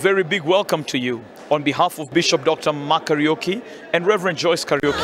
very big welcome to you on behalf of Bishop Dr. Mark Kariuki and Reverend Joyce Kariuki.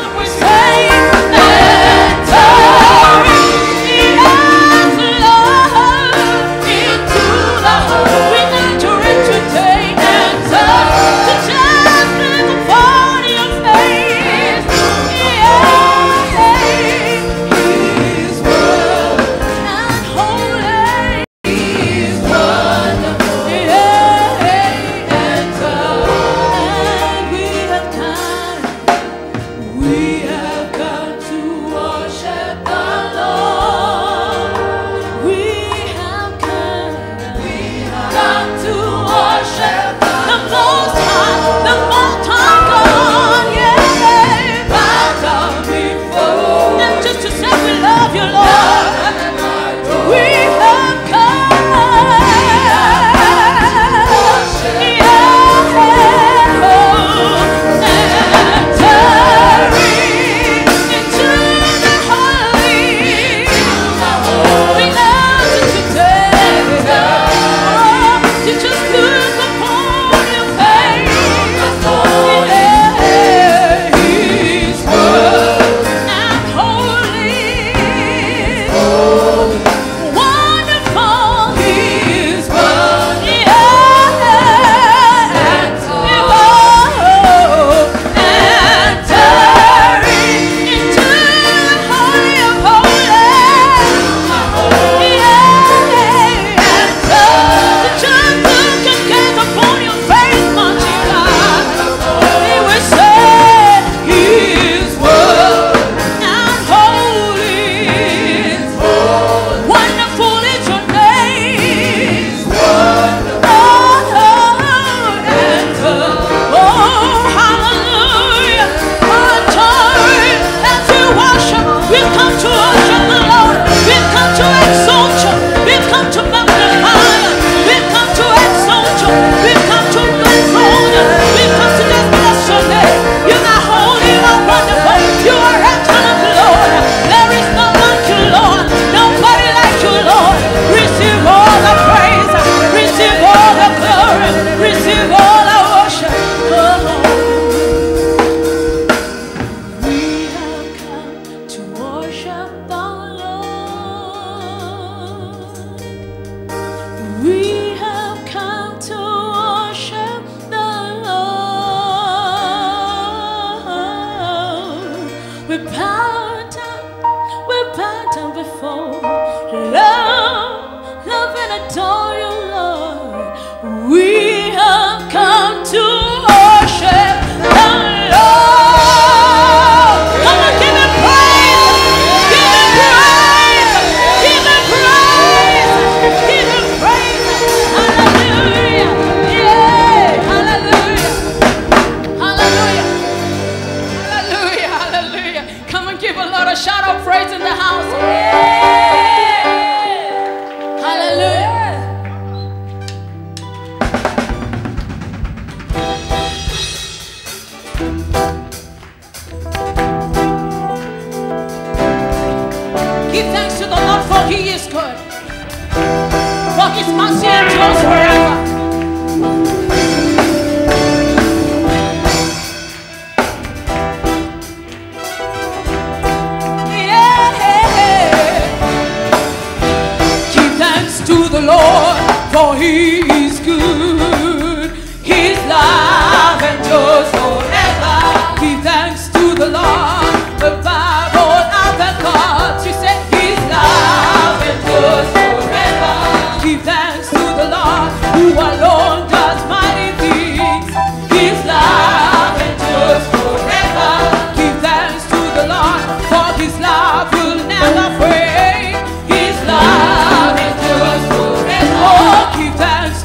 Thanks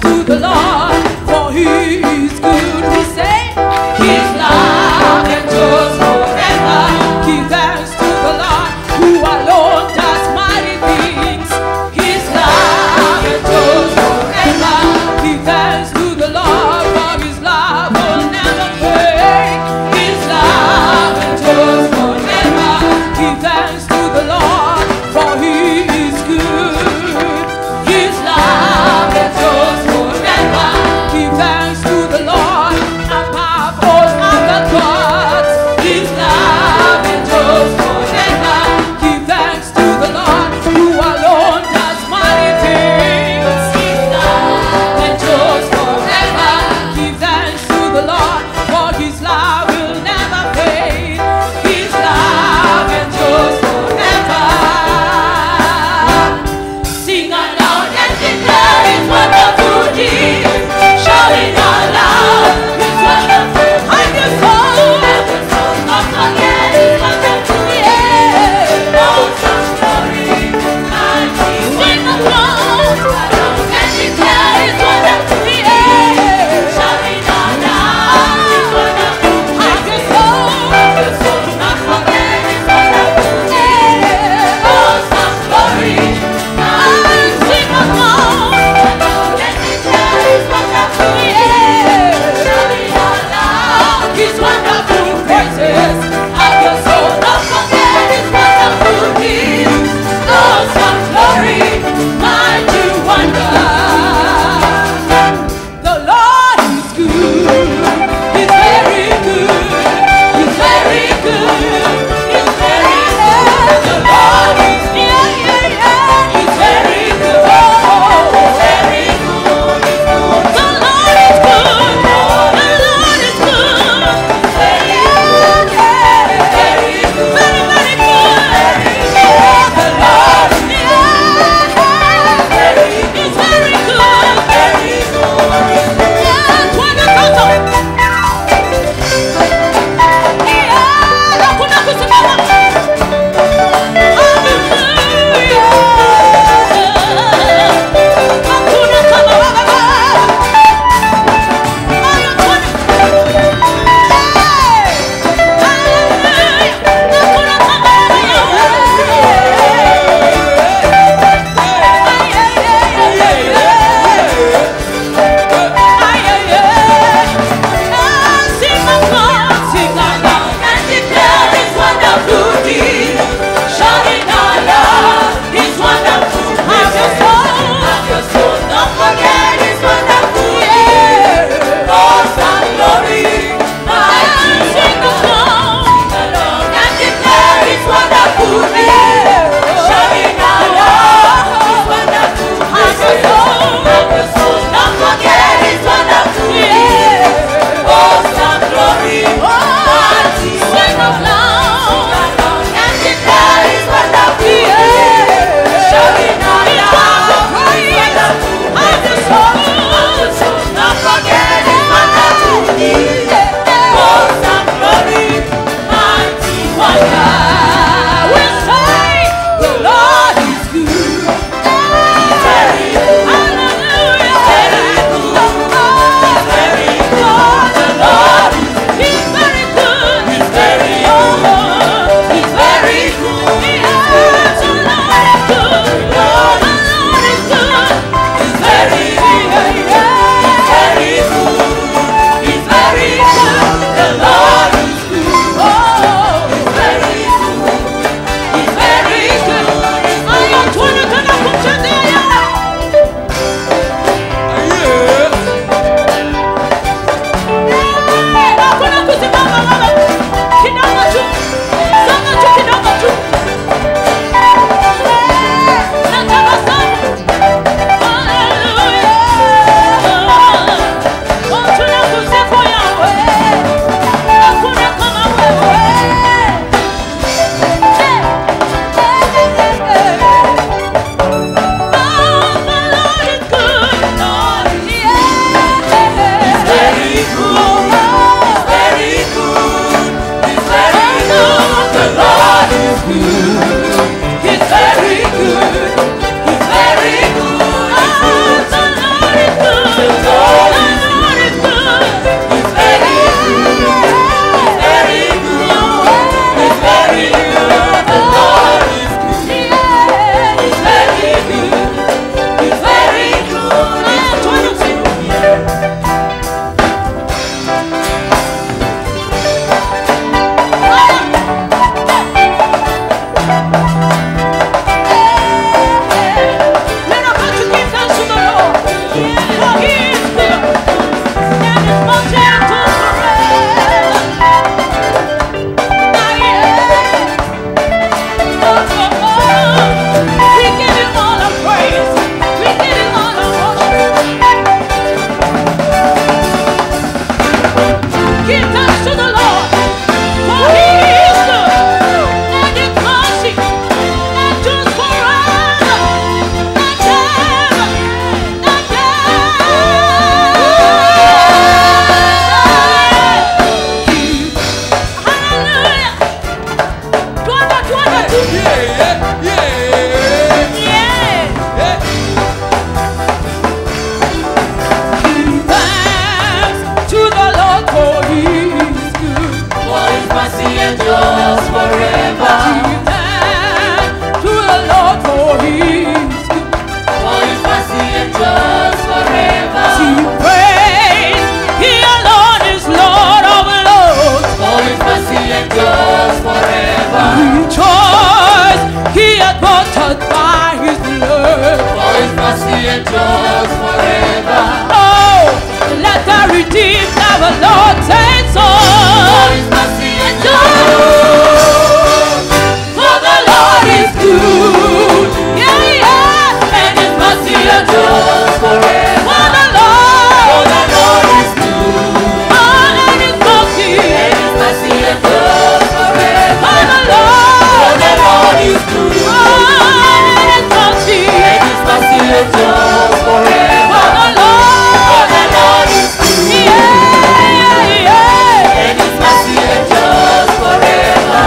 mercy endures forever. Give thanks to the Lord for His good. For His mercy endures forever. Sing praise, He alone is Lord of Lords. For His mercy endures forever. Rejoice, He hath bought us by His blood. For His mercy endures forever. Oh, let the redeemed of the Lord say so. For His mercy endures. For the Lord is good. Yeah, yeah. And His mercy endures forever. For the Lord is good. and His mercy. And His mercy endures forever. For the Lord is good. and His mercy. And His mercy endures forever. For the Lord is good. yeah, yeah. And His mercy endures forever.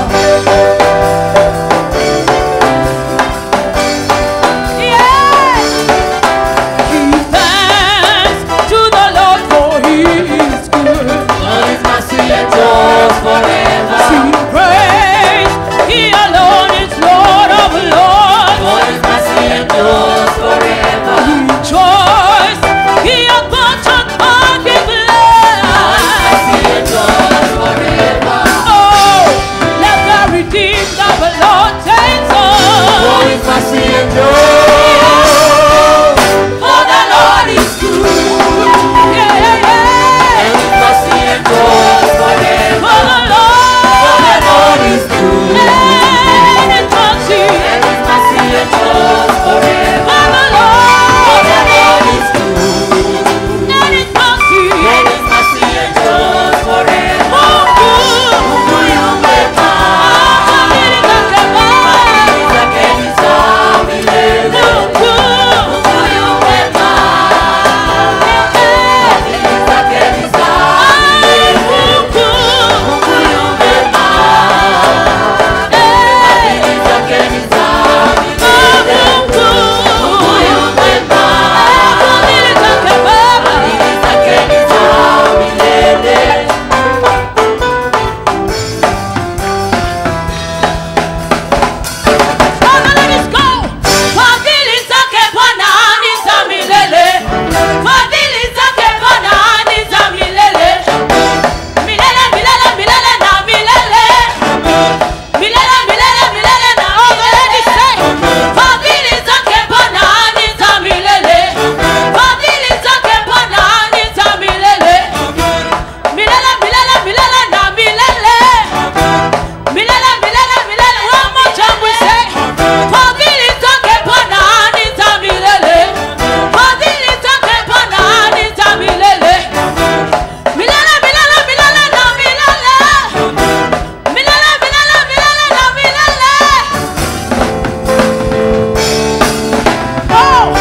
Give thanks to the Lord for His good. For His mercy endures forever. Sing praise, He alone is Lord of Lords. For His mercy endures forever. Rejoice, He hath bought us by His blood. Mercy endures forever. Oh, let the redeemed of the Lord say so. For His mercy endures. For the Lord is good. Yeah, yeah, yeah. And His mercy endures forever. For the Lord is good. and His mercy. And His mercy endures forever. For the For Lord the Lord is good. and His mercy. And His mercy endures forever. Oh, good. Mungu yumwema. Fadhili zake ni za milele. Mungu yumwema. Fadhili zake ni za milele. Mungu yumwema. Fadhili zake ni za milele. Mungu yumwema. Fadhili zake ni za milele. Fadhili zake Bwana ni za milele. Fadhili zake Bwana ni za milele. Milele, milele, milele na milele. Milele, milele, milele na milele. Fadhili zake Bwana ni za milele. Fadhili zake Bwana ni za milele. Milele, milele, milele na milele. Milele, milele, milele. One more time we say, fadhili zake Bwana ni za milele. Fadhili zake Bwana ni za milele. Milele, milele, milele na milele. Milele, milele, milele na milele. Oh,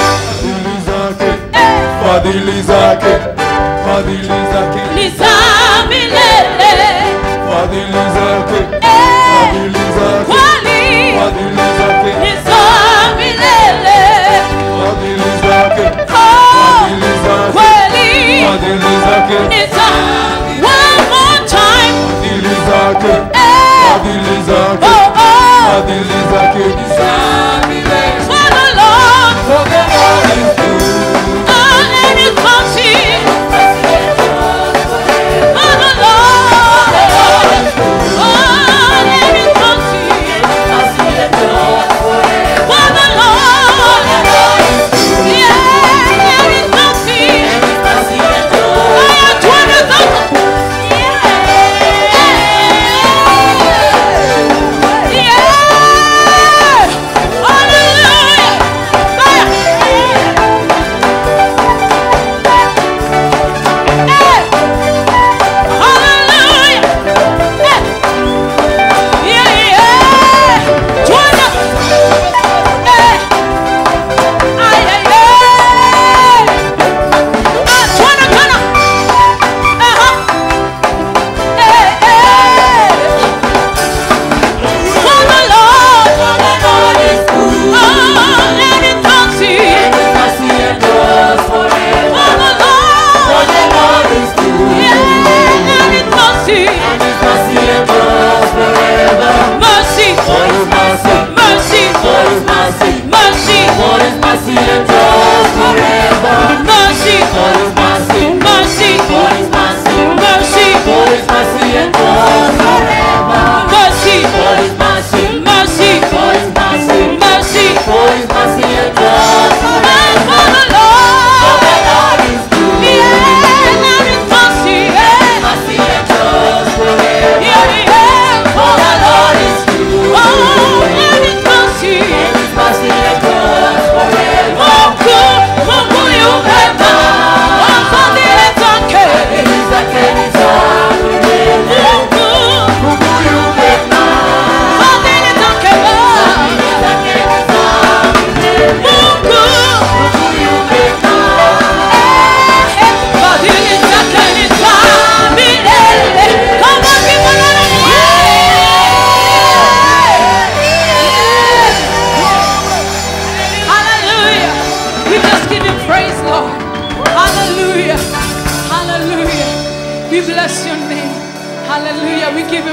Fadhili zake, fadhili zake, ni za milele. fadhili zake, fadhili zake, Kweli fadhili zake, ni za milele. fadhili zake, Oh, fadhili zake, kweli fadhili zake, ni za. One more time. fadhili zake, fadhili zake, Oh, oh. fadhili zake ni za milele. For the Lord For the Lord is good. and His mercy. For the Lord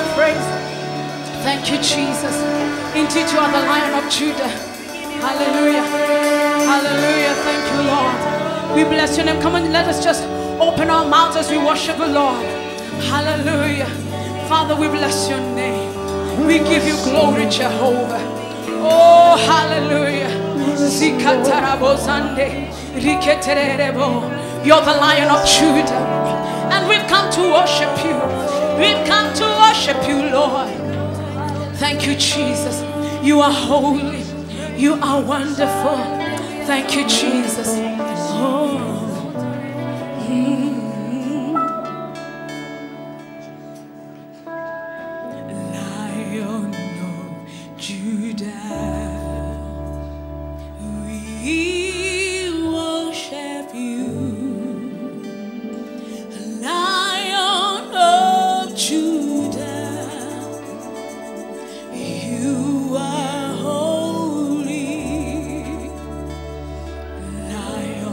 praise. Thank you, Jesus. Indeed, you are the Lion of Judah. Hallelujah. Hallelujah. Thank you, Lord. We bless your name. Come on, let us just open our mouths as we worship the Lord. Hallelujah. Father, we bless your name. We give you glory, Jehovah. Oh, hallelujah. You're the Lion of Judah. And we've come to worship you. We've come to worship you, Lord. Thank you, Jesus. You are holy. You are wonderful. Thank you, Jesus. Oh. Lion of Judah, we worship you. Lion of Judah, you are holy. Lion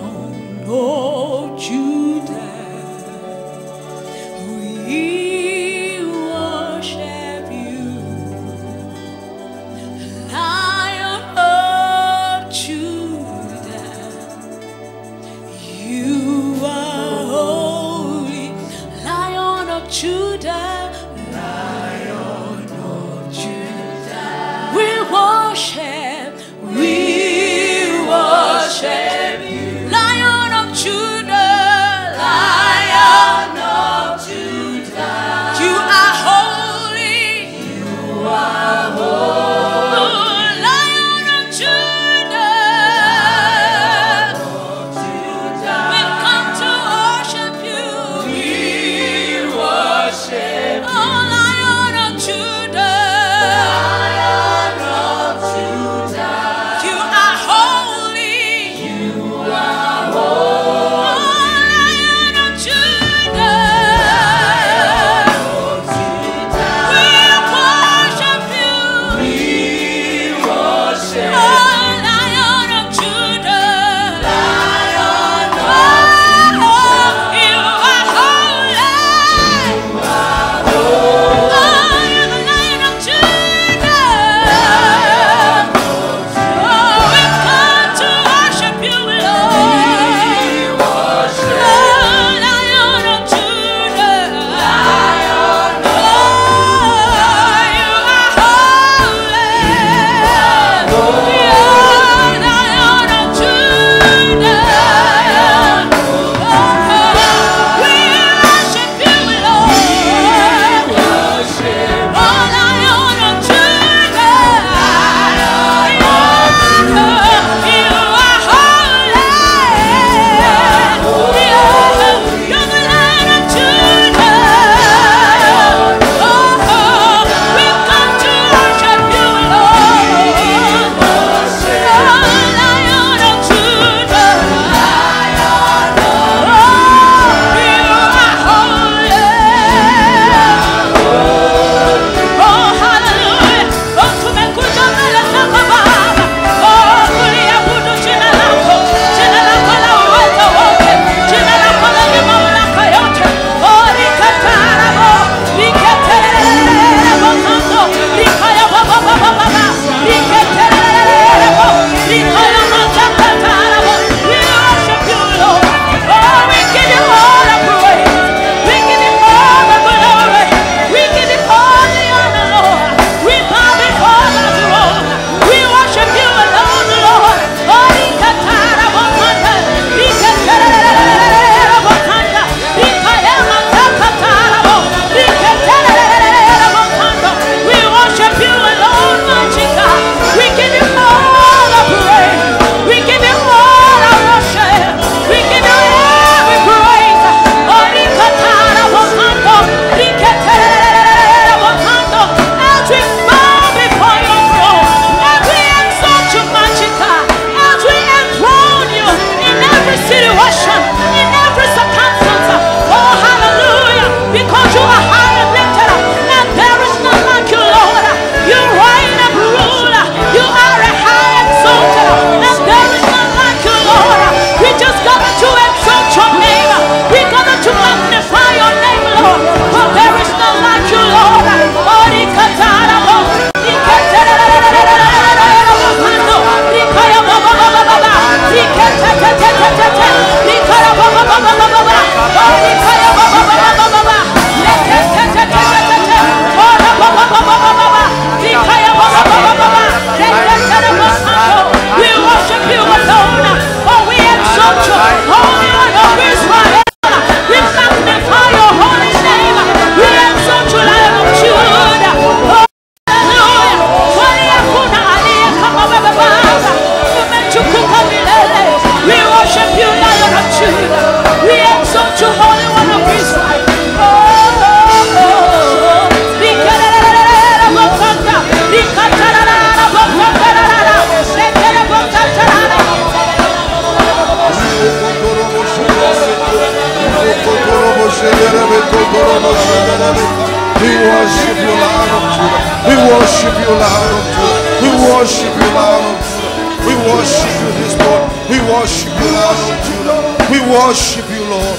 worship you, Lion of Judah. We worship you, Lion of Judah. We worship you this morning. We worship you, Lion of Judah. We worship you, Lord.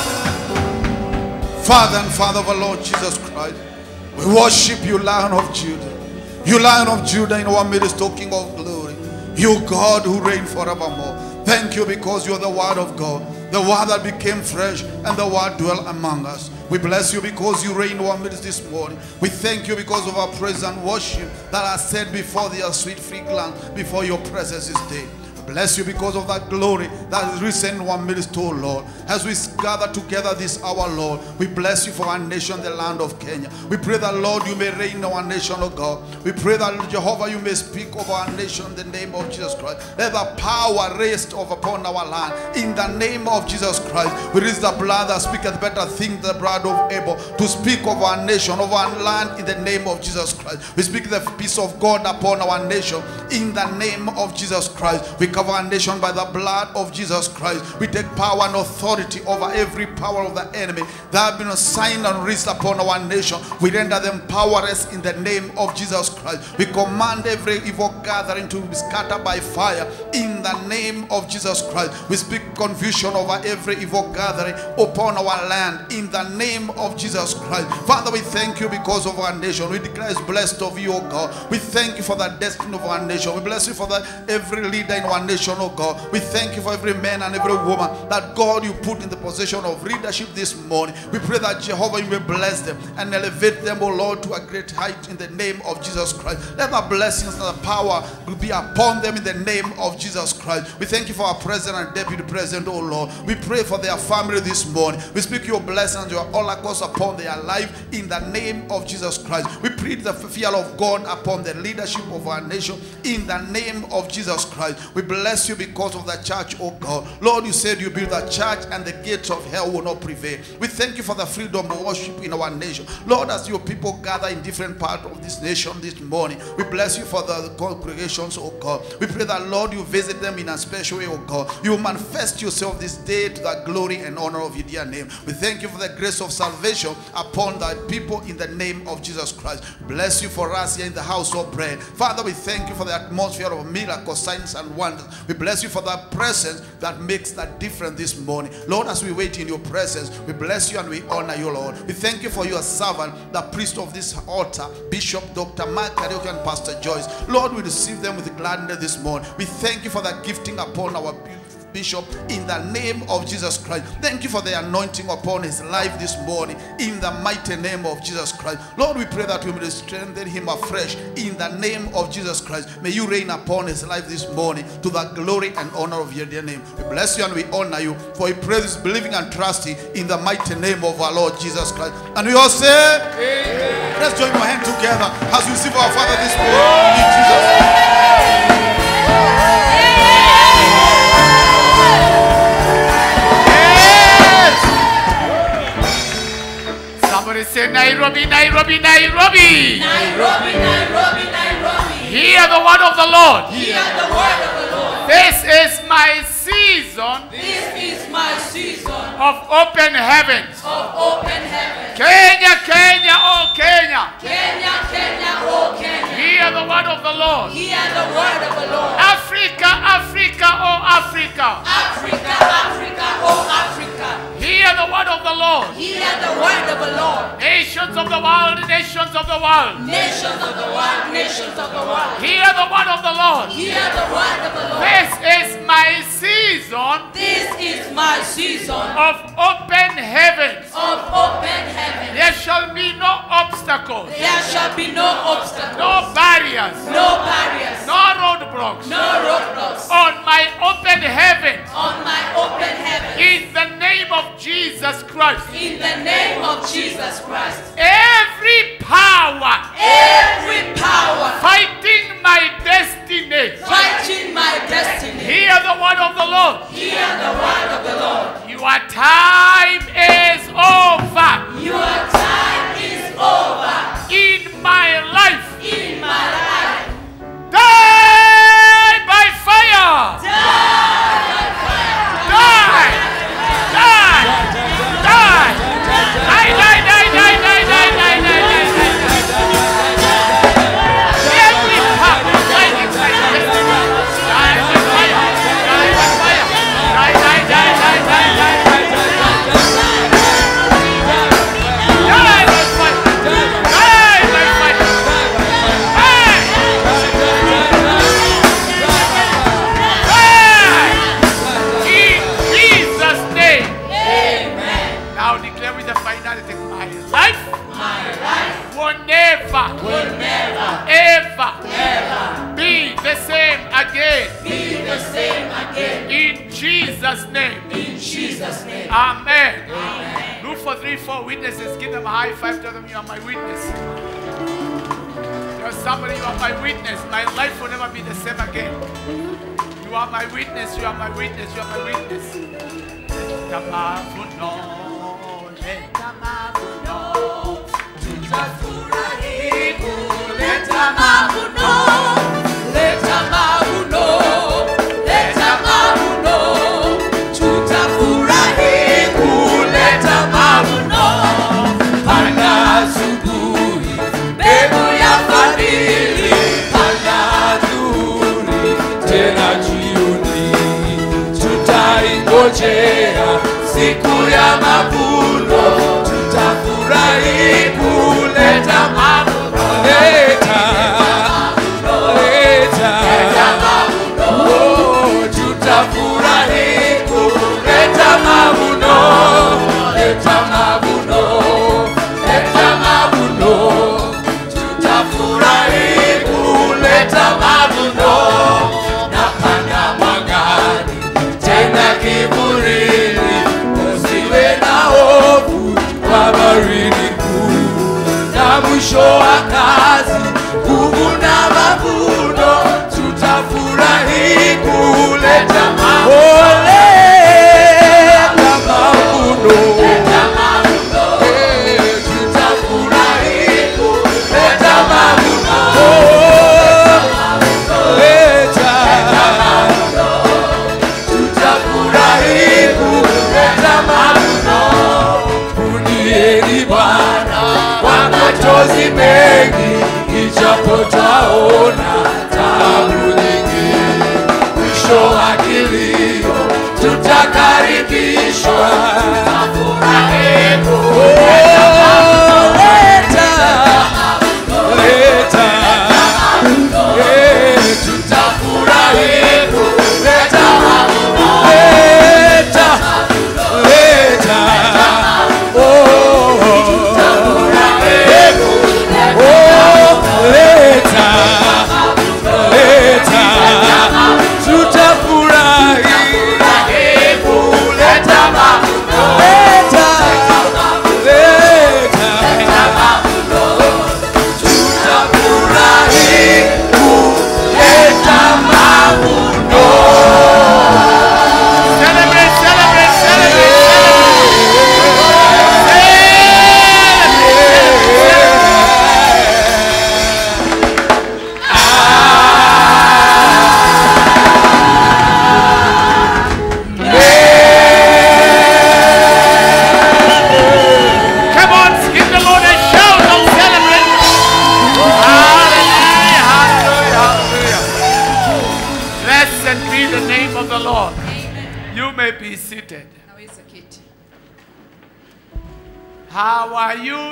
Father and Father of our Lord Jesus Christ, we worship you, Lion of Judah. You, Lion of Judah, in our midst, talking of glory. You, God who reign forevermore. Thank you because you are the Word of God, the Word that became flesh, and the Word dwelt among us. We bless you because you reign in our midst this morning. We thank you because of our praise and worship that are set before thee, a sweet fragrance before your presence this day. Bless you because of that glory that is risen in our midst, oh Lord. As we gather together this hour, Lord, we bless you for our nation, the land of Kenya. We pray that, Lord, you may reign in our nation, oh God. We pray that, Jehovah, you may speak over our nation in the name of Jesus Christ. Let the power rest upon our land in the name of Jesus Christ. We raise the blood that speaketh better things than the blood of Abel to speak over our nation, over our land in the name of Jesus Christ. We speak the peace of God upon our nation in the name of Jesus Christ. We cover our nation by the blood of Jesus Christ. We take power and authority over every power of the enemy that have been assigned and raised upon our nation. We render them powerless in the name of Jesus Christ. We command every evil gathering to be scattered by fire in the name of Jesus Christ. We speak confusion over every evil gathering upon our land in the name of Jesus Christ. Father, we thank you because of our nation. We declare it's blessed of you, O God. We thank you for the destiny of our nation. We bless you for every leader in our nation, oh God. We thank you for every man and every woman that, God, you put in the position of leadership this morning. We pray that, Jehovah, you may bless them and elevate them, oh Lord, to a great height in the name of Jesus Christ. Let the blessings and the power be upon them in the name of Jesus Christ. We thank you for our president and deputy president, oh Lord. We pray for their family this morning. We speak your blessings, your holocaust upon their life in the name of Jesus Christ. We plead the fear of God upon the leadership of our nation in the name of Jesus Christ. We bless you because of the church, oh God. Lord, you said you build the church and the gates of hell will not prevail. We thank you for the freedom of worship in our nation. Lord, as your people gather in different parts of this nation this morning, we bless you for the congregations, oh God. We pray that, Lord, you visit them in a special way, oh God. You manifest yourself this day to the glory and honor of your dear name. We thank you for the grace of salvation upon thy people in the name of Jesus Christ. Bless you for us here in the house of prayer. Father, we thank you for the atmosphere of miracles, signs, and wonders. We bless you for that presence that makes that difference this morning. Lord, as we wait in your presence, we bless you and we honor you, Lord. We thank you for your servant, the priest of this altar, Bishop Dr. Kariuki and Pastor Joyce. Lord, we receive them with gladness this morning. We thank you for that gifting upon our Bishop in the name of Jesus Christ. Thank you for the anointing upon his life this morning in the mighty name of Jesus Christ. Lord, we pray that we may strengthen him afresh in the name of Jesus Christ. May you reign upon his life this morning to the glory and honor of your dear name. We bless you and we honor you, for we pray this believing and trusting in the mighty name of our Lord Jesus Christ. And we all say, amen. Let's join our hand together as we receive our Father this morning in Jesus' name. Somebody say Nairobi, Nairobi, Nairobi. Nairobi, Nairobi, Nairobi. Hear the word of the Lord. Hear the word of the Lord. This is my season. This is my season of open heavens. Of open heavens. Kenya, Kenya, oh Kenya. Kenya, Kenya, oh Kenya. Hear the word of the Lord. Hear the word of the Lord. Africa, Africa, oh Africa. Africa, Africa, oh Africa. Hear the word of the Lord. Hear the word of the Lord. Nations of the world, nations of the world. Nations of the world, nations of the world. Hear the word of the Lord. Hear the word of the Lord. This is my season. This is my season of open heavens. Of open heavens. There shall be no obstacles. There shall be no obstacles. No barriers. No barriers. No roadblocks. No roadblocks. On my open heavens. On my open heavens. In the name of Jesus Christ. In the name of Jesus Christ. Every power. Every power. Fighting my destiny. Fighting my destiny. Hear the word of the Lord. Hear the word of the Lord. Your time is over. Your time is over. In my life. In my life. Die by fire. Die by fire. Die. Die. Die. Die, die, die, die, die, die, die, die, die, die. never, ever be the same again. In Jesus' name. Amen. Look for 3-4 witnesses. Give them a high five. Tell them you are my witness. Tell somebody you are my witness. My life will never be the same again. You are my witness. You are my witness. You are my witness. Siku ya mavuno tutafurahi kuleta mavuno. Leta mavuno. Tutafurahi kuleta mavuno. Leta mavuno. Tutafurahi kuleta mavuno. Napanda mwangani tena kiburi. Na mwisho wa kazi kuvuna mavuno, tutafurahi kuleta mavuno. Tutafurahi kuleta mavuno. Tutafurahi kuleta mavuno. Bwana kwa machozi mengi, ijapo twaona taabu nyingi, mwisho wa kilio tutakaribishwa. Tutafurahi kuleta mavuno. Tutafurahi kuleta mavuno. How are you?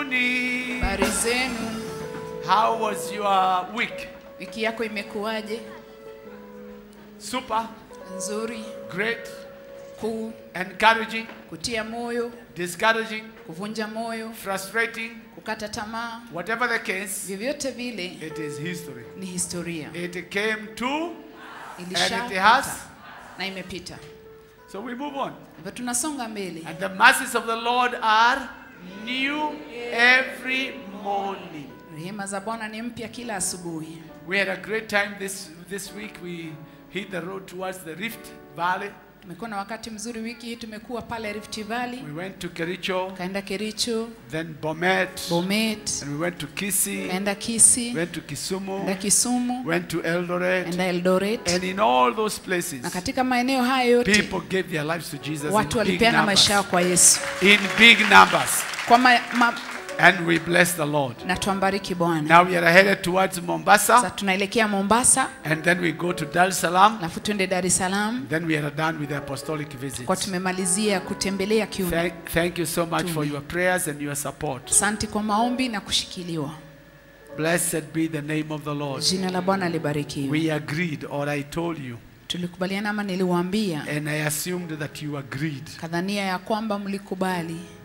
How was your week? Wiki yako imekuwaje? Super. Nzuri. Great. Kuu. Encouraging. Kutia moyo. Discouraging. Kuvunja moyo. Frustrating. Kukata tamaa. Whatever the case, vyovyote vile, it is history. Ni historia. It came to Ilishapita, and it has na imepita. So we move on. Tunasonga mbele. And the mercies of the Lord are new every morning. Rehema za Bwana ni mpya kila asubuhi. We had a great time this week. We hit the road towards the Rift Valley. Tumekuwa na wakati mzuri wiki hii, tumekuwa pale Rift Valley. We went to Kericho. Kaenda Kericho. Then Bomet. And we went to Kisii. Kaenda Kisii. Went to Kisumu. Kaenda Kisumu. Went to Eldoret. Eldoret. And in all those places, na katika maeneo hayo yote, people gave their lives to Jesus. Watu walipeana maisha yao kwa Yesu. In big numbers. Kwa and we bless the Lord. Na tuambariki Bwana. Now we are headed towards Mombasa. Sasa tunaelekea Mombasa. And then we go to Dar es Salaam. Alafu tuende Dar es Salaam. Then we are done with the apostolic visits. Kwa tumemalizia kutembelea kiume. Thank you so much for your prayers and your support. Asante kwa maombi na kushikiliwa. Blessed be the name of the Lord. Jina la Bwana libarikiwe. We agreed, or I told you. Tulikubaliana ama niliwaambia. And I assumed that you agreed. Kadhania ya kwamba mlikubali.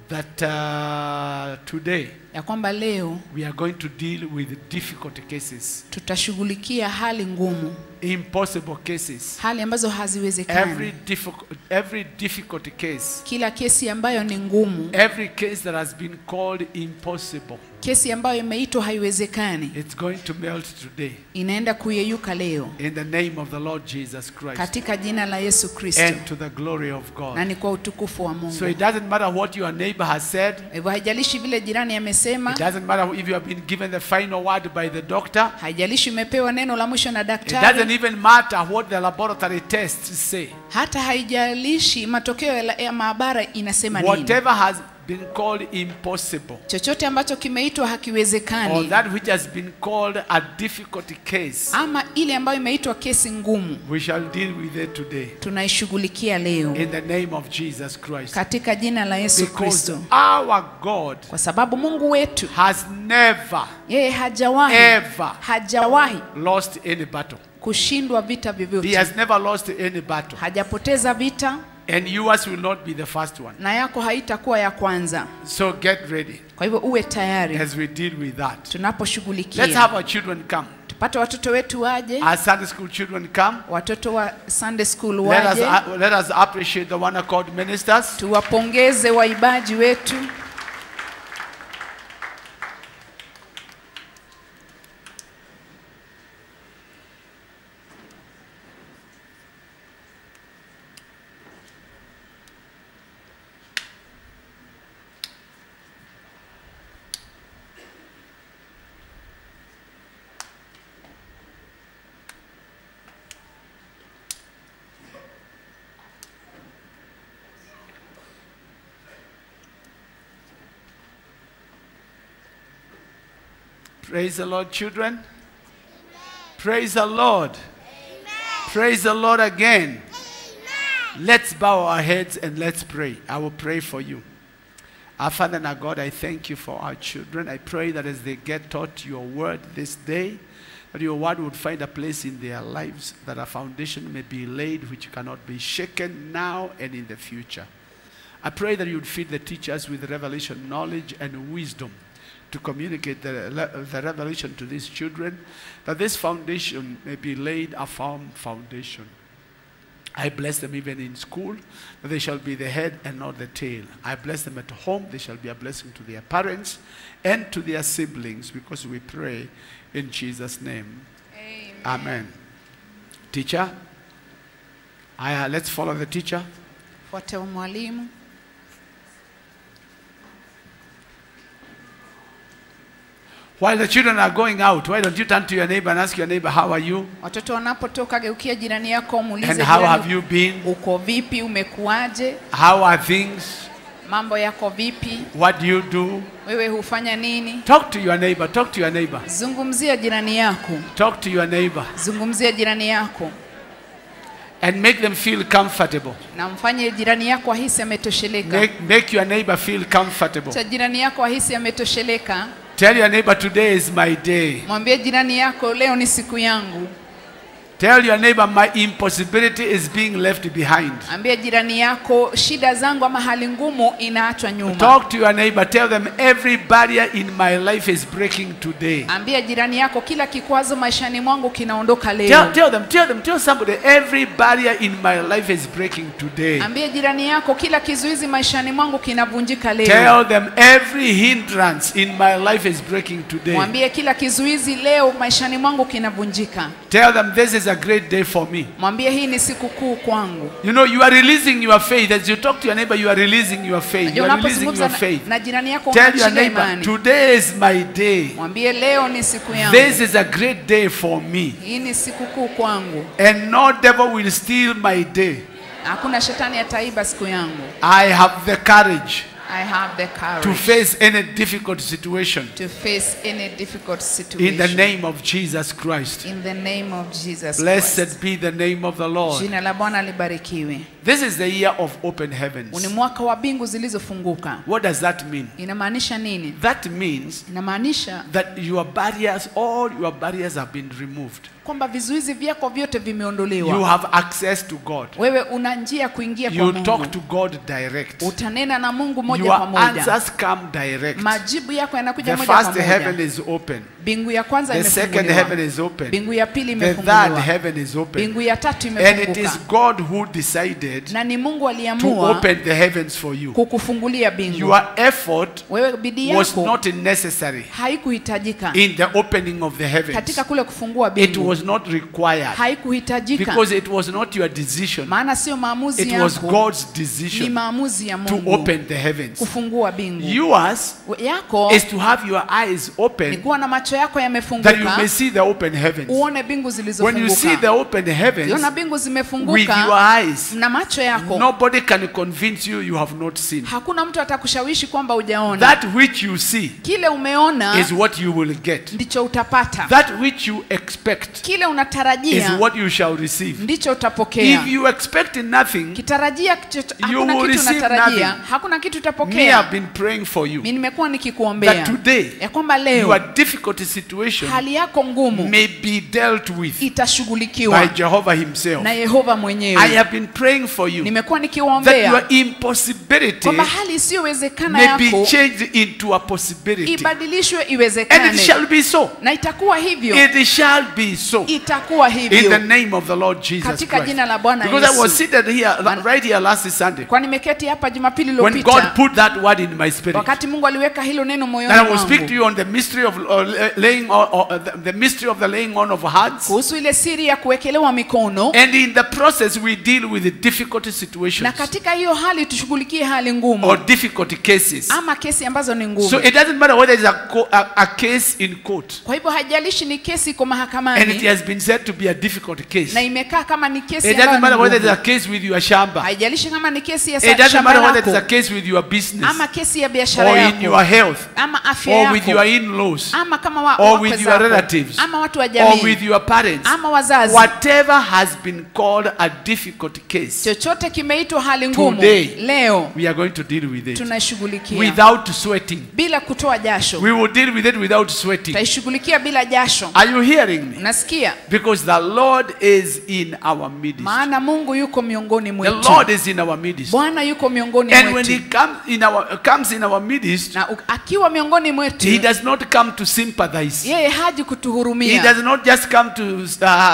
that today ya kwamba leo we are going to deal with difficult cases, tutashughulikia hali ngumu, impossible cases. hali ambazo haziwezekani. Every difficult case, Kila kesi ambayo ni ngumu, every case that has been called impossible, kesi ambayo imeitwa haiwezekani, it's going to melt today inaenda kuyeyuka leo in the name of the Lord Jesus Christ, katika jina la Yesu Kristo, and to the glory of God. na ni kwa utukufu wa So Mungu. it doesn't matter what your neighbor has said. Hivyo haijalishi vile jirani amesema, It doesn't matter if you have been given the final word by the doctor. haijalishi umepewa neno la mwisho na It doesn't daktari, even matter what the laboratory tests say. hata haijalishi matokeo ya maabara inasema nini. Whatever has been called impossible, Chochote ambacho kimeitwa or hakiwezekani, that which has been called a difficult case, ama ile ambayo imeitwa kesi ngumu, we shall deal with it today tunaishughulikia leo in the name of Jesus Christ. katika jina la Yesu Because Kristo, our God kwa sababu Mungu wetu has never yeye hajawahi lost any battle. kushindwa vita He vyovyote, has never lost any battle. hajapoteza vita, And yours will not be the first one. na yako haitakuwa ya kwanza. So get ready Kwa hivyo uwe tayari as we deal with that. Let's tunaposhughulikia. have our children come. Tupate watoto wetu waje, Our Sunday school children come. watoto wa Sunday school Let waje, us appreciate the one called ministers. tuwapongeze waibaji wetu. Praise the Lord, children. Amen. Praise the Lord. Amen. Praise the Lord again. Amen. Let's bow our heads and let's pray. I will pray for you. Our Father and our God, I thank you for our children. I pray that as they get taught your word this day, that your word would find a place in their lives, that a foundation may be laid which cannot be shaken now and in the future. I pray that you would feed the teachers with revelation, knowledge, and wisdom to communicate the revelation to these children, that this foundation may be laid a firm foundation. I bless them even in school, that they shall be the head and not the tail. I bless them at home, they shall be a blessing to their parents and to their siblings, because we pray in Jesus' name. Amen. Amen. Teacher, let's follow the teacher. Fuate mwalimu. While the children are going out, why don't you turn to your neighbor and ask your neighbor, how are you? Watoto wanapotoka, geukia jirani yako, muulize And how have jirani, you been? uko vipi, umekuaje, How are things? mambo yako vipi, What do you do? wewe hufanya nini? Talk to your neighbor. Talk to your neighbor. Zungumzia jirani yako, Talk to your neighbor. zungumzia jirani yako, And make them feel comfortable. na mfanye jirani yako ahisi ametosheleka. Make your neighbor feel comfortable. Cha jirani yako ahisi ametosheleka. Tell your neighbor, today is my day. Mwambie jirani yako, leo ni siku yangu. Tell your neighbor, my impossibility is being left behind. Ambia jirani yako, shida zangu ama hali ngumu inaachwa nyuma. Talk to your neighbor. Tell them, every barrier in my life is breaking today. Ambia jirani yako, kila kikwazo maishani mwangu kinaondoka leo. Tell somebody, every barrier in my life is breaking today. Ambia jirani yako, kila kizuizi maishani mwangu kinavunjika leo. Tell them, every hindrance in my life is breaking today. Mwambie kila kizuizi leo maishani mwangu kinavunjika. Tell them, this is a great day for me. Mwambie hii ni siku kuu kwangu. You know, you are releasing your faith. As you talk to your neighbor, you are releasing your faith. You are releasing your faith. Na jirani yako Tell your unaachilia neighbor, imani. today is my day. Mwambie leo ni siku yangu. This is a great day for me. Hii ni siku kuu kwangu. And no devil will steal my day. Hakuna shetani ataiba siku yangu. I have the courage I have the courage to face any difficult situation. to face any difficult situation. In the name of Jesus Christ. In the name of Jesus Christ. Blessed be the name of the Lord. Jina la Bwana libarikiwe. This is the year of open heavens. Ni mwaka wa mbingu zilizofunguka. What does that mean? Inamaanisha nini? That means Inamaanisha that your barriers, all your barriers have been removed. kwamba vizuizi vyako vyote You vimeondolewa. have access to God. Wewe una njia kuingia kwa You Mungu. talk to God direct. Utanena na Mungu moja Your kwa moja. answers come direct. Majibu yako yanakuja The moja kwa first moja. heaven is open. Bingu ya kwanza The second imefunguliwa. heaven is open. Bingu ya pili The third imefunguliwa. heaven is open. Bingu ya tatu And it imefunguka. is God who decided Na ni Mungu to aliamua open the heavens for you. kukufungulia bingu. Your effort Wewe bidii was yako not necessary haikuhitajika in the opening of the heavens. katika kule kufungua It bingu. was not required Haikuhitajika because it was not your decision. maana sio maamuzi It was yako, God's ni decision maamuzi ya to Mungu open the heavens. kufungua bingu. Yours Yako is to have your eyes ni open kuwa na macho yako that you yamefunguka, may see the open heavens. uone bingu When you see zilizofunguka. the open heavens Ukiona bingu with zimefunguka your eyes, na macho yako, nobody can convince you have not seen. hakuna mtu atakushawishi kwamba hujaona. That which you see Kile umeona is what you will get. ndicho utapata. That which you expect Kile is unatarajia what you shall receive. ndicho utapokea. If you expect nothing, Kitarajia You hakuna will kitu receive unatarajia, nothing. hakuna kitu me utapokea. have been praying for you Mimi nimekuwa nikikuombea that today ya kwamba leo your difficult situation hali yako ngumu may be dealt with by itashughulikiwa Jehovah himself. na Yehova I mwenyewe. have been praying for you Nimekuwa that nikiwaombea your impossibility kwamba hali isiyowezekana may be yako changed into a possibility. ibadilishwe And iwezekane, it shall be so. na itakuwa hivyo. It shall be so. Itakuwa In the hivyo name of the Lord Jesus katika Christ. jina la Bwana Because I was Yesu. seated here, right here last Sunday, Kwa nimeketi hapa Jumapili when God iliyopita put that word in my spirit. wakati Mungu aliweka hilo neno And moyoni I will speak to mwangu you on the mystery of laying the mystery of the laying on of hands. kuhusu ile siri ya kuwekelewa mikono, And in the process we deal with the difficult na situations katika hiyo hali tushughulikie hali ngumu or difficult cases. ama kesi ambazo ni ngumu. So it doesn't matter whether it's a case in court. Kwa hivyo haijalishi ni kesi iko And it mahakamani has been said to be a difficult case. na imekaa kama ni kesi It doesn't ambayo matter ni whether it's a ngumu. case with your shamba. Haijalishi kama ni kesi ya It doesn't shamba matter whether it's a lako case with your business ama kesi ya biashara or in your yako health ama afya or with your yako in-laws ama kama or wakwe with your zako, relatives ama watu wa or jamii with your parents. ama wazazi. Whatever has been called a difficult case, Chochote kimeitwa hali ngumu, Today, leo we are going to deal with it tunashughulikia without sweating. bila kutoa jasho. We will deal with it without sweating. Tutaishughulikia bila jasho. Are you hearing me? Unasikia? Because the Lord is in our midst. Maana Mungu yuko miongoni The mwetu. Lord is in our midst. Bwana yuko miongoni And when mwetu. He comes in our midst, Na akiwa miongoni mwetu, He does not come to sympathize. yeye haji He kutuhurumia. does not just come to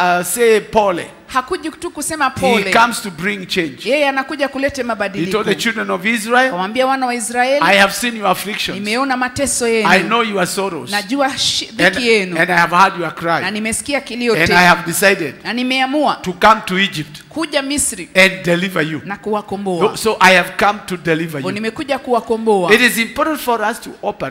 say pole. Hakuji tu kusema He pole. comes to bring change. Yeye anakuja kuleta He mabadiliko. told the children of Israel, Kamwambia wana wa I Israeli, have seen your afflictions. nimeona mateso I yenu. know your sorrows. Najua dhiki yenu. And I have heard your Na cry. nimesikia kilio And I tenu. have decided Na nimeamua to come to Egypt kuja Misri and deliver you. na kuwakomboa. So I have come to deliver Kwa you. nimekuja kuwakomboa. It is important for us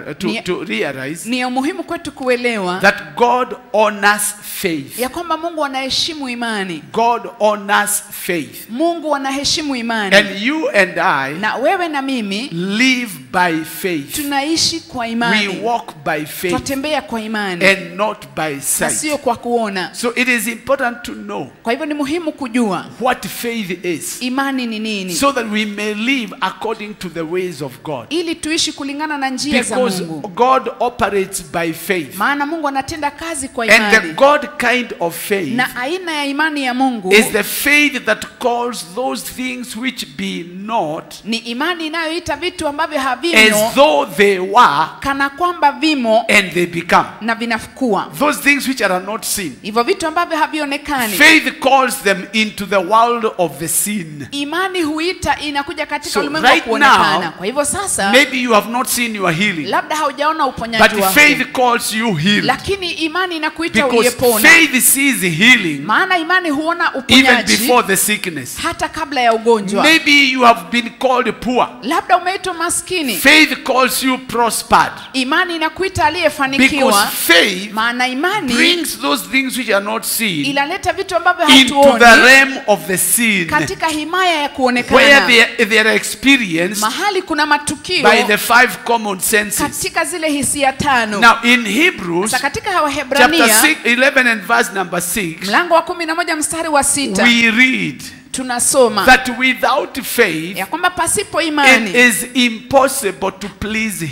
to realize Ni muhimu kwetu kuelewa that God honors faith. ya kwamba Mungu anaheshimu imani. God honors faith. Mungu anaheshimu imani. And you and I Na wewe na mimi live by faith. tunaishi kwa We imani. walk by faith Twatembea kwa imani and not by na sight. sio kwa kuona. So it is important to know Kwa hivyo ni muhimu kujua what faith is, imani ni nini, so that we may live according to the ways of God. ili tuishi kulingana na njia za Because Mungu. God operates by faith. Maana Mungu anatenda kazi kwa And the imani. God kind of faith Na aina ya imani ya Mungu is the faith that calls those things which be not ni imani inayoita vitu ambavyo as havimo though they were, kana kwamba vimo and they become. na vinakuwa. Those things which are not seen. Hivyo vitu ambavyo havionekani. Faith calls them into the world of the seen. Imani huita inakuja katika So ulimwengu wa right kuonekana. now, Kwa hivyo sasa Maybe you have not seen your healing, labda haujaona but uponyaji wako. faith calls you healed. Lakini imani inakuita Because uliyepona. faith sees healing Maana imani huona even uponyaji before the sickness. hata kabla ya ugonjwa. Maybe you have been called poor. Labda umeitwa maskini. Faith calls you prospered. Imani inakuita Because aliyefanikiwa. faith Maana imani brings those things which are not seen inaleta vitu ambavyo into the hatuoni realm of the seen, katika himaya ya where kuonekana. they are experienced Mahali kuna matukio by the 5 common senses. katika zile hisia tano. Now in Hebrews Sasa katika chapter Wahebrania 11 and verse number 6, mlango wa 11 mstari wa 6 we read tunasoma that without faith ya kwamba pasipo it imani is impossible to please him.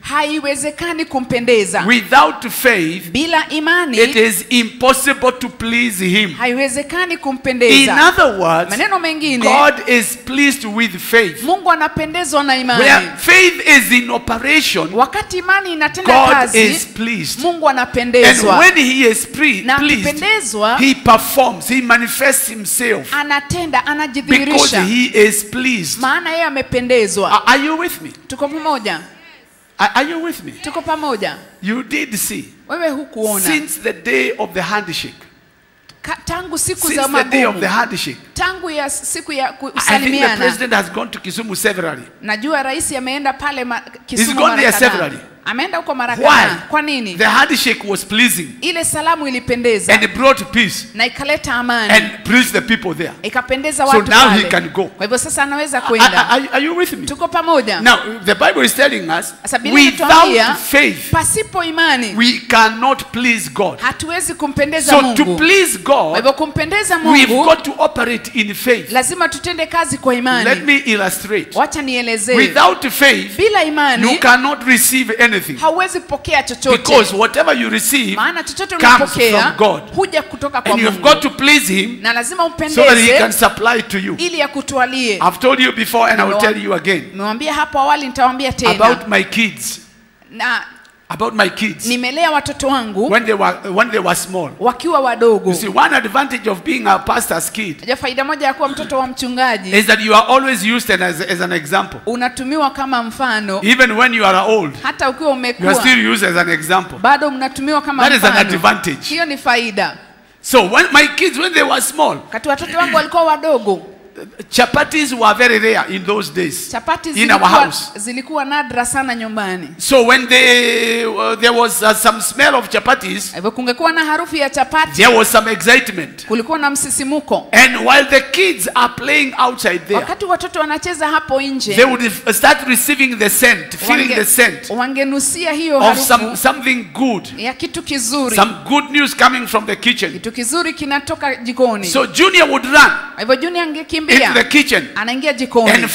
haiwezekani kumpendeza. Without faith, Bila imani it is impossible to please him. haiwezekani In kumpendeza. other words, Maneno mengine, God is pleased with faith. Mungu anapendezwa na imani. Where faith is in operation, Wakati imani inatenda God kazi, is pleased. Mungu And anapendezwa. when he is Na pleased, akipendezwa, he performs, he manifests himself anatenda, because anajidhihirisha. he is pleased. Maana yeye amependezwa. Are you with me? Tuko pamoja? Are you with me? Tuko pamoja? You did see, Wewe hukuona. since the day of the handshake, Tangu siku since za the day of magumu. the handshake, Tangu ya siku ya I think the kusalimiana. president has gone to Kisumu severally. Najua rais ameenda pale He's Kisumu gone there mara kadhaa. severally. Ameenda huko mara Why? kadhaa. Kwa nini? The handshake was pleasing Ile salamu ilipendeza and it brought peace na ikaleta amani. and pleased the people there. Ikapendeza So watu now pale. he can go. Kwa hivyo sasa anaweza kwenda. Are you with me? Tuko pamoja? Now, the Bible is telling us, Sasa Biblia without inatuambia, faith, pasipo imani we cannot please God. hatuwezi kumpendeza So to Mungu. please Kwa God, hivyo kumpendeza we've Mungu got to operate in faith. lazima tutende kazi kwa Let imani. me illustrate. Wacha nielezee. Without faith, Bila you imani cannot receive anything. hauwezi pokea chochote. Because whatever you receive Maana chochote comes unapokea from God. huja kutoka kwa And you've Mungu. got to please Him Na lazima so that He can umpendeze supply to you. ili akutwalie. I've told you before and I will tell you again Nimewambia hapo awali, nitawaambia tena. about my kids. Na About my kids. nimelea watoto wangu When they were small. wakiwa wadogo. You see, one advantage of being a pastor's kid Najua faida moja ya kuwa mtoto wa mchungaji, is that you are always used as an example. unatumiwa kama mfano. Even when you are old, Hata ukiwa you are umekuwa still used as an example. bado mnatumiwa kama That is an mfano. advantage. Hiyo ni faida. So when my kids, when they were small, Kati watoto wangu walikuwa wadogo, chapatis were very rare in those days chapati in our house. zilikuwa nadra sana nyumbani. So when there was some smell of chapatis, Hivyo kungekuwa na harufu ya chapati, there was some excitement. kulikuwa na msisimuko. And while the kids are playing outside there, Wakati watoto wanacheza hapo they nje, would start receiving the scent, feeling the scent wangenusia hiyo of harufu something good, ya kitu kizuri. some good news coming from the kitchen. Kitu kizuri kinatoka jikoni. So Junior would run Hivyo Junior into the angekimbia, kitchen anaingia and jikoni,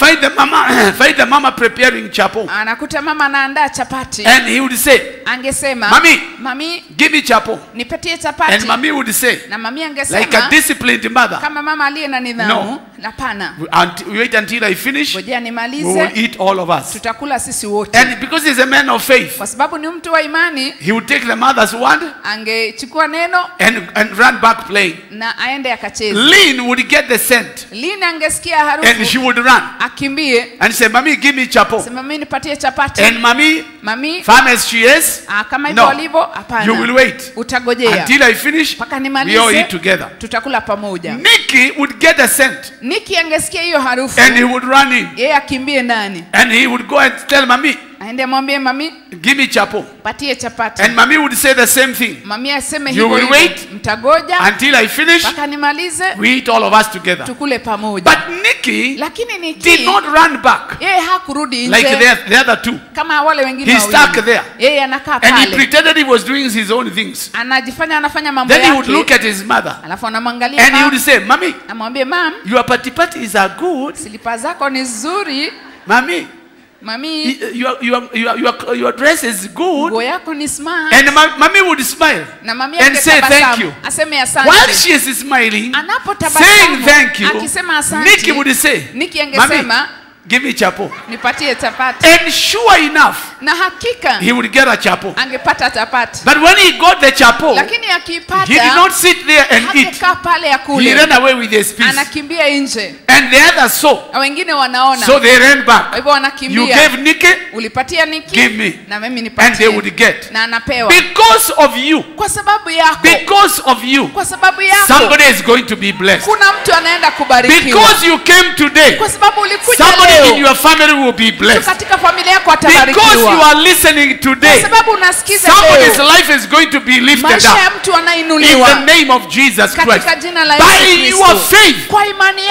find the mama preparing chapo. anakuta mama anaandaa chapati. And he would say, Angesema, Mami, give me chapo. nipatie And chapati. mommy would say, Na mami like a angesema disciplined mother, kama mama aliye na nidhamu, hapana, wait until I finish, ngojea we will nimalize, eat all of us. tutakula sisi wote. And because he's a man of faith, Kwa sababu ni mtu wa imani, he would take the mother's word angechukua neno and run back playing. na aende akacheze. Lynn would get the scent Lina angesikia and she harufu would run akimbie, and say, Mommy, give me chapo. sema mimi nipatie chapati. And mommy, Mami, firm as she is, kama hivyo no, walivyo, you will hapana, wait utagojea until I finish. mpaka We all nimalize, eat together. tutakula pamoja. Nikki would get a scent Niki angesikia hiyo harufu, and he would run in yeye akimbie ndani, and he would go and tell Mommy, aende mwambie mami, give me chapo. patie chapati. And Mommy would say the same thing. Mami aseme You hivyo will hivyo, wait mtagoja until I finish. mpaka nimalize, We eat all of us together. tukule pamoja. But Nikki Lakini did Niki not run back yeye hakurudi like nje the other two. kama wale wengine He stuck there. Yeye anakaa And he pale, pretended he was doing his own things. anajifanya anafanya mambo Then he would look yake, at his mother alafu anamwangalia and he mama, would say, Mommy, amwambie mam, your patipatis are good. silipa zako ni nzuri Mommy, mami, your dress is good. nguo yako ni smart. And Mommy would smile Na mami and say thank angetabasamu, you. aseme While asante. she is smiling, Anapotabasamu, saying thank you, akisema asante, Nikki would say, Niki Mommy, angesema give me chapo. nipatie chapati, And sure enough, na hakika he would get a chapo. angepata chapati. But when he got the chapo, Lakini akipata, he did not sit there and eat. hakukaa pale ya He kule, ran away with his piece. anakimbia nje, And the others saw. na wengine wanaona, So they ran kwa back. hivyo You wanakimbia. gave Nikki, Ulipatia Niki, give me. na mimi And nipatie, they would get. na anapewa. Because of you, Kwa sababu yako, because of you, kwa sababu yako, somebody is going to be blessed. kuna mtu anaenda kubarikiwa. Because you came today, Kwa sababu ulikuja somebody in leo, your family will be mtu blessed. katika familia yako Because you atabarikiwa. are listening Kwa today, sababu unasikiza somebody's leo, life is going to be lifted maisha ya up mtu in anainuliwa the name of Jesus Christ. katika jina la By Yesu your Kristo. faith, Kwa imani when yako, we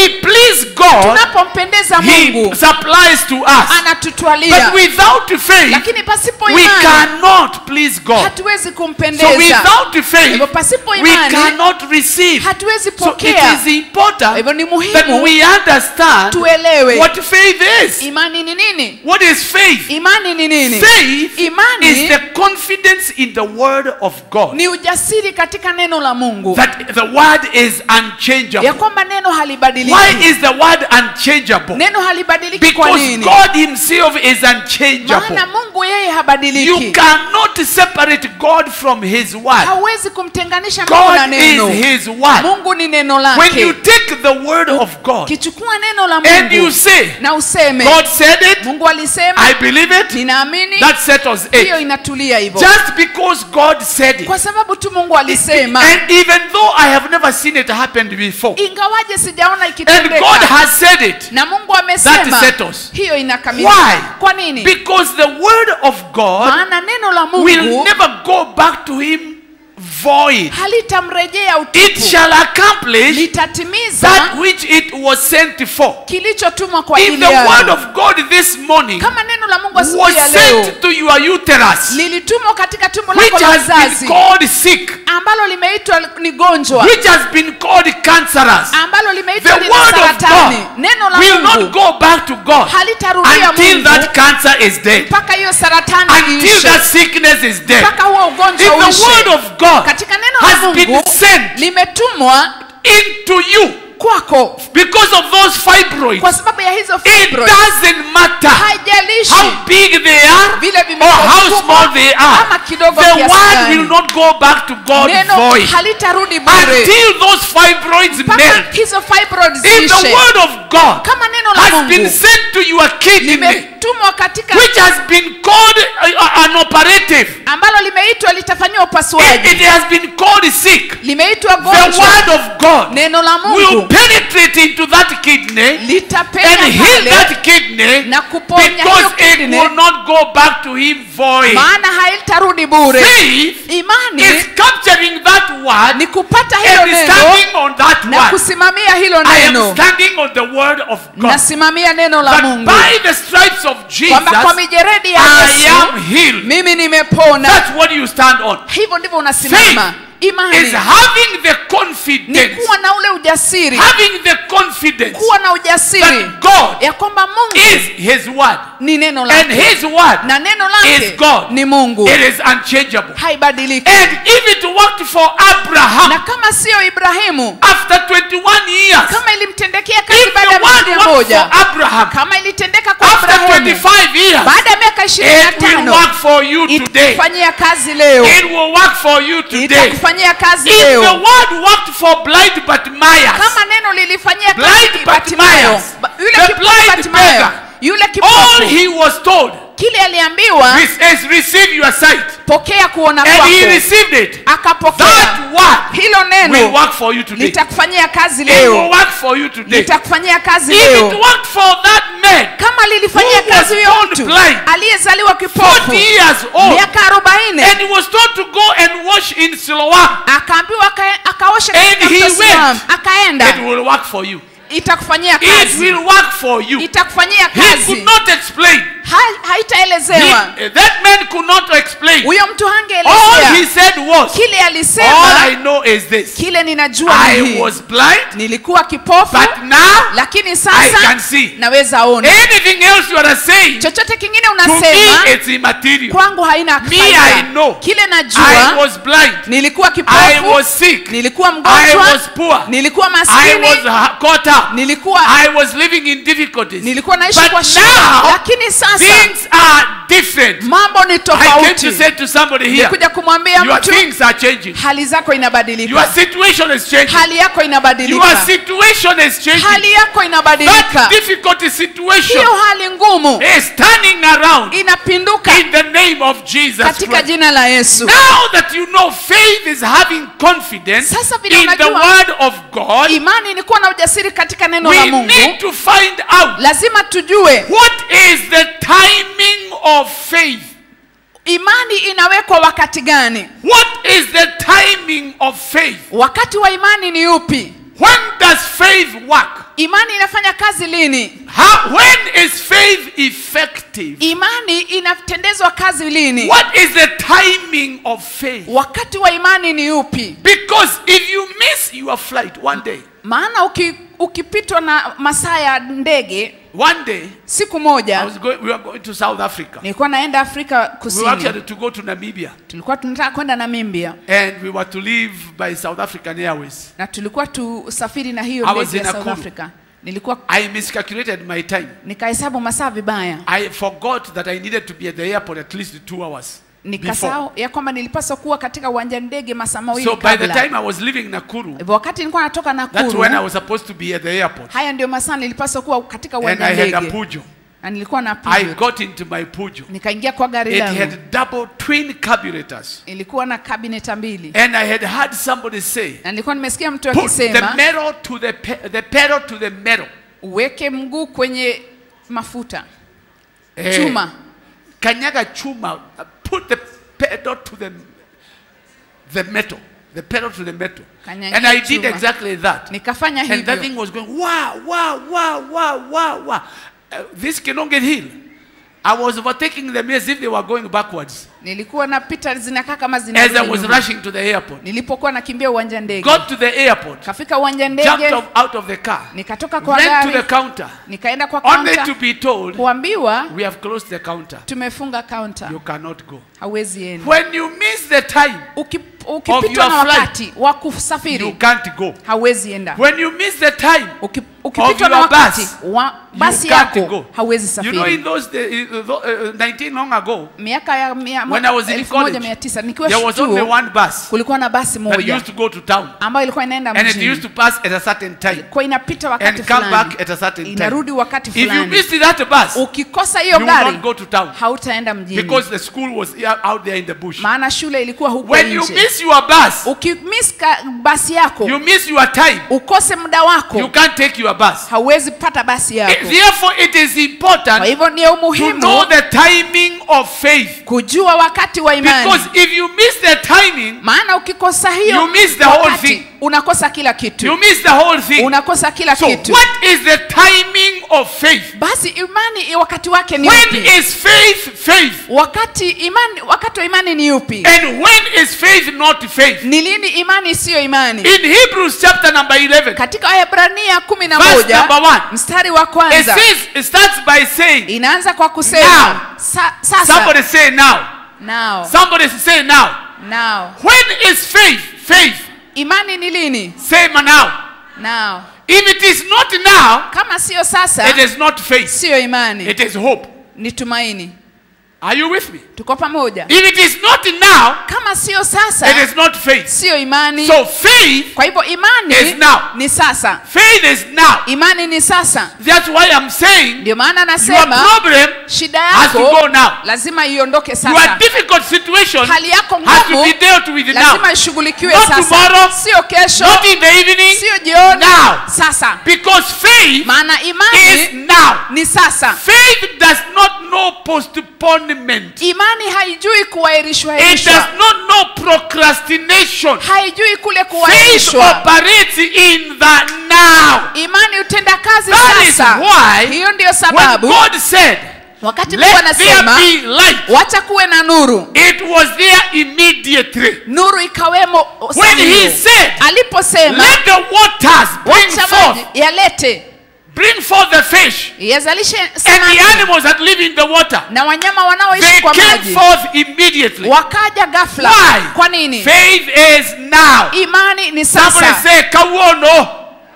we please God, tunapompendeza He Mungu supplies to us. anatutwalia. But without faith, Lakini pasipo we imani cannot please God. hatuwezi So kumpendeza. without faith, Hivyo pasipo we imani cannot receive. hatuwezi So it pokea. is important Hivyo ni that muhimu we understand tuelewe what faith is. imani ni nini. What is faith? Imani ni nini? Faith Imani is the confidence in the word of God. ni ujasiri katika neno la Mungu, That the word is unchangeable. ya kwamba neno halibadiliki. Why is the word unchangeable? Neno halibadiliki kwa Because nini? God himself is unchangeable. Maana Mungu yeye You habadiliki. cannot separate God from his word. Hauwezi kumtenganisha Mungu na God neno. is his word. Mungu ni neno When you lake. take the word of God Kichukua neno la and you Mungu say, na useme God said it, Mungu alisema, I believe it, ninaamini, that settles hiyo it. inatulia hivyo. Just because God said it. Kwa sababu tu Mungu alisema, And even though I have never seen it happen before, ingawaje sijaona and God ikitendeka, has said it, na Mungu that amesema, settles. hiyo inakamilika. Why? Kwa nini? Because the word of God Maana neno la will Mungu never go back to him void. halitamrejea It utupu, shall accomplish litatimiza that which it was sent for. kilichotumwa kwa If ajili the word yao. of God this morning Kama neno la Mungu was asubuhi ya leo sent to your uterus, lilitumwa katika tumbo which lako la has been uzazi, called sick, ambalo limeitwa ni gonjwa, which has been called cancerous, ambalo the limeitwa ni word of saratani, God neno la will not Mungu go back to God halitarudia until Mungu that cancer is dead, mpaka hiyo saratani until iishe, that sickness is dead. mpaka huo If ugonjwa the uishe. word of God Katika neno la has been Mungu sent limetumwa into you kwako because of those fibroids, kwa sababu ya hizo it fibroids. doesn't matter Haijalishi how big they are vile or vimekuwa how vikubwa small they are. ama kidogo The kiasi word gani. will not go back to God Neno void halitarudi bure until those fibroids mpaka melt. hizo fibroids If the ziishe. word of God Kama neno la has been Mungu sent to your kidney, limetumwa katika which has been called an operative, ambalo limeitwa litafanyiwa it upasuaji, has been called sick, limeitwa the gonjwa, word of God neno la will Mungu penetrate into that kidney and litapenya heal pale that kidney na kuponya hiyo because it kidney, will not go back to him void. maana haitarudi bure. Faith Imani is capturing that word ni kupata hilo and neno standing on that na word. kusimamia hilo I am neno. standing on the word of God. Nasimamia neno la That Mungu by the stripes of Jesus, kwamba kwa mijeredi ya I Yesu am healed. mimi nimepona. That's what you stand on. Hivyo ndivyo unasimama. Is Imani having the ni confidence, kuwa na ule ujasiri, having the confidence kuwa na ujasiri that God ya kwamba Mungu is his word ni neno and lake his word na neno is lake God. ni Mungu, It is unchangeable. haibadiliki. And if it worked for Na Abraham kama sio Ibrahimu, after 21 years, kama ilimtendekea kazi if baada the ya miaka word worked moja, for Abraham kama ilitendeka kwa after Abrahamu 25 years, baada ya miaka it will 25, work for you today. itakufanyia kazi leo, It will work for you today. itakufanyia kazi If the leo. word worked for blind Bartimaeus, Kama neno lilifanyia Blind kazi Bartimayo, Bartimaeus, yule the kipofu blind Bartimayo, beggar, yule all kipofu, he was told kile aliambiwa, is receive your sight, pokea kuona and he kwako, received it. akapokea. That word Hilo will neno work for you today. litakufanyia kazi It will leo, work for you today. litakufanyia kazi If it leo. worked for that man Kama lilifanyia who was kazi huyo born mtu blind, aliyezaliwa 40 kipofu years old, miaka 40, and he was told to go and wash in Siloam, akaambiwa akaosha And katika he mto Siloam, went. akaenda, it will work for you. itakufanyia It kazi, will work for you. itakufanyia He could kazi. not explain. Haitaelezewa. That man could not explain. Huyo mtu All he hangeelezea. said was, Kile all alisema, I know is this. kile ninajua I ni hii. was blind, Nilikuwa kipofu, but now lakini I sasa can see. naweza ona. Anything else you are saying, Chochote kingine to me unasema it's immaterial. kwangu haina Me, faida. I know. Kile I najua, was blind. nilikuwa I kipofu, was sick. nilikuwa I mgonjwa, was poor. nilikuwa I maskini, was caught up. nilikuwa I was living in difficulties. nilikuwa naishi But kwa shida, now, lakini sasa things are different. mambo ni I came to tofauti. say to somebody here, Nikuja kumwambia your mtu, things are changing. hali zako Your inabadilika, situation is changing. hali yako Your inabadilika, situation is changing. hali yako inabadilika. That difficult situation Hiyo hali ngumu is turning around inapinduka in the name of Jesus katika Christ. jina la Yesu. Now that you know faith is having confidence Sasa vile in the unajua, word of God, imani ni kuwa na ujasiri katika neno la we Mungu. need to find out Lazima tujue what is the timing of faith. imani inawekwa wakati gani. What is the timing of faith? Wakati wa imani ni upi? When does faith work? Imani inafanya kazi lini? When is faith effective? Imani inatendezwa kazi lini? What is the timing of faith? Wakati wa imani ni upi? Because if you miss your flight one day, Maana ukipitwa na masaa ya ndege, one day, siku moja, we were going to South Africa. nilikuwa naenda Afrika We Kusini. were actually to go to Namibia. Tulikuwa tunataka kwenda Namibia. And we were to leave by South African Airways. Na tulikuwa tusafiri na hiyo I was ndege ya in South Nakuru. Africa. Nilikuwa I miscalculated my time. nikahesabu masaa vibaya. I forgot that I needed to be at the airport at least 2 hours. Nikasahau ya kwamba nilipaswa kuwa katika uwanja ndege masaa mawili So by the kabla. time I was leaving Nakuru, Hivyo wakati nilikuwa natoka that's when I Nakuru, was supposed to be at the airport. haya ndio masaa nilipaswa kuwa katika And uwanja I had a ndege. Pujo. Na nilikuwa na I Pujo. got into my Pujo. Nikaingia kwa gari It langu. had double twin carburetors. Ilikuwa na kabineta mbili. And I had heard somebody say, Na nilikuwa nimesikia mtu put the akisema, metal to the pedal to the metal. uweke mguu kwenye mafuta. Chuma. Kanyaga chuma. Put the pedal to the metal. The pedal to the metal. Kanyaga And I did chuma. exactly that. Nikafanya And that hivyo. thing was going, wow, wow, wow, wow, wow, wow. This cannot get healed. I was overtaking them as if they were going backwards. Nilikuwa napita zinakaa kama As I zinarudi was nyuma. rushing to the airport. Nilipokuwa nakimbia uwanja ndege. Got to the airport. Kafika uwanja Jumped ndege. out of the car. Nikatoka kwa Went to gari. the counter. Nikaenda kwa Only to counter. be told, Kuambiwa we have closed the counter. tumefunga counter. You cannot go. Hauwezi enda. When you miss the time, Ukipitwa your na flight, wakati wa you kusafiri, can't go. hauwezi enda. When you miss the time, Ukipitwa na your wakati bus, wa basi you can't yako, go. hauwezi You know, safiri. in those days, 19 long ago, Miaka ya when I was in college, 1900 nikiwa there was only chuo, one bus kulikuwa na basi that moja used to go to town. ambayo ilikuwa inaenda And it mjini. used to pass at a certain time Kwa inapita wakati and come fulani, back at a certain time. inarudi wakati If you fulani. missed that bus, Ukikosa you hiyo will gari, not go to town hautaenda mjini. because the school was out there in the bush. Maana shule ilikuwa huko When you nje. miss your bus, Ukimiss basi yako, you miss your time. ukose muda wako, You can't take your bus. hauwezi pata basi yako. Therefore, it is Kwa important hivyo ni to umuhimu know the timing of faith. kujua wakati wa imani. Because if you miss the timing, Maana ukikosa hiyo you miss the whole wakati, thing. unakosa kila kitu. You miss the whole thing. Unakosa kila So, kitu. what is the timing of faith? Basi imani wakati wake ni When upi? is faith faith? Wakati wa imani ni upi? And when is faith not faith? Ni lini imani siyo imani? In Hebrews chapter number 11, Katika Waebrania verse 11 number 1, mstari wa it kwanza says, it starts by saying, inaanza kwa now. kusema sasa. Somebody say now. Now. Somebody say now. Now. When is faith faith? Imani ni lini? Say now. Now. If it is not now, Kama siyo sasa, it is not faith. siyo imani. It is hope. Ni tumaini. Are you with me? Tuko pamoja. If it is not now, Kama siyo sasa, it is not faith. siyo imani. So faith Kwa hivyo imani is now. ni sasa. Faith is now. Imani ni sasa. That's why I'm saying Ndio maana your nasema problem shida has to yako go now. lazima iondoke Your sasa. difficult situation Hali yako has to ngumu be dealt with now. lazima ishughulikiwe Not sasa. tomorrow, Sio kesho, not in the evening, sio jioni, now. sasa. Because faith Maana is imani now. ni sasa. Faith does not know postponement. Imani haijui kuahirishwa It does ahirishwa. not know procrastination. Haijui kule Faith kuahirishwa. operates in the now. Imani utenda kazi That is sasa. why Hiyo ndio when sababu God said, wakati Mungu let there anasema be light, wacha kuwe na nuru, it was there immediately. nuru ikawemo. When he hiyo. said, Aliposema let the waters bring wacha forth, maji yalete, bring forth the fish yazalishe and the samaki animals that live in the water, na wanyama wanaoishi they kwa came maji, forth immediately. wakaja ghafla. Why? Kwa nini? Faith is now. Imani ni Somebody sasa. say kawono.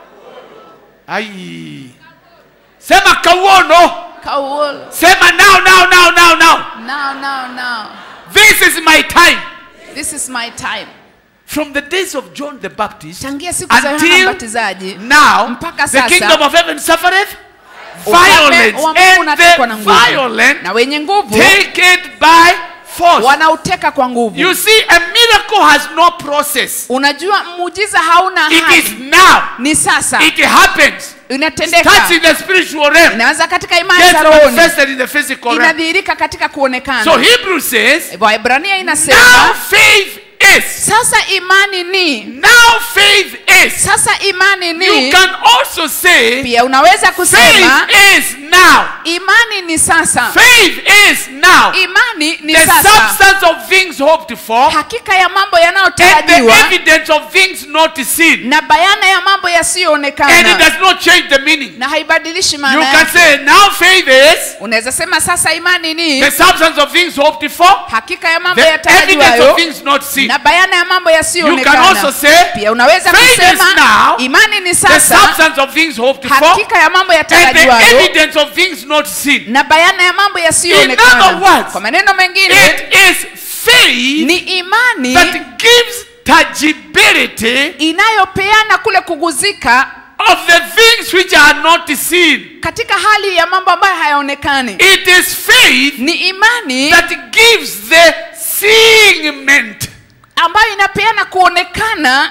Ai. Sema kawono. Kauolo. Sema now, now, now, now, now. Now. This is my time. This is my time. From the days of John the Baptist Tangia siku za Yohana until Mbatizaji now, mpaka the sasa, kingdom of heaven suffereth ufalme violence, wa Mungu and unatekwa na the nguvu, violent na wenye nguvu take it by force. wanauteka kwa nguvu. You see, a miracle has no process. Unajua muujiza hauna It is ahadi. now. Ni sasa. It happens. Inatendeka. Starts in the spiritual realm. Inaanza katika imani Gets za rohoni. manifested in the physical realm. Inadhihirika katika kuonekana. So Hebrews says, Waebrania now inasema faith is. Sasa imani ni. Now faith is. Sasa imani ni. You can also say Pia unaweza kusema faith is now. imani ni sasa. Faith is now. Imani ni The sasa. substance of things hoped for Hakika ya mambo and yanayotarajiwa the evidence of things not seen. na bayana ya mambo And it yasiyoonekana. does not change the meaning. Na haibadilishi You maana can yake. say now faith is Unaweza sema sasa imani ni the substance of things hoped for, hakika ya mambo the evidence yatarajiwayo of things not seen. na bayana ya mambo You can also yasiyoonekana. say Pia unaweza faith is kusema now imani ni the sasa substance of things hoped for hakika ya mambo and the yatarajiwayo evidence of things not seen. na bayana ya mambo In other yasiyoonekana. words, Kwa maneno mengine It is faith ni imani that gives tangibility inayopeana kule kuguzika of the things which are not seen. katika hali ya mambo ambayo hayaonekani. It is faith Ni imani that gives the seeing ambayo inapeana kuonekana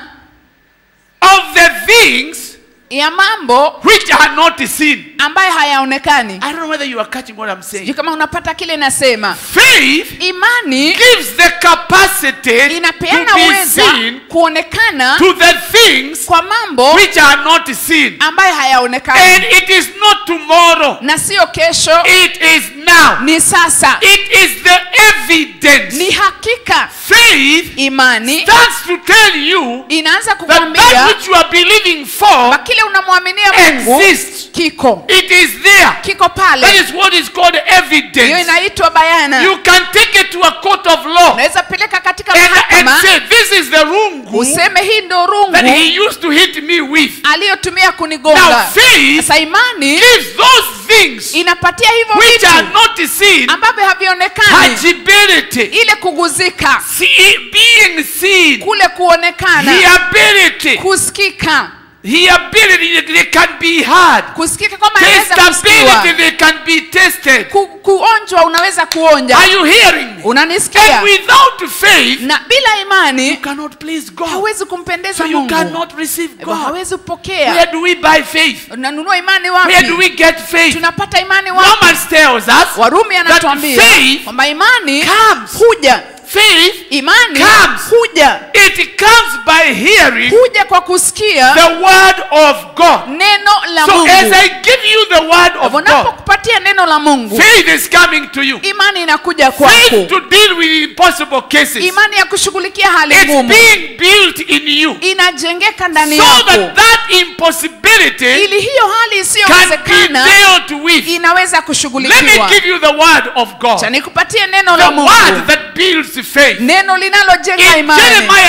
of the things ya mambo which are not seen. ambayo hayaonekani. I don't know whether you are catching what I'm saying. Sijui kama unapata kile nasema. Faith Imani gives the capacity to inapeana be uweza seen kuonekana to the things kwa mambo which are not seen. ambayo And hayaonekani. it is not tomorrow. Na sio kesho, It is now. ni sasa. It is the evidence. Ni hakika. Faith Imani starts to tell you inaanza that kukwambia which you are believing for kile unamwaminia Mungu exists. kiko. It is there. Kiko That pale. is what is called Hiyo evidence. inaitwa bayana. You can take it to a court of law Unaweza peleka katika and mahakama say, this is the rungu useme hii ndo that rungu he used to hit me with. aliyotumia Now kunigonga. faith Sasa imani gives those things inapatia hivyo which are vitu not seen ambavyo havionekani, tangibility, ile kuguzika, being seen, kule kuonekana, hearability. kusikika, Hearability, they can be heard. kusikika kwamba inaweza kusikiwa, Testability, they can be tested. kuonjwa unaweza kuonja. Are you hearing me? Unanisikia? And without faith, Na bila imani you cannot please God. hawezi kumpendeza So you Mungu. cannot receive Hivyo God. hawezi kupokea. Where do we buy faith? Unanunua imani Where do wapi? we get faith? Tunapata imani wapi? Romans tells us Warumi anatuambia faith kwamba imani comes. huja. faith Imani comes. huja. It comes by hearing Huja kwa kusikia the word of God. neno la So Mungu. as I give you the word of God, Unapokupatia neno la Mungu, faith is coming to you. imani inakuja Faith kwako. to deal with impossible cases. Imani ya kushughulikia hali It's ngumu being built in you inajengeka ndani so yako, that impossibility ili hiyo hali can be isiyowezekana dealt with. inaweza Let me kushughulikiwa. give you the word of God. Cha nikupatie neno The la Mungu, word that builds faith. neno linalojenga In imani. Jeremiah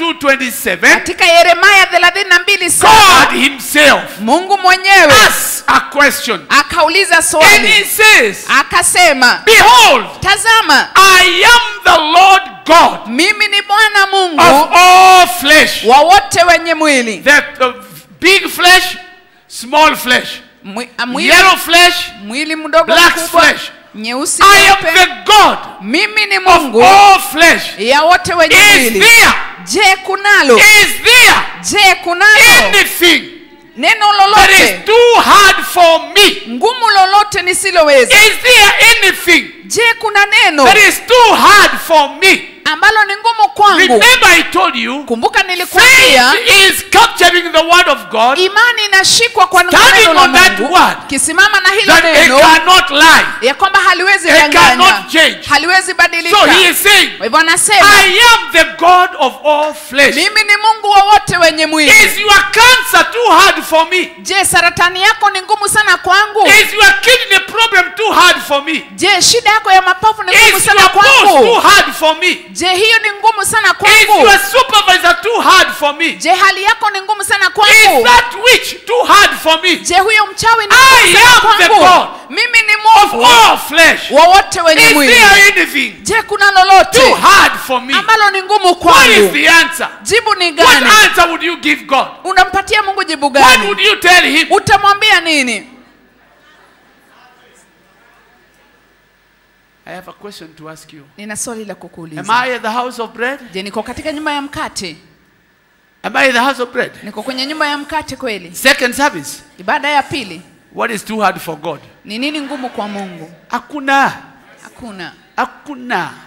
32:27, Katika Yeremia 32:7 God himself Mungu mwenyewe asks a question. akauliza And swali, he says, akasema, behold, tazama, I am the Lord God mimi ni Bwana of Mungu all flesh. wa wote wenye mwili. The big flesh, small flesh, Mwili, yellow flesh, mwili mdogo, black mkubwa, flesh. nyeusi, I am nyeupe. the God Mimi ni of Mungu all flesh. ya wote wenye Is mwili. there, Je, kunalo? is there Je, kunalo anything neno that is lolote too hard for me? ngumu lolote nisiloweza? Is there anything Je, kuna neno that is too hard for me? ambalo ni ngumu kwangu? Remember I told you, Kumbuka nilikwambia faith is capturing the word of God imani inashikwa kwa Standing neno la on that Mungu, word, kisimama na hilo that it neno cannot lie. ya kwamba haliwezi It danganya, cannot change. haliwezi badilika. So he is saying, Kwa hivyo anasema, I am the God of all flesh. mimi ni Mungu wa wote wenye mwili. Is your cancer too hard for me? Je, saratani yako ni ngumu sana kwangu? Is your kidney problem too hard for me? Je, shida yako ya mapafu ni ngumu Is sana your boss too kwangu? hard for me? Je, hiyo ni ngumu sana Is kwangu? your supervisor too hard for me? Je, hali yako ni ngumu sana Is kwangu? that witch too hard for me? Je, huyo mchawi ni I ngumu sana am the kwangu? God Mimi ni Of Mungu all flesh. wa wote wenye Is mwili. there anything Je, kuna too lolote hard for me? ambalo ni ngumu What is kwangu? the answer? Jibu ni What gani? answer would you give God? Unampatia Mungu jibu What gani? would you tell him? Utamwambia nini? I have a question to ask you. Nina swali la Am kukuuliza. I at the house of bread? Je, niko katika nyumba ya mkate? Am I at the house of bread? Niko kwenye nyumba ya mkate kweli? Second service. Ibada ya pili. What is too hard for God? Ni nini ngumu kwa Mungu? Hakuna. Hakuna. Hakuna.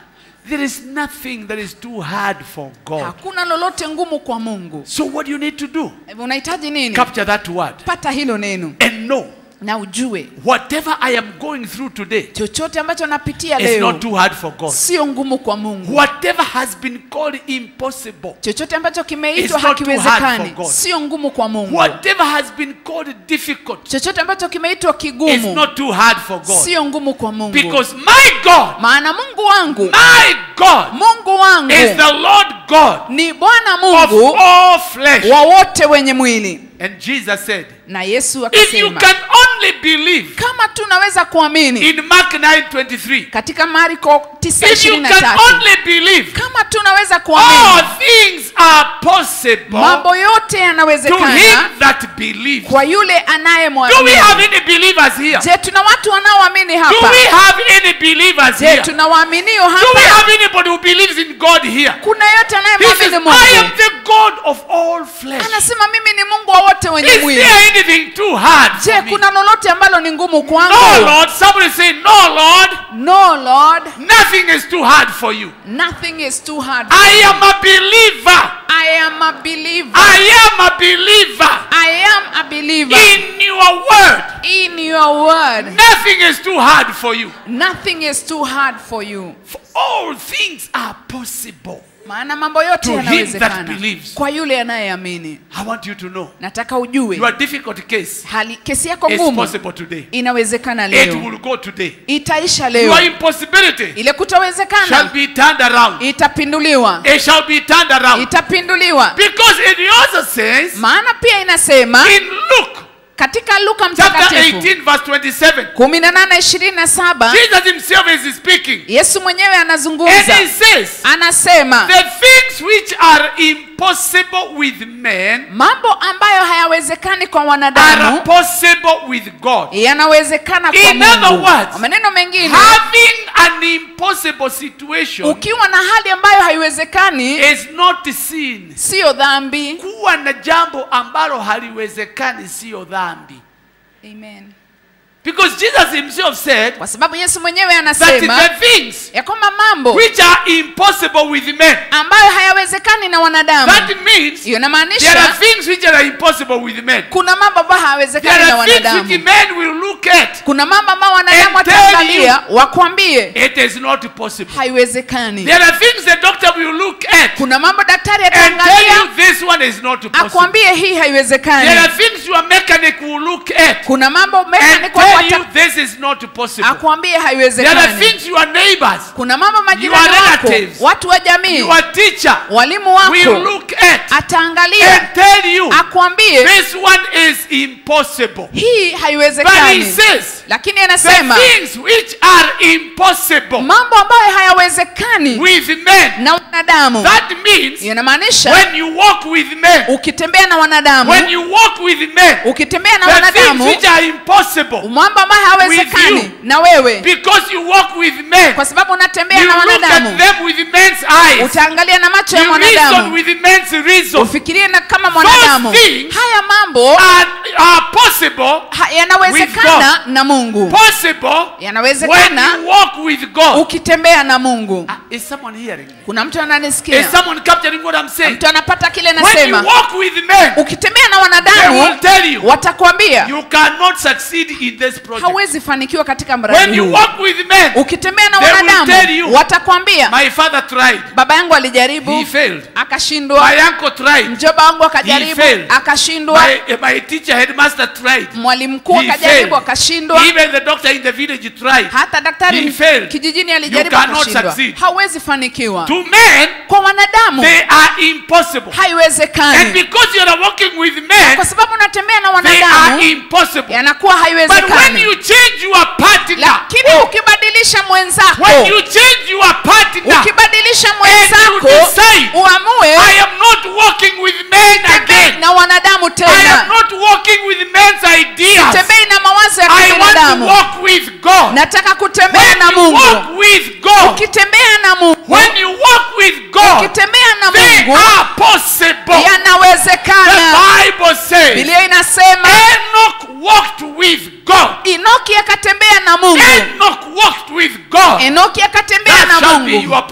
There is nothing that is too hard for God. Hakuna lolote ngumu kwa Mungu. So what do you need to do? Unahitaji nini? Capture that word. Pata hilo neno. And know. Na ujue. Whatever I am going through today. Chochote ambacho napitia leo. It's not too hard for God. Sio ngumu kwa Mungu. Whatever has been called impossible. Chochote ambacho kimeitwa hakiwezekani. Sio ngumu kwa Mungu. Whatever has been called difficult. Chochote ambacho kimeitwa kigumu. It's not too hard for God. Sio ngumu kwa Mungu. Because my God. Maana Mungu wangu. My God. Mungu wangu. Is the Lord God. Ni Bwana Mungu. Of all flesh. Wa wote wenye mwili. And Jesus said. Na Yesu akasema. If you can only believe. Kama tunaweza kuamini. In Mark 9:23. Katika Marko 9:23. If you can only believe. Kama tunaweza kuamini. All things are possible. Mambo yote yanawezekana. To him that believes. Kwa yule anayemwamini. Do we have any believers here? Je, tuna watu wanaoamini hapa? Do we have any believers here? Je, tuna waaminio hapa? Do we have anybody who believes in God here? Kuna yote anayemwamini Mungu. I am the God of all flesh. Anasema mimi ni Mungu wa wote wenye mwili. Is there anything too hard for me? Je, kuna lolote ambalo ni ngumu kwangu? No, Lord. Somebody say, no, Lord. No, Lord. Nothing is too hard for you. Nothing is too hard. I am a believer. I am a believer. I am a believer. I am a believer. In your word. In your word. Nothing is too hard for you. Nothing is too hard for you. For all things are possible. Maana mambo yote yanawezekana kwa yule anayeamini. I want you to know. Nataka ujue. Your difficult case. Kesi yako ngumu. Is possible today. Inawezekana leo. It will go today. Itaisha leo. Your impossibility. Ile kutawezekana. Shall be turned around. Itapinduliwa. It shall be turned around. Itapinduliwa. Because it also says. Maana pia inasema. In Luke. Katika Luka mtakatifu 18:27 Jesus himself is speaking. Yesu mwenyewe anazungumza. And he says, anasema the things which are impossible with men, mambo ambayo hayawezekani kwa wanadamu, are possible with God. Yanawezekana kwa Mungu. In other words, maneno mengine, having an impossible situation, ukiwa na hali ambayo haiwezekani, is not sin. Sio dhambi. Kuwa na jambo ambalo haliwezekani sio dhambi. Amen. Because Jesus himself said, kwa sababu Yesu mwenyewe anasema, that the things ya kwamba mambo which are impossible with men, ambayo hayawezekani na wanadamu, that means inamaanisha there are things which are impossible with men. Kuna mambo ambayo hayawezekani na wanadamu. There are things which men will look at. Kuna mambo ambayo wanadamu wataangalia wakwambie it is not possible. Haiwezekani. There are things the doctor will look at. Kuna mambo daktari ataangalia and tell you this one is not possible. Akwambie hii haiwezekani. There are things your mechanic will look at. Kuna mambo mechanic you this is not possible. Akwambie haiwezekani. There are things your neighbors, kuna mambo majirani wako, watu wa jamii, your teacher, walimu wako will look at ataangalia and tell you, akwambie this one is impossible. Hii haiwezekani. But he says, lakini anasema the things which are impossible, mambo ambayo hayawezekani with men, na wanadamu. That means inamaanisha when you walk with men, ukitembea na wanadamu, when you walk with men, ukitembea na the wanadamu, things which are impossible, mambo ambayo hayawezekani na wewe, because you walk with men, kwa sababu unatembea na wanadamu, you look at them with men's eyes, utaangalia na macho ya mwanadamu, you reason with men's reason, ufikirie na kama mwanadamu. Haya mambo are possible, yanawezekana na Mungu, possible, yanawezekana when you walk with God, ukitembea na Mungu. Is someone hearing me? Kuna mtu ananisikia? Is someone capturing what I'm saying? Mtu anapata kile nasema. When you walk with men, ukitembea na wanadamu, they will tell you, watakwambia, you cannot succeed in this project. Hauwezi fanikiwa katika mradi huu. When you walk with men, ukitembea na they wanadamu, will tell you, watakwambia, my father tried, baba yangu alijaribu, he failed, akashindwa. My uncle tried, mjomba wangu akajaribu, akashindwa. My teacher headmaster tried, mwalimu mkuu akajaribu, akashindwa. Even the doctor in the village tried, hata daktari kijijini alijaribu, akashindwa. Hauwezi fanikiwa. To men, kwa wanadamu, they are impossible. Haiwezekani. And because you are walking with men, kwa sababu unatembea na wanadamu, they are impossible. Yanakuwa haiwezekani. But when you change your partner, lakini ukibadilisha mwenzako, when you change your partner, ukibadilisha mwenzako, uamue, I am not walking with men again, na wanadamu tena. I am not walking with men's ideas. Sitembei na mawazo ya I kibinadamu. want to walk with God. Nataka kutembea na Mungu. When you walk with God, ukitembea na Mungu, when you walk with God, ukitembea na they Mungu, are possible. Yanawezekana. The Bible says, Biblia inasema, Enoch walked with God. Enoki akatembea na Mungu. Enoch walked with God. Enoki akatembea na That shall be Mungu. your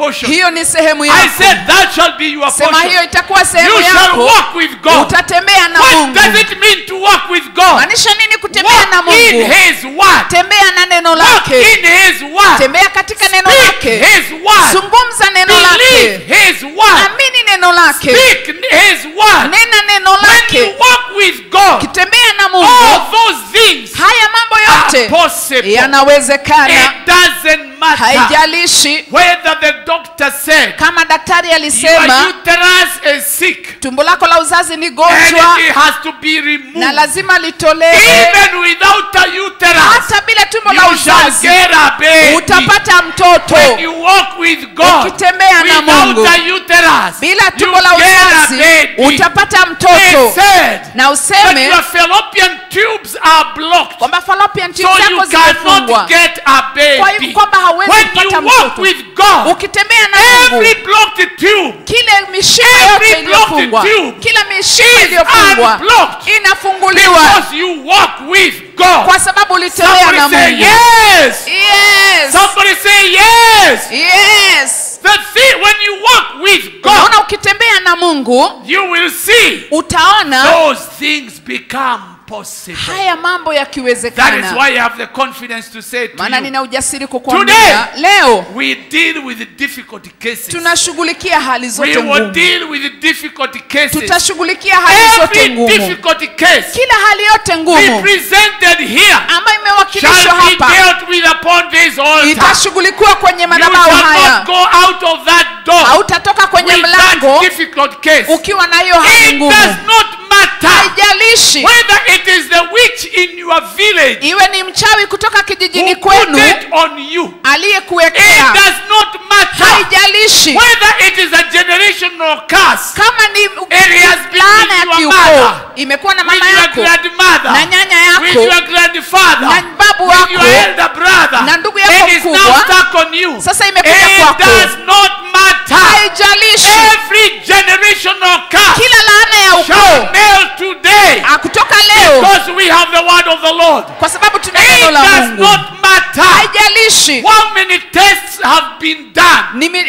portion. Hiyo ni sehemu I yako. said that shall be your Sema portion. hiyo itakuwa sehemu You shall yako. walk with God. Utatembea na What Mungu. does it mean to walk with God? Maanisha nini kutembea na Walk in Mungu? His word. Tembea na neno Walk lake. in His word. Tembea katika neno Speak lake. His word. Zungumza neno Believe lake. His word. Amini neno lake. Speak His word. Nena neno When you lake. walk with God, Kitembea na all Mungu. those things Haya mambo are yote possible. yanawezekana. It doesn't matter Haijalishi whether the doctor said kama daktari your alisema uterus is sick tumbo lako la uzazi ni and gonjwa it has to be removed. na lazima litolewe. Even without a uterus, Hata bila tumbo la you shall uzazi get a baby. utapata mtoto. When you walk with God, Ukitembea na Mungu without a uterus, bila you tumbo la get a uzazi baby. utapata They mtoto. said Na that useme your fallopian tubes are blocked, kwamba fallopian so tubes you zako zimefungwa, cannot get a kwa hivyo baby. kwamba hauwezi When kupata you walk mtoto. with God, Ukitembea na every Mungu, blocked tube kile mishipa every yote blocked iliyofungwa, tube kila mishipa is iliyofungwa unblocked inafunguliwa because you walk with God. kwa sababu ulitembea na Somebody say Mungu. yes. Yes. Somebody say yes. Yes. The thing, when you walk with God, Unaona, ukitembea na Mungu you will see utaona those things become possible. haya mambo That is yakiwezekana. why I have the confidence to say to Maana you, nina ujasiri Today, kukuambia leo we deal with difficult cases. tunashughulikia hali We zote will ngumu. deal with difficult cases. Tutashughulikia hali zote Every ngumu. difficult case Kila hali yote ngumu represented here ambayo imewakilishwa shall be hapa dealt with upon this altar. itashughulikiwa kwenye You madhabahu shall not haya. go out of that door Hautatoka kwenye with mlango that difficult case. ukiwa na hiyo hali It ngumu. does not matter Haijalishi whether it is the witch in your village iwe ni mchawi kutoka kijijini who put kwenu it on you. It aliyekuwekea. does not matter Haijalishi whether it is a generational curse kama ni it has been laana ya with your kiukoo mother, imekuwa na with mama your yako grandmother, na nyanya with yako your grandfather, na babu with your wako elder brother. na ndugu yako It is now mkubwa. stuck on you. Sasa imekuja It kwako. does not matter. Haijalishi Every generational curse kila laana ya shall ukoo nail today kutoka leo, because we have the word of the Lord. kwa sababu tuna It neno la does Mungu. not matter Haijalishi how many tests have been done.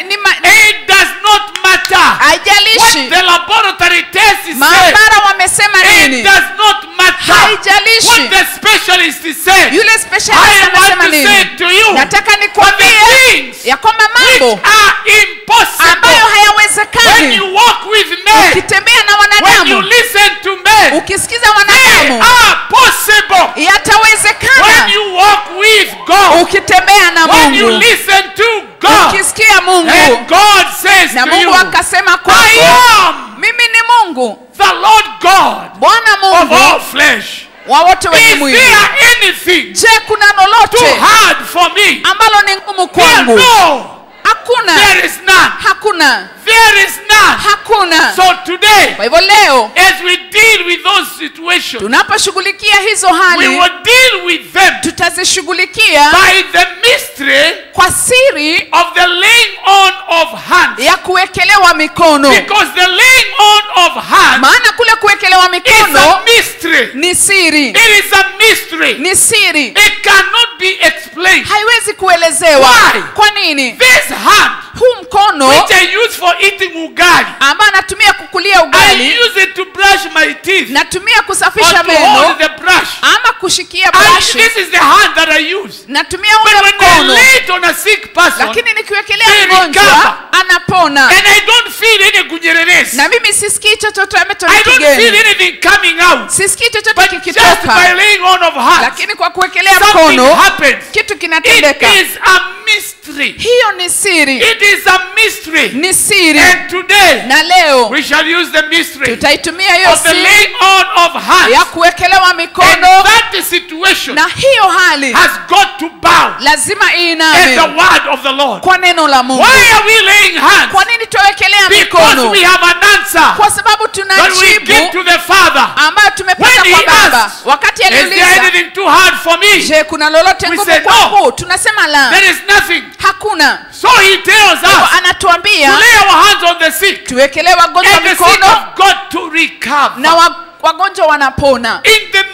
It does not matter what haijalishi the laboratory test is saying. maabara wamesema It nini, does not matter haijalishi what the specialist is saying. yule I specialist want amesema to say nini. to you Nataka that the nikwambie things ya kwamba which mambo are impossible ambayo when hayawezekani you walk with men, ukitembea na when you wanadamu, listen to men, ukisikiza they wanadamu, are possible when yatawezekana you walk with God, ukitembea na when you Mungu, listen to God. ukisikia Mungu And God says na to you, Mungu akasema I kwako, am mimi ni Mungu, the Lord God Bwana of all Mungu flesh. wa wote wenye Is mwili. there anything Je, kuna too lolote hard for me? ambalo ni ngumu There, kwangu? no, Hakuna, there is none. hakuna, There is none. hakuna. So today, Kwa hivyo leo as we deal with those situations, tunaposhughulikia hizo we hali will deal with them tutazishughulikia by the mystery kwa siri of the laying on of hands. ya kuwekelewa mikono, Because the laying on of hands maana kule kuwekelewa is a mikono mystery. ni siri, It is a mystery. ni siri, It cannot be explained. haiwezi kuelezewa. Why? Kwa nini? This hand, Huu mkono which I use for eating ugali, ambao natumia kukulia I ugali, use it to brush my teeth natumia or kusafisha to hold meno the brush. ama kushikia And brashi, this is the hand that I use. natumia But ule when I mkono, lay it on a sick person, lakini nikiwekelea they mgonjwa recover. anapona, and I don't feel any gunyereresi, na mimi sisikii chochote ambacho ni I don't feel kigeni, anything coming out, sisikii chochote but just by kikitoka, laying on of hands, lakini kwa kuwekelea something mkono happens. kitu It kinatendeka. is a mystery. Hiyo ni siri, It is a mystery. ni siri. And today, Na leo we shall use the mystery tutaitumia hiyo of the siri laying on of hands. ya kuwekelewa And mikono, that situation na hiyo hali has got to bow lazima at the iiname word of the Lord. kwa neno la Mungu. Why are we laying hands? Kwa nini tuwekelea Because mikono? we have an answer Kwa sababu tuna that we give jibu to the Father. ambayo tumepata When kwa he Baba. asked, Wakati Is there aliuliza, anything too hard for me? je, kuna lolote We ngumu say, kwangu? Tunasema la, There is nothing. hakuna. So he tells Kwa hivyo us to anatuambia lay our hands on the sick, tuwekelee wagonjwa and the sick mikono have got to recover. na wagonjwa wanapona. In the midst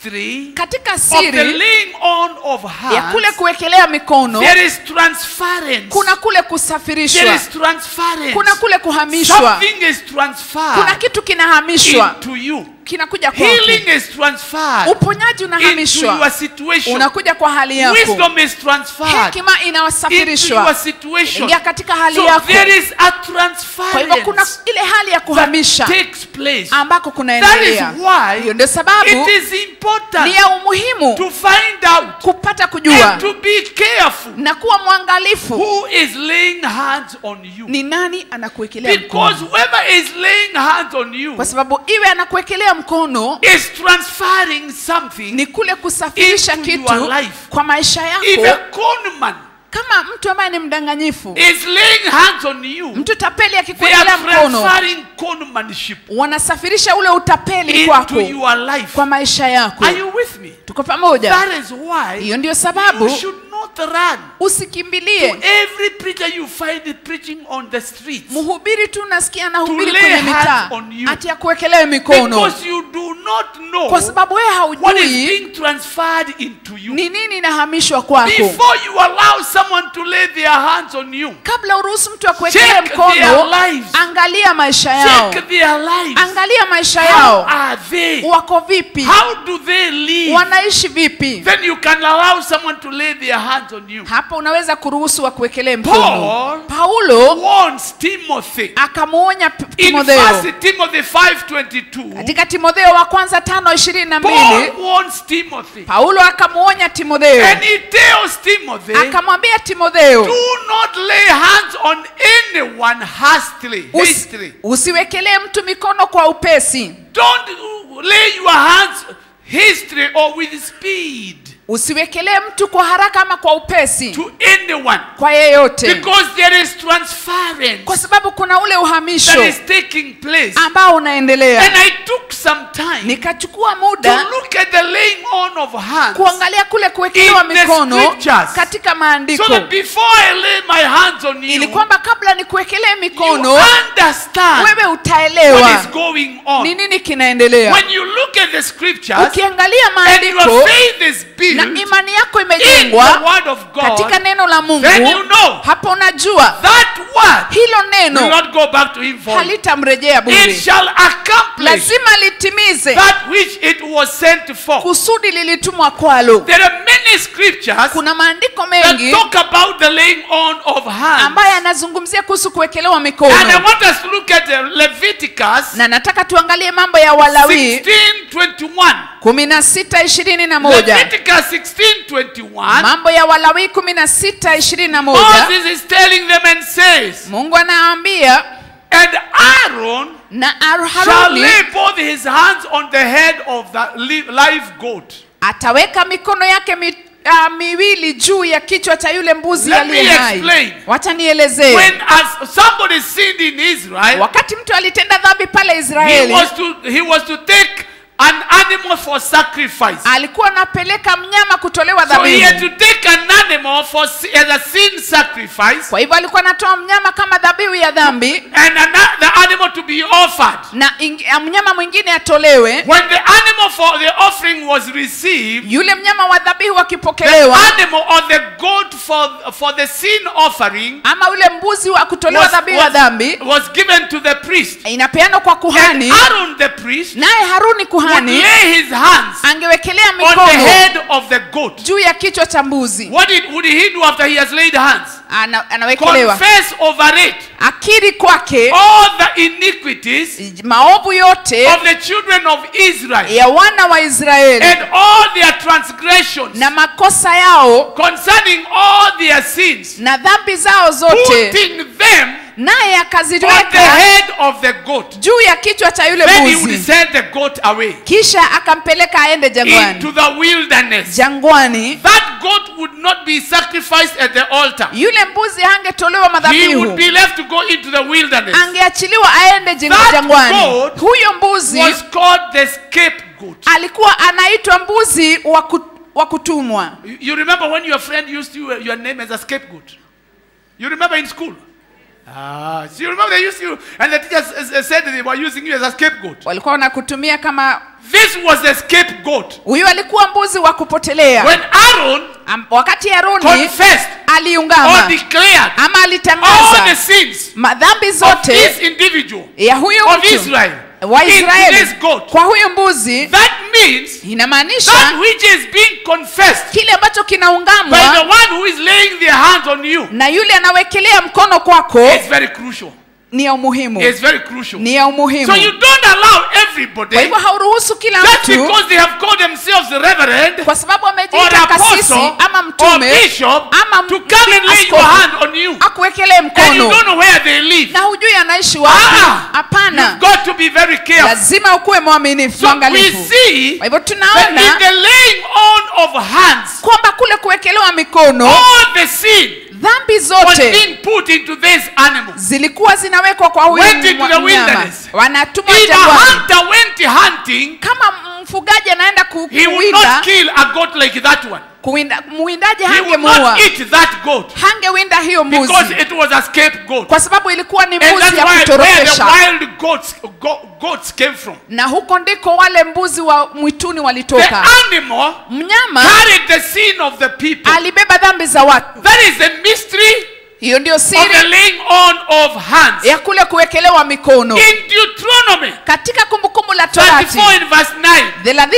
mystery katika of the siri laying on of ya kule hands, kuwekelea mikono there is transference. kuna kule There kusafirishwa, is transference. kuna kule kuhamishwa, Something is transferred kuna kitu kinahamishwa into you. kinakuja kwako. Healing is transferred Uponyaji into unahamishwa your situation. unakuja kwa hali yako. Wisdom is transferred Hekima into inawasafirishwa your situation. ingia katika hali So yako. there is a Kwa hivyo kuna transference ile hali ya that kuhamisha takes place. ambako That is kunaendelea. why Hiyo ndio sababu it is important ni ya umuhimu to find out kupata kujua and to be careful na kuwa mwangalifu who is laying hands on you. ni nani anakuwekelea Because mkono, whoever is laying hands on you kwa sababu iwe anakuwekelea mkono is transferring something. ni kule kusafirisha into kitu your life. kwa maisha If a yako. conman Kama mtu ambaye ni mdanganyifu, is laying hands on you, mtu tapeli they are akikuwekelea mkono, transferring conmanship wanasafirisha ule utapeli into kwako your life. kwa maisha yako. Are you with me? Tuko pamoja? That is why Hiyo ndio you sababu should not run usikimbilie to every preacher you find it preaching on the streets, mhubiri tu nasikia anahubiri lay kwenye hands mitaa on you. ati akuwekelee mikono, because you do not know kwa sababu wewe what is haujui being transferred into you. ni nini inahamishwa kwako. Before you allow someone to lay their hands on you, Kabla uruhusu mtu akuwekelee check mkono, their lives. angalia maisha yao, Check their lives. angalia maisha How yao, are they? wako vipi, How do they live? wanaishi vipi. Then you can allow someone to lay their hands on you. Hapo unaweza kuruhusu wakuwekelee mkono. Paul Paulo warns Timothy akamuonya in Timotheo 1 Timothy 5:22. katika Timotheo wa kwanza 5:22. Paul warns Timothy Paulo akamuonya Timotheo, and he tells Timothy, akamwambia Timotheo, do not lay hands on anyone hastily. usiwekelee mtu mikono kwa upesi. Don't lay your hands hastily or with speed Usiwekelee mtu kwa haraka ama kwa upesi to anyone, kwa yeyote, because there is transference kwa sababu kuna ule that uhamisho is taking place. ambao unaendelea. And I took some time Nikachukua to muda look at the laying on of hands, kuangalia kule kuwekelewa in the mikono scriptures, katika so maandiko, that before I lay my hands on you, ili kwamba kabla nikuwekelee you mikono understand wewe what utaelewa is going on. ni nini kinaendelea. When you look at the scriptures Ukiangalia and maandiko your faith is built na imani yako in the imejengwa word of katika God, neno la Mungu, then you know hapo unajua that word hilo will neno not go back to him void. halitamrejea It bure, shall accomplish lazima litimize that which it was sent for. kusudi lilitumwa kwalo. There are many scriptures Kuna maandiko that mengi talk about the laying on of hands. ambaye anazungumzia kuhusu kuwekelewa And I mikono, want us to look at Leviticus na nataka tuangalie mambo ya Walawi 16:21. 16:21. Leviticus 16:21. Mambo ya Walawi 16:21. Moses is telling them and says, Mungu anaambia, and Aaron na shall Haruni lay both his hands on the head of the live goat. ataweka mikono yake miwili juu ya kichwa cha yule mbuzi Let me aliye hai. explain. Wacha nielezee. When as somebody sinned in Israel, Wakati mtu alitenda dhambi pale he Israeli, was to take an animal for sacrifice. alikuwa anapeleka mnyama kutolewa So he had dhabihu. to take an animal as a sin sacrifice, Kwa hivyo alikuwa anatoa mnyama kama dhabihu ya dhambi and the animal to be offered. na mnyama mwingine atolewe. When the animal for the offering was received, Yule mnyama wa dhabihu the akipokelewa, animal or the goat for the sin offering ama ule mbuzi wa kutolewa dhabihu ya dhambi, was given to the priest. inapeanwa kwa And kuhani, Aaron the priest naye Haruni would kuhani lay his hands angewekelea on the mikono head of the goat. juu ya kichwa cha mbuzi. What would he do after he has laid hands? Anawekelewa, Confess over it akiri kwake all the iniquities maovu yote of the children of Israel ya wana wa Israeli and all their transgressions na makosa yao concerning all their sins, na dhambi zao zote, putting them naye on the akaziweka head of the goat. juu ya kichwa cha yule Then he would mbuzi, send the goat away kisha akampeleka aende into jangwani. the wilderness. Jangwani That goat would not be sacrificed at the altar. yule mbuzi hangetolewa He would madhabihu, be left to go into the wilderness. angeachiliwa aende That jangwani. goat Huyo mbuzi was called the scapegoat. alikuwa anaitwa mbuzi wa kutumwa. You remember when your friend used your name as a scapegoat? You remember in school? So you remember they used you, and the teachers said they were using you as a scapegoat. Walikuwa wanakutumia kama This was the scapegoat. huyu alikuwa mbuzi wa kupotelea. When Aaron Wakati Aroni confessed aliungama or declared ama all alitangaza the sins madhambi of zote this individual, ya huyu of mtu Israel, wa in Israeli this goat, kwa huyu mbuzi, that means inamaanisha that which is being confessed kile ambacho by the kinaungamwa one who is laying their hands on you na yule anawekelea mkono kwako is very crucial. ni ya umuhimu, It's very crucial. ni ya umuhimu. So you don't allow everybody, Kwa hivyo hauruhusu kila just mtu because they have called themselves reverend kwa sababu or amejiita kasisi apostle ama or mtume bishop ama to come and lay your hand on you, akuwekelee and you mkono don't know where they live. na hujui anaishi wapi. You've Hapana, got to be very careful. lazima ukuwe mwaminifu, So we mwangalifu. see Kwa hivyo that in tunaona the laying on of hands, kwamba kule kuwekelewa mikono, all the sin dhambi was zote being put into this animal. zilikuwa zinawekwa kwa huyu Went into the mnyama. wilderness. Wanatumwa If a jangwani. hunter went hunting, Kama mfugaji anaenda he would not kill a goat like that one. muwindaji He would hangemuua, not eat that goat hangewinda hiyo because mbuzi it was a scapegoat. kwa sababu ilikuwa ni And mbuzi that's ya where the kutorokesha, wild goats came from. na huko ndiko wale mbuzi wa mwituni The walitoka. animal Mnyama carried the sin of the people. alibeba dhambi za watu. That is the mystery Hiyo ndio of the siri laying on of hands. ya kule kuwekelewa mikono. In Deuteronomy Katika Kumbukumbu la Torati 34 in verse 9,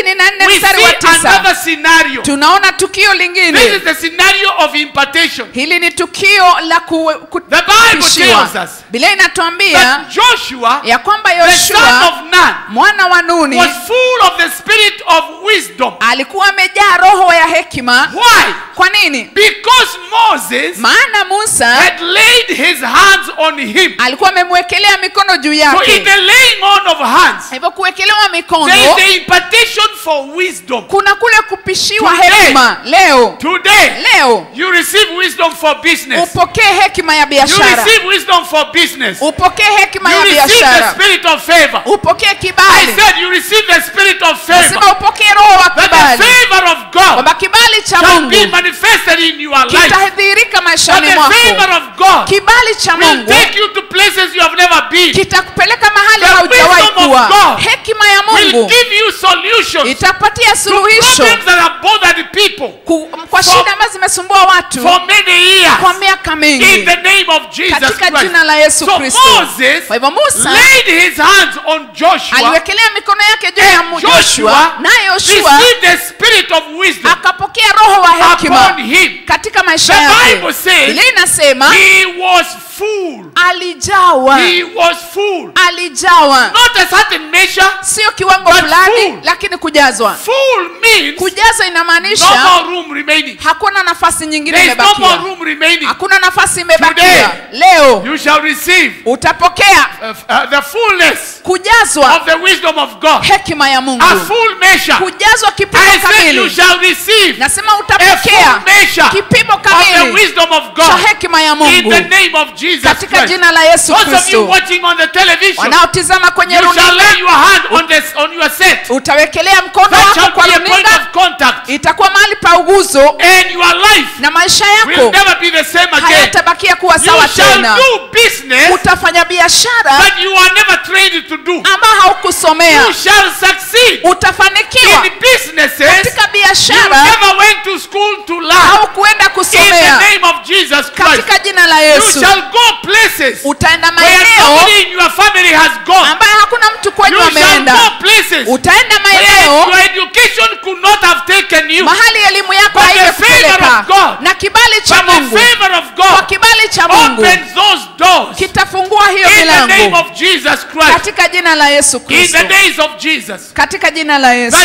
34 we mstari wa see another 9 scenario. tunaona tukio This is lingine. the scenario of impartation. Hili ni tukio la The Bible kutishiwa. tells us Biblia inatuambia that Joshua, ya kwamba the son Yoshua of Nun, mwana wa Nuni was full of the spirit of wisdom. alikuwa amejaa roho ya hekima. Why? Kwa nini? Because Moses Maana Musa had laid his hands on him. alikuwa amemwekelea mikono juu So in yake. the laying on of hands, Hivyo kuwekelewa mikono there is the impartation for wisdom. kuna kule kupishiwa Today. hekima. Today, Leo you receive wisdom for business. upokee hekima ya You biashara. receive wisdom for business. Upokee hekima You ya receive the biashara. spirit of favor. Upokee I kibali. said you receive the spirit of favor. Nasema upokee roho wa That the kibali. favor of God Kwamba kibali cha can be Mungu manifested in your life. kitadhihirika That maishani the mwako. favor of God Kibali cha will Mungu take you to places you have never been. kitakupeleka mahali The haujawahi wisdom of kuwa. God Hekima ya Will Mungu give you solutions itapatia to suluhisho problems that have bothered people kwa shida ambazo zimesumbua watu for many years. kwa miaka In mingi the name of Jesus katika Christ. jina la Yesu So Kristo. Moses Kwa hivyo Musa laid his hands on Joshua, aliwekelea mikono yake juu ya and Joshua, Joshua naye Yoshua received the spirit of wisdom akapokea roho wa hekima upon him. katika maisha The yake. Bible says Biblia inasema he was full. alijawa, He was full. alijawa, Not a certain measure. sio kiwango But fulani, full. lakini kujazwa. Full means Kujazwa no inamaanisha more room remaining. hakuna nafasi nyingine There is no more imebakia, room remaining. hakuna nafasi imebakia. Today, Leo You shall receive utapokea the fullness kujazwa of the wisdom of God. hekima ya Mungu, A full measure. kujazwa kipimo I said you kamili. shall receive Nasema a full utapokea measure kipimo of the kamili wisdom of cha God. hekima ya In Mungu the name of Jesus katika Christ. jina la Yesu Those of you Kristo. watching on the television, Wanaotizama kwenye you shall runinga lay your hand on your set. utawekelea mkono That wako shall kwa be a point runinga, of contact. itakuwa mahali pa uguzo, And your life na maisha will yako never be the same again. hayatabakia kuwa You sawa shall tena. do business Utafanya biashara that you are never trained to do. ambao haukusomea, You shall succeed utafanikiwa in businesses katika you biashara never went to school to learn. au kuenda In the kusomea. name of Jesus Christ, Katika jina la you Yesu shall go places utaenda where maeneo nobody in your family has gone. ambayo hakuna mtu kwenu You shall ameenda. go places Utaenda where maeneo your education could not have taken you. mahali elimu yako But the favor haingekupeleka, of God, na kibali cha but the Mungu, favor of kwa God kibali cha Mungu opens those doors kitafungua hiyo in the name milango of Jesus Christ. katika jina la Yesu In Kristo, the days of Jesus, katika jina la Yesu.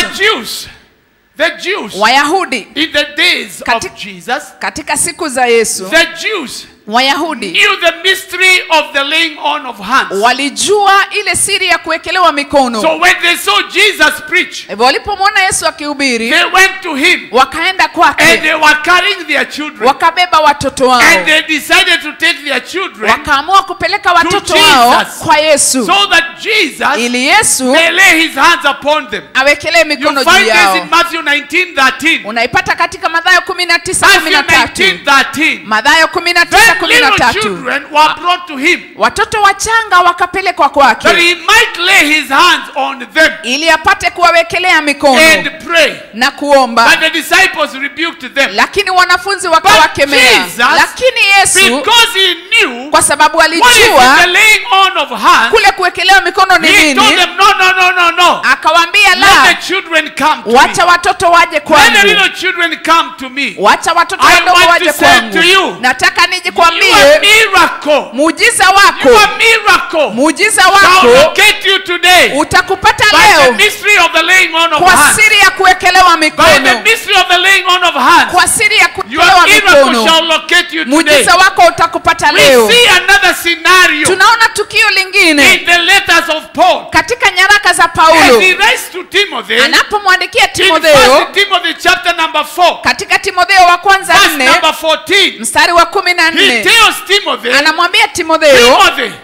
the Jews, Wayahudi in the days of Katika- Jesus, katika siku za Yesu, the Jews Wayahudi knew the mystery of the laying on of hands. walijua ile siri ya kuwekelewa mikono. So when they saw Jesus preach, Hivyo walipomwona Yesu akihubiri, they went to him wakaenda and kwake, they were carrying their children. wakabeba watoto wao, And they decided to take their children wakaamua kupeleka watoto Jesus. wao kwa Yesu so that Jesus ili Yesu may lay his hands upon them. awekelee You mikono juu find this yao. in Matthew 19:13. Unaipata katika Mathayo Matthew 19:13. 19:13. Mathayo Very then little 13. children were brought to him, Watoto wachanga wakapelekwa that kwake he might lay his hands on them ili apate kuwawekelea mikono and pray. na kuomba. But the disciples rebuked them, Lakini wanafunzi wakawakemea. Jesus, Lakini Yesu because he knew kwa sababu what is alijua the laying on of hands, kule kuwekelewa mikono ni he told nini, them, no. akawaambia Let the la, children come to me. wacha watoto waje Let the kwangu. little children come to me. Wacha watoto I wadogo want waje to say kwangu. to you, Nataka nije Your kwambie miracle, muujiza wako, muujiza shall wako locate you today utakupata by the leo mystery of the laying on of kwa hands. siri ya kuwekelewa By the mikono, mystery of the laying on of hands, kwa siri ya your kuwekelewa miracle mikono. shall locate you today. Muujiza wako utakupata We leo. see another scenario Tunaona tukio lingine in the letters of Paul. katika nyaraka za As Paulo he writes to Timothy, anapomwandikia in Timotheo 1 Timothy chapter number 4, katika Timotheo wa kwanza verse 4 number 14, mstari wa he 14 tells Timothy, anamwambia Timotheo,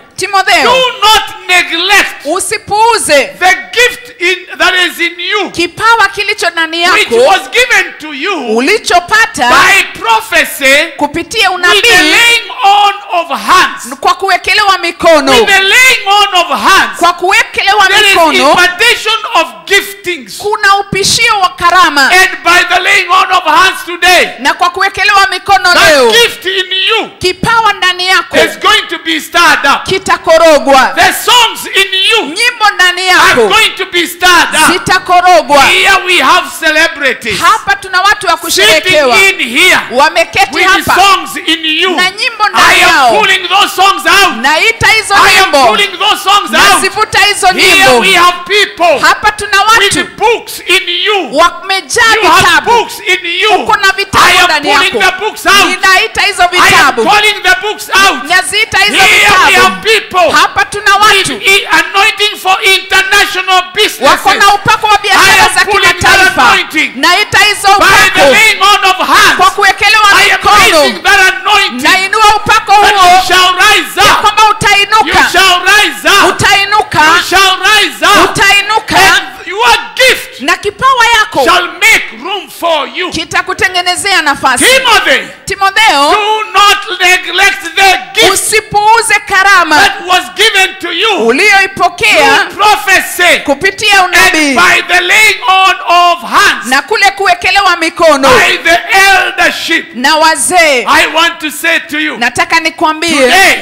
do not neglect usipuuze the gift that is in you, kipawa kilicho ndani which yako was given to you ulichopata by prophecy, kupitia with the unabii laying on of hands. kwa kuwekelewa mikono. With the laying on of hands, Kwa kuwekelewa there is mikono impartation of giftings. kuna upishio wa karama, And by the laying on of hands today, na kwa kuwekelewa mikono that leo gift in you kipawa ndani yako is going to be stirred up. kitakorogwa. The songs in you Nyimbo ndani are yako going to be stirred up. zitakorogwa. Here we have celebrities Hapa tuna watu wa sitting kusherekewa in here wameketi with hapa songs in you. na nyimbo I ndani am yao. pulling those songs out. Naita hizo I am nyimbo, pulling those songs out. nazivuta hizo Here nyimbo. we have people Hapa tuna watu with books in you. wamejaa You have vitabu. books in you. Uko na I vitabu am ndani pulling yako. the books out. Ninaita hizo I am vitabu, calling the books out. naziita hizo Here we have vitabu. people Hapa tuna with watu anointing for international wako businesses. na upako wa I biashara am za pulling that kimataifa. anointing. Naita hizo By the upako laying on of hands, kwa kuwekelewa I am raising mikono. that anointing. Nainua upako That you huo shall rise ya up. kwamba You utainuka, shall rise up. utainuka, You shall rise up. utainuka, And your gift na kipawa yako shall make room for you. kitakutengenezea nafasi. Timotheo, Do not neglect the gift usipuuze karama that was given to you uliyoipokea through prophecy kupitia and unabii by the laying on of hands, na kule kuwekelewa mikono by the eldership. na wazee. I want to say to you, Nataka nikwambie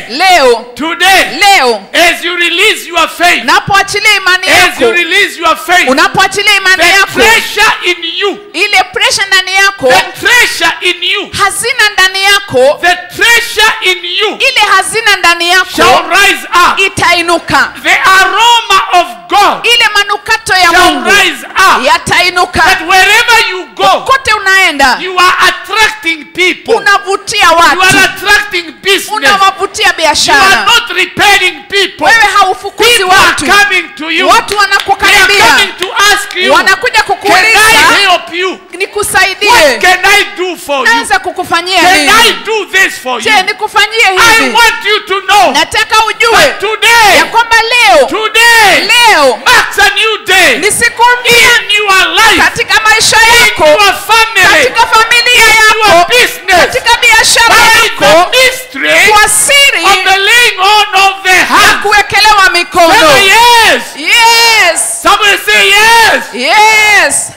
today, leo as you release your faith, unapoachilia imani as you yako, release your faith, unapoachilia imani the yako, treasure in you, ile pressure ndani yako, the treasure in you, hazina ndani yako, the treasure in you ile hazina ndani yako shall rise up. itainuka. The aroma of God Ile manukato ya shall Mungu rise up. yatainuka. That wherever you go, Kote unaenda you are attracting people. unavutia You are watu, attracting business. unawavutia You are biashara. not repelling people. Wewe haufukuzi People are watu, coming to you. watu They are wanakukaribia, coming to ask you, wanakuja can kukuuliza I help you? What nikusaidie, can I do for you? naweza kukufanyia Can I nini? do this for you? Je, nikufanyie I hivi? want you to know Nataka ujue that today, ya kwamba leo marks a new day ni siku mpya in your life, katika maisha in yako, your family, katika familia your yako, business, katika biashara by yako, the mystery kwa siri of the laying on of the ya hands. kuwekelewa mikono. Say yes. Yes, Somebody say yes. yes.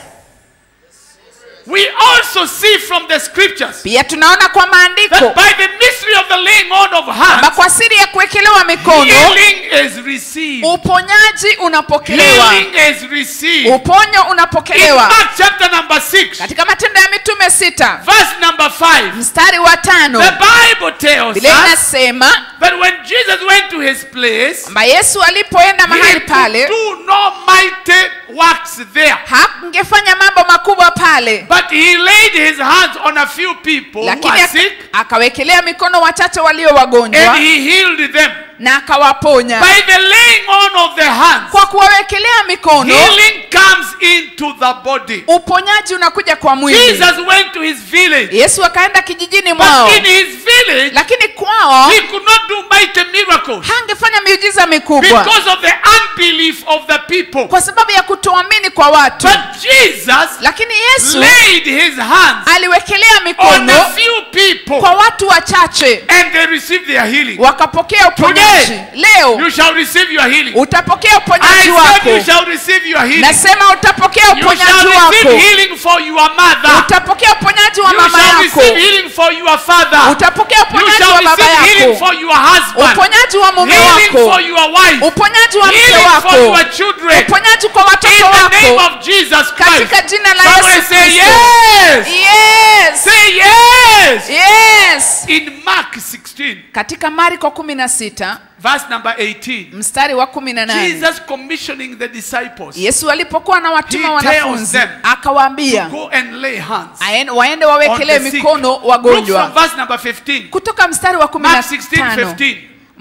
We also see from the scriptures Pia tunaona kwa maandiko that by the mystery of the laying on of kwamba hands, kwa siri ya kuwekelewa mikono healing is received. uponyaji unapokelewa, Healing is received. uponyo In unapokelewa. Mark chapter number 6, Katika Matendo ya Mitume 6 verse number 5, mstari wa 5 the Bible tells Biblia us inasema that when Jesus went to his place, kwamba Yesu alipoenda he mahali could pale do no mighty works there. hangefanya mambo makubwa pale, But he laid his hands on a few people who lakini are sick akawekelea mikono wachache walio wagonjwa and he healed them. na akawaponya. By the laying on of the hands, Kwa kuwawekelea mikono healing comes into the body. Uponyaji unakuja kwa mwili. Jesus went to his village. Yesu akaenda kijijini mwao. But in his village, lakini kwao he could not do mighty miracles. Hangefanya miujiza mikubwa. Because of the unbelief of the people. Kwa sababu ya kutoamini kwa watu. But Jesus lakini Yesu laid his hands aliwekelea mikono on a few people. Kwa watu wachache. And they received their healing. Wakapokea uponyaji. Leo you shall receive your healing. Utapokea uponyaji wako. I said you shall receive your healing. Nasema utapokea uponyaji wako. You shall receive healing for your mother. Utapokea uponyaji wa mama yako. You shall receive healing for your father. Utapokea uponyaji wa baba yako. You shall receive healing for your husband. Uponyaji wa mume wako. Healing for your wife. Uponyaji wa mke wako. For your children. Uponyaji kwa watoto wako. In the name of Jesus Christ. Katika jina la Yesu Kristo. Say yes. Yes. Say yes. Yes. In Mark 16. Katika Marko 16. Verse number 18. Mstari wa 18. Jesus commissioning the disciples. Yesu alipokuwa na watuma wanafunzi akawaambia go and lay hands. Waende wawekelee mikono wagonjwa. From verse number 15. Kutoka mstari wa 15.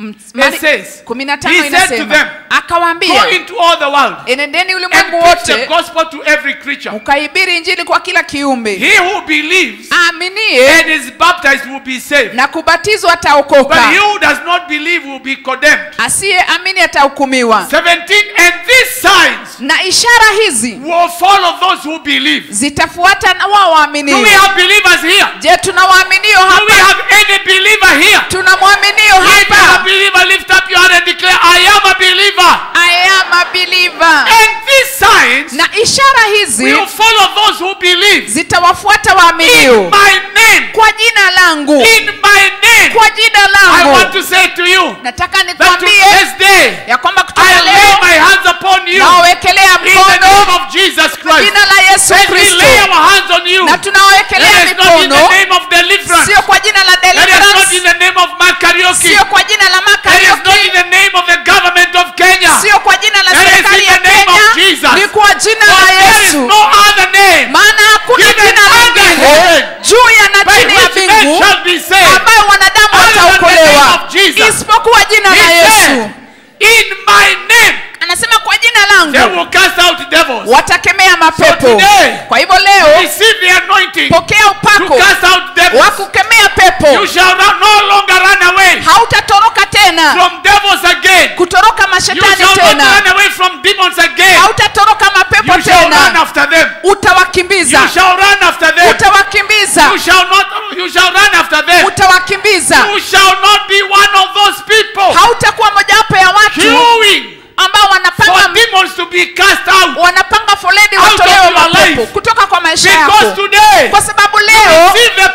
It says, he said to them, akawaambia, go into all the world enendeni and ulimwengu preach the wote gospel to every creature. Mkaihubiri injili kwa kila kiumbe. He who believes aaminie and is baptized will be saved. Na kubatizwa ataokoka. But he who does not believe will be condemned. Asiyeamini atahukumiwa. 17. And these signs na ishara hizi will follow those who believe. Zitafuata na wao waaminio. Do we have believers here? Je, tuna waaminio hapa? Do we have any believer here? Tuna waaminio hapa? Believer, lift up your hand and declare, I am a believer. I am a believer. And these signs na ishara hizi will follow those who believe. Zitawafuata waaminio. In my name. Kwa jina langu. In my name. Kwa jina langu. I want to say to you. Nataka nikwambie this day, ya kwamba kutoka I leo lay my hands upon you. Nawekelea mkono. In the name of Jesus Christ. Jina la Yesu Kristo. We lay our hands on you. Na tunawekelea mikono. Not in the name of deliverance. Sio kwa jina la deliverance. Not in the name of Kariuki. Sio kwa jina la Kariuki. Not in the name of the government of Kenya. Sio kwa jina la serikali ya Kenya. Ni kwa jina la Yesu. No other name. Maana hakuna jina lingine juu ya na chini ya mbingu ambayo wanadamu wataokolewa isipokuwa jina la Yesu. In my name. Anasema kwa jina langu. They will cast out devils. Watakemea mapepo. So today, kwa hivyo leo receive the anointing. Pokea upako. To cast out devils. Wa kukemea pepo. You shall no longer run away. Hautatoroka tena. From devils again. Kutoroka mashetani tena. You shall not run away from demons again. Hautatoroka mapepo tena. You shall run after them. Utawakimbiza. You shall run after them. Utawakimbiza. You shall run after them. Utawakimbiza. You shall not be one of those people. Hautakuwa mojawapo ya watu ambao wanapanga demons to be cast out. Wanapanga foleni watolewe mapepo kutoka kwa maisha yako. Today, kwa sababu leo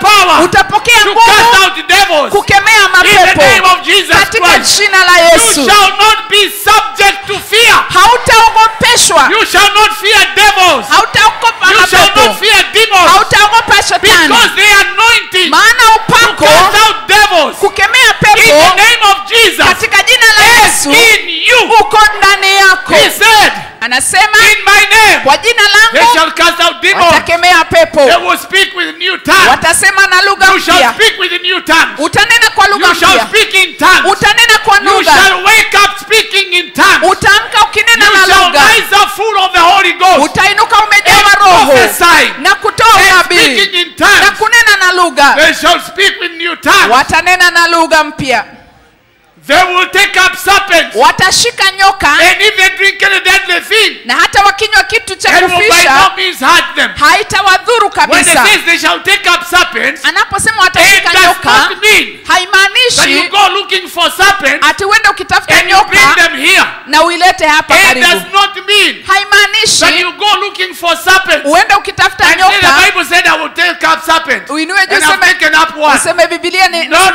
utapokea nguvu kukemea mapepo katika jina la Yesu. You shall not be subject to fear. Hautaogopeshwa. You shall not fear devils. Hautaogopa mapepo. You shall not fear demons. Hautaogopa shetani. Because they are anointing. Maana upako cast out devils. Kukemea pepo in the name of Jesus. Katika jina la Yesu. In you. Uko ndani yako. He said, anasema in my name. Kwa jina langu. They shall cast out demons. Watakemea pepo. They will speak with new tongues. Watasema na lugha mpya. You shall speak with new tongues. Utanena kwa lugha mpya. You shall speak in tongues. Utanena kwa lugha. You shall wake up speaking in tongues. Utaamka ukinena na lugha. You shall rise up full of the Holy Ghost. Utainuka umejawa roho. Na kutoa unabii. Na kunena na lugha. They shall speak with new tongues. Watanena na lugha mpya. They will take up serpents. Watashika nyoka. And if they drink any deadly thing. Na hata wakinywa kitu cha kufisha. It will by no means hurt them. Haitawadhuru kabisa. When it says they shall take up serpents. Anaposema watashika nyoka. Haimaanishi. That you go looking for serpents. Ati uende ukitafuta nyoka. And you bring them here. Na uilete hapa karibu. It does not mean. Haimaanishi. That you go looking for serpents. Uende ukitafuta nyoka. And the Bible said I will take up serpents. Uinue juu sema. Useme Biblia ni no.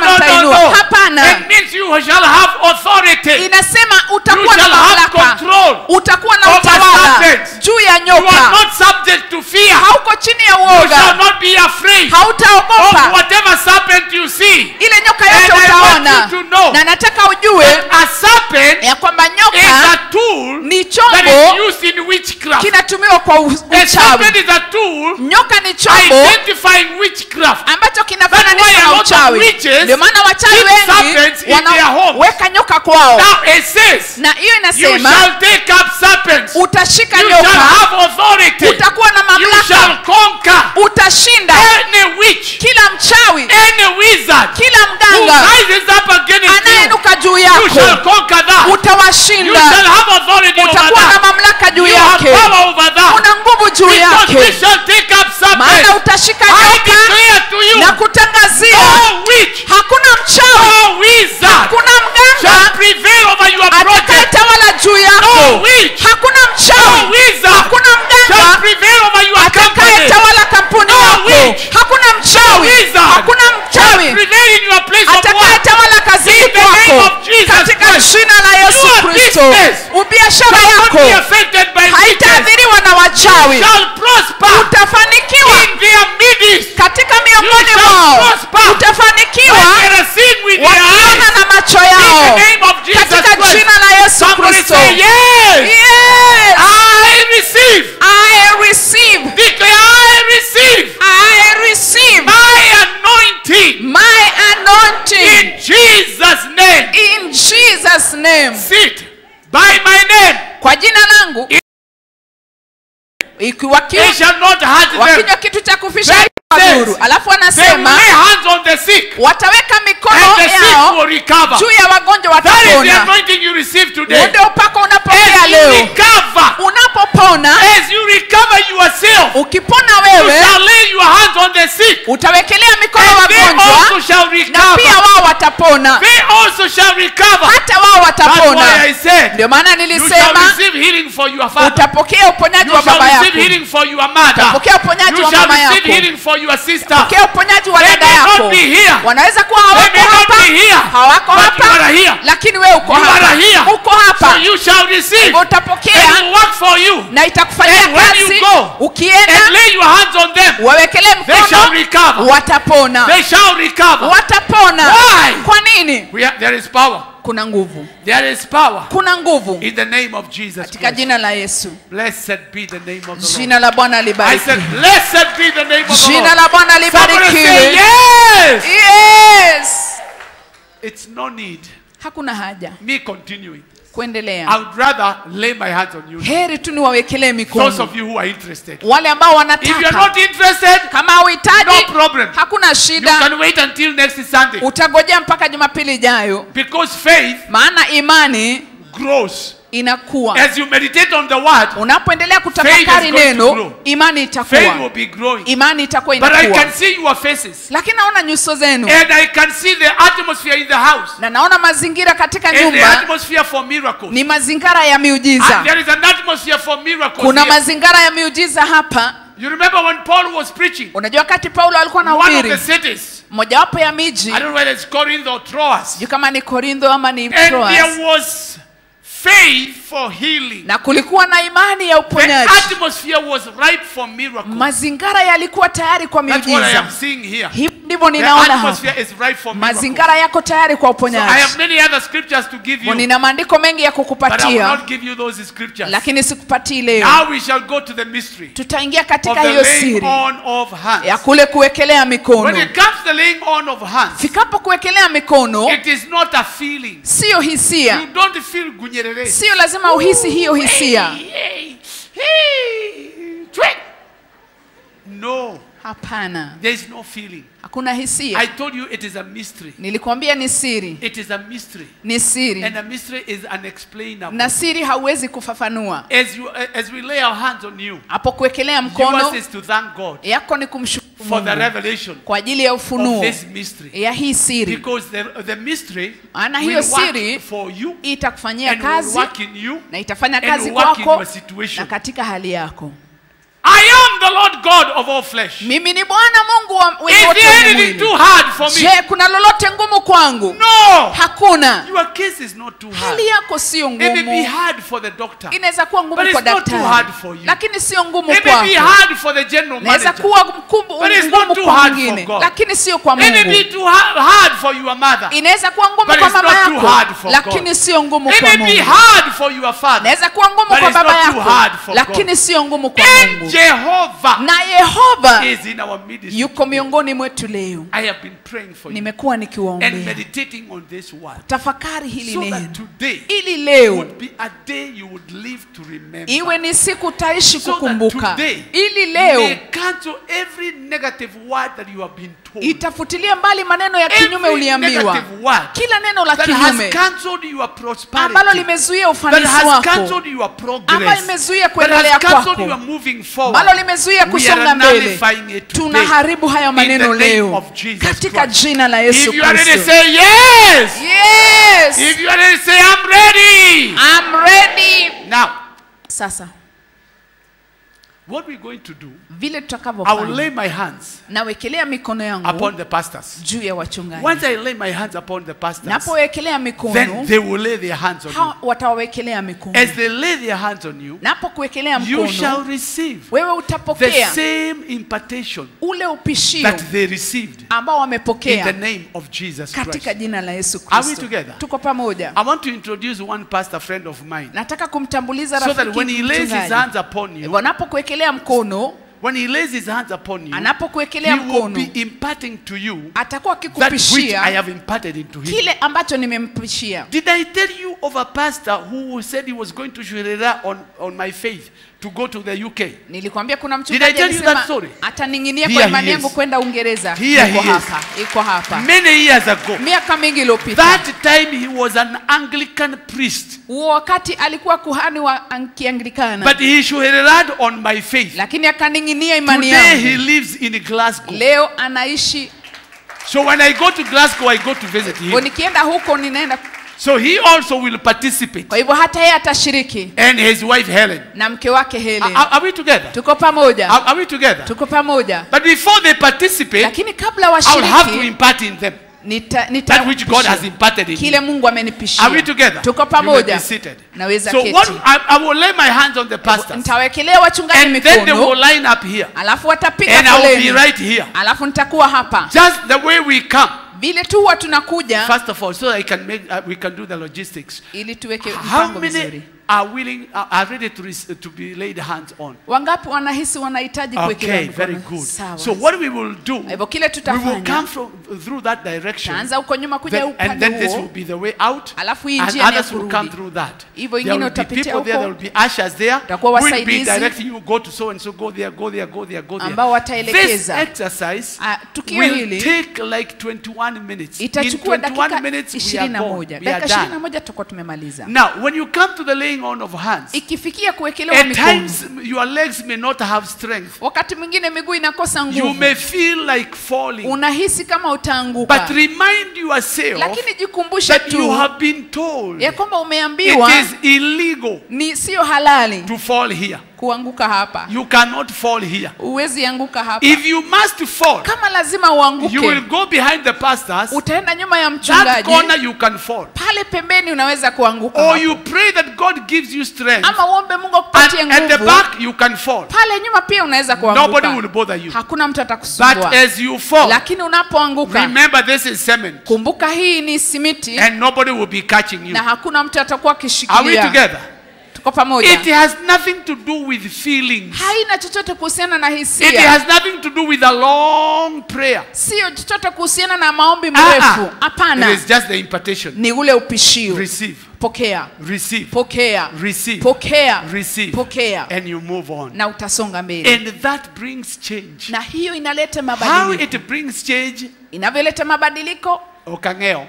Hapana. It means you shall have authority. Inasema utakuwa na mamlaka. Utakuwa na utawala juu ya nyoka. You are not subject to fear. Hauko chini ya uoga. You shall not be afraid. Hautaogopa. Of whatever serpent you see. Ile nyoka yote utaona. Na nataka ujue a serpent ya kwamba nyoka is a tool ni chombo that is used in witchcraft. kinatumiwa kwa A uchawi. serpent is a tool Nyoka ni chombo identifying witchcraft. ambacho That's why kinafananisha a na lot of uchawi. witches Ndio maana wachawi keep serpents wengi in their homes. wanaweka nyoka kwao. Now it says, Na hiyo you inasema shall take up serpents. utashika You shall nyoka, have authority. utakuwa na You shall mamlaka, conquer utashinda any witch, kila mchawi, any wizard kila who mganga rises up against you. anayeinuka juu You shall yako, conquer that. You utawashinda. shall have authority over Utakuwa na that. mamlaka juu You have yake, power over that. una nguvu juu Because we yake, shall take up maana serpents. utashika I nyoka declare to you, na kutangazia no witch, hakuna mchawi, no wizard hakuna shall mganga prevail over your project. atakayetawala juu No yako, witch, hakuna no mchawi, wizard hakuna shall mganga prevail over your company. atakayetawala kampuni No yako, witch, hakuna mchawi, wizard hakuna shall mchawi prevail in your place of work. atakayetawala kazini In the name kwako, of Jesus katika Christ. jina la Yesu Your Kristo. business Biashara shall not be yako affected by witches. haitaathiriwa na wachawi, Shall prosper utafanikiwa in their midst. katika miongoni You shall mwao, prosper. utafanikiwa Like they are seen with their wakiona eyes. na macho In yao, the name of Jesus katika Christ. jina la Yesu Somebody Kristo. say yes. Yes, I receive. I receive, Declare I receive I receive my anointing my anointing in Jesus' name. in Jesus name. Sit by my name. Kwa jina langu ikiwa They shall not hurt them. wakinywa kitu cha kufisha Then wadhuru. says, Alafu They will anasema lay hands on the sick wataweka and mikono the sick yao will recover. juu ya wagonjwa That is the watapona. anointing you receive Huo today. ndio upako unapokea As you leo. recover, Unapopona, as you recover yourself, ukipona you wewe shall lay your hands on the sick utawekelea mikono and they wagonjwa also shall na pia recover. wao watapona, They also shall recover. hata wao That's why watapona. I said, Ndio maana you shall nilisema receive healing for your father. utapokea uponyaji You wa shall baba receive yako, healing for your mother. utapokea uponyaji You wa shall mama receive yako, healing for your sister. utapokea uponyaji wa They dada may not yako. be here. Wanaweza kuwa They hawako may not hapa, be here. hawako But hapa, you are here. lakini wewe uko You hapa, are here. uko hapa. So you shall receive. Hivyo And utapokea it will work for you. na itakufanyia And when you kazi. go Ukienda and lay your hands on them, wawekelee they shall mkono, recover. watapona, They shall recover. watapona. Why? Kwa nini? There is power. Kuna nguvu, There is power kuna nguvu in the name of Jesus katika Christ. jina la Yesu. Blessed be the name of the Lord. Jina la Bwana I libariki. said, blessed be the name of the Jina Lord. la Bwana Somebody say libarikiwe. yes. Yes. It's no need Hakuna haja me continuing. kuendelea. I would rather lay my hands on you. Heri tu niwawekelee Those mikono of you who are interested. wale ambao If you are wanataka. not interested, Kama hauhitaji, no problem. hakuna You shida, can wait until next Sunday. utagojea mpaka Jumapili ijayo, Because faith maana imani grows. inakuwa. As you meditate on the word, Unapoendelea Faith kutafakari is going to neno, grow. imani faith will itakuwa, be growing. imani itakuwa But I inakuwa. can see your faces. Lakini naona nyuso zenu And I can see the atmosphere in the house. na naona mazingira katika And the nyumba atmosphere for miracles. ni mazingira ya And miujiza. there is an atmosphere for miracles Kuna here. mazingira ya miujiza hapa. You remember when Paul was preaching? Unajua wakati Paulo alikuwa One of the anahubiri cities. mojawapo ya miji, I don't know whether it's Corinth or Troas. sijui kama ni Korintho ama ni And Troas, there was faith for healing. na kulikuwa na imani ya The uponyaji. atmosphere was ripe for miracles. Mazingira yalikuwa tayari kwa That's what I am miujiza. seeing here. Hivi ndivyo The ninaona hapa. atmosphere is ripe for miracles. Mazingira yako tayari kwa So I uponyaji. have many other scriptures to give you, Nina maandiko mengi ya but I will kukupatia, not give you those scriptures. lakini sikupatii leo. Now we shall go to the mystery Tutaingia of katika the hiyo laying siri on of hands. ya kule kuwekelea When mikono. it comes to the laying on of hands, Fikapo kuwekelea mikono, it is not a feeling. siyo hisia, You don't feel gunyerere. siyo lazima uhisi hiyo hisia. Hey, hey, twig. No, Hapana, there is no feeling. hakuna hisia. I told you it is a mystery. Nilikwambia ni siri, It is a mystery. ni siri, And a mystery is unexplainable. na siri hauwezi kufafanua. As we lay our hands on you, Hapo kuwekelea yours mkono is to thank God yako ni kumshukuru for the Mungu revelation kwa ajili ya of ufunuo this mystery. ya hii siri, Because the mystery maana will hiyo work siri for you itakufanyia and will kazi work in you na itafanya and kazi will work in kwako your situation. na katika hali yako. I am the Lord God of all flesh. mimi ni Bwana Mungu wa Is wote there wenye anything mwili. too hard for me? Je, kuna lolote ngumu kwangu? No. Hakuna. Your case is not too hard. Hali yako sio It may be ngumu. hard for the doctor. Inaweza kuwa ngumu But kwa it's not too hard daktari, for you. lakini sio ngumu It may be kwako. hard for the general Inaweza manager. kuwa But it's not ngumu too kwa hard mwingine, for God. lakini sio kwa It may be Mungu. too hard for your mother. Inaweza kuwa ngumu But kwa it's mama not too yako, hard for lakini God. sio ngumu It kwa may be Mungu. hard for your father. Inaweza kuwa ngumu But kwa it's baba not too yako, hard for lakini God. sio ngumu kwa And Mungu. Jehovah Na Yehova is in our midst. yuko miongoni mwetu leo. I have been praying for you Nimekuwa and nikiwaombea. meditating on this word. Tafakari hili So that neno. today Ili leo would be a day you would live to remember. iwe ni siku utaishi So that kukumbuka. today Ili may leo cancel every negative word that you have been told. itafutilia mbali maneno ya kinyume Every uliambiwa. negative word Kila neno la that has kinyume cancelled your prosperity. ambalo limezuia That ufanisi has wako, cancelled your ambalo progress. limezuia That kuendelea has cancelled kwako, your moving forward. ambalo limezuia We are kusonga mbele. nullifying it today. Tunaharibu hayo In maneno the name leo of Jesus katika Christ. jina la Yesu If you are ready, Kristo. say yes. Yes, If you are ready, say I'm ready. I'm ready. Now, Sasa what we're going to do, vile I will tutakavyofanya, lay my hands nawekelea mikono yangu upon the pastors. juu ya wachungaji. Once I lay my hands upon the pastors, Napowekelea then mikono, they will lay their hands on you. hao watawawekelea mikono. As they lay their hands on you, Napokuwekelea you shall mkono, receive wewe the utapokea same impartation ule upishio that they received ambao in the wamepokea name of Jesus katika Christ. jina la Yesu Are we Kristo. together? Tuko pamoja. I want to introduce one pastor friend of mine Nataka kumtambuliza so that rafiki when he lays his mchungaji. hands upon you, Wanapokuwekelea mkono, when he lays his hands upon you, anapokuwekelea he will mkono, be imparting to you atakuwa that which I akikupishia have imparted into him. kile ambacho nimempishia. Did I tell you of a pastor who said he was going to shurera on my faith to go to the UK? Nilikwambia kuna Did I mchungaji tell you that alisema story? ataning'inia Here kwa he imani is. yangu kwenda Uingereza. Here Iko he is. hapa, iko hapa. Many years ago, Miaka mingi iliyopita. that time he was an Anglican priest, Huo wakati alikuwa kuhani wa Kianglikana. but he shurerad on my faith. Lakini akaning'inia imani Today he yangu. lives in Glasgow. Leo anaishi. So when I go to Glasgow, I go to visit Kwa him. nikienda huko ninaenda. So he also will participate. Kwa hivyo hata yeye atashiriki And his wife Helen. na mke wake Helen. Are we together? Tuko pamoja. Are we together? Tuko pamoja. But before they participate, Lakini kabla I will have to washiriki impart in them that which God has imparted in kile you. Mungu amenipishia. Are we together? Tuko You may pamoja. be seated. Naweza So keti. what, I will lay my hands on the pastors. Nitawekelea wachungaji And then they will mikono. line up here. Alafu watapiga And I will be foleni. right here. Alafu nitakuwa hapa. Just the way we come. Vile tu huwa tunakuja First of all, so I can make, we can do the logistics. ili tuweke How mpango many vizuri. are willing, are ready to be laid hands on? Wangapi wanahisi wanahitaji kuwekelea Okay, very mikono? good. Sawa. So what we will do, Kwa hivyo kile we will tutafanya, come through that direction. taanza huko nyuma kuja Then, and upande then this will huo. be the way out. Alafu hii And njia ni ya others will come kurudi. through that. Hivyo There wengine will be utapitia people there, there huko. will be ushers there. Utakuwa Will be wasaidizi. directing you, go to so and so, go there, go there, go there, go there. Ambao wataelekeza. This exercise Tukio will hili take like 21 minutes. In itachukua 21 dakika minutes, we are gone. 21. We are Dakika done. 21 tutakuwa tumemaliza. Now, when you come to the laying on of hands, Ikifikia kuwekelewa at mikono, times your legs may not have strength. wakati mwingine miguu inakosa You nguvu. may feel like falling. Unahisi kama utaanguka. But remind yourself Lakini jikumbushe that you tu have been told ya kwamba it umeambiwa is illegal ni sio halali to fall here. kuanguka hapa. You cannot fall here. Uwezi anguka hapa. If you must fall, Kama lazima you will uanguke, go behind the pastors. utaenda nyuma ya That mchungaji. corner you can fall. Pale pembeni unaweza kuanguka. Or hapo. you pray that God gives you strength. Ama uombe Mungu akupatie And at the nguvu. back you can fall. Pale nyuma pia unaweza Nobody kuanguka. will bother you. Hakuna mtu But atakusumbua. as you fall, Lakini unapoanguka, remember this is cement. kumbuka hii ni simiti And nobody will be catching you. na hakuna mtu atakuwa Are we akishikilia. together? Tuko pamoja. It has nothing to do with feelings. Haina chochote kuhusiana na It hisia. has nothing to do with a long prayer. Sio chochote kuhusiana na maombi mrefu. It Hapana. is just the impartation. Ni ule upishio. Receive, Pokea. receive, Pokea. receive, Pokea. receive, Pokea. and you move on. Na utasonga mbele. And that brings change. Na hiyo inaleta How mabadiliko. it brings change, Inavyoleta mabadiliko, Okangeo,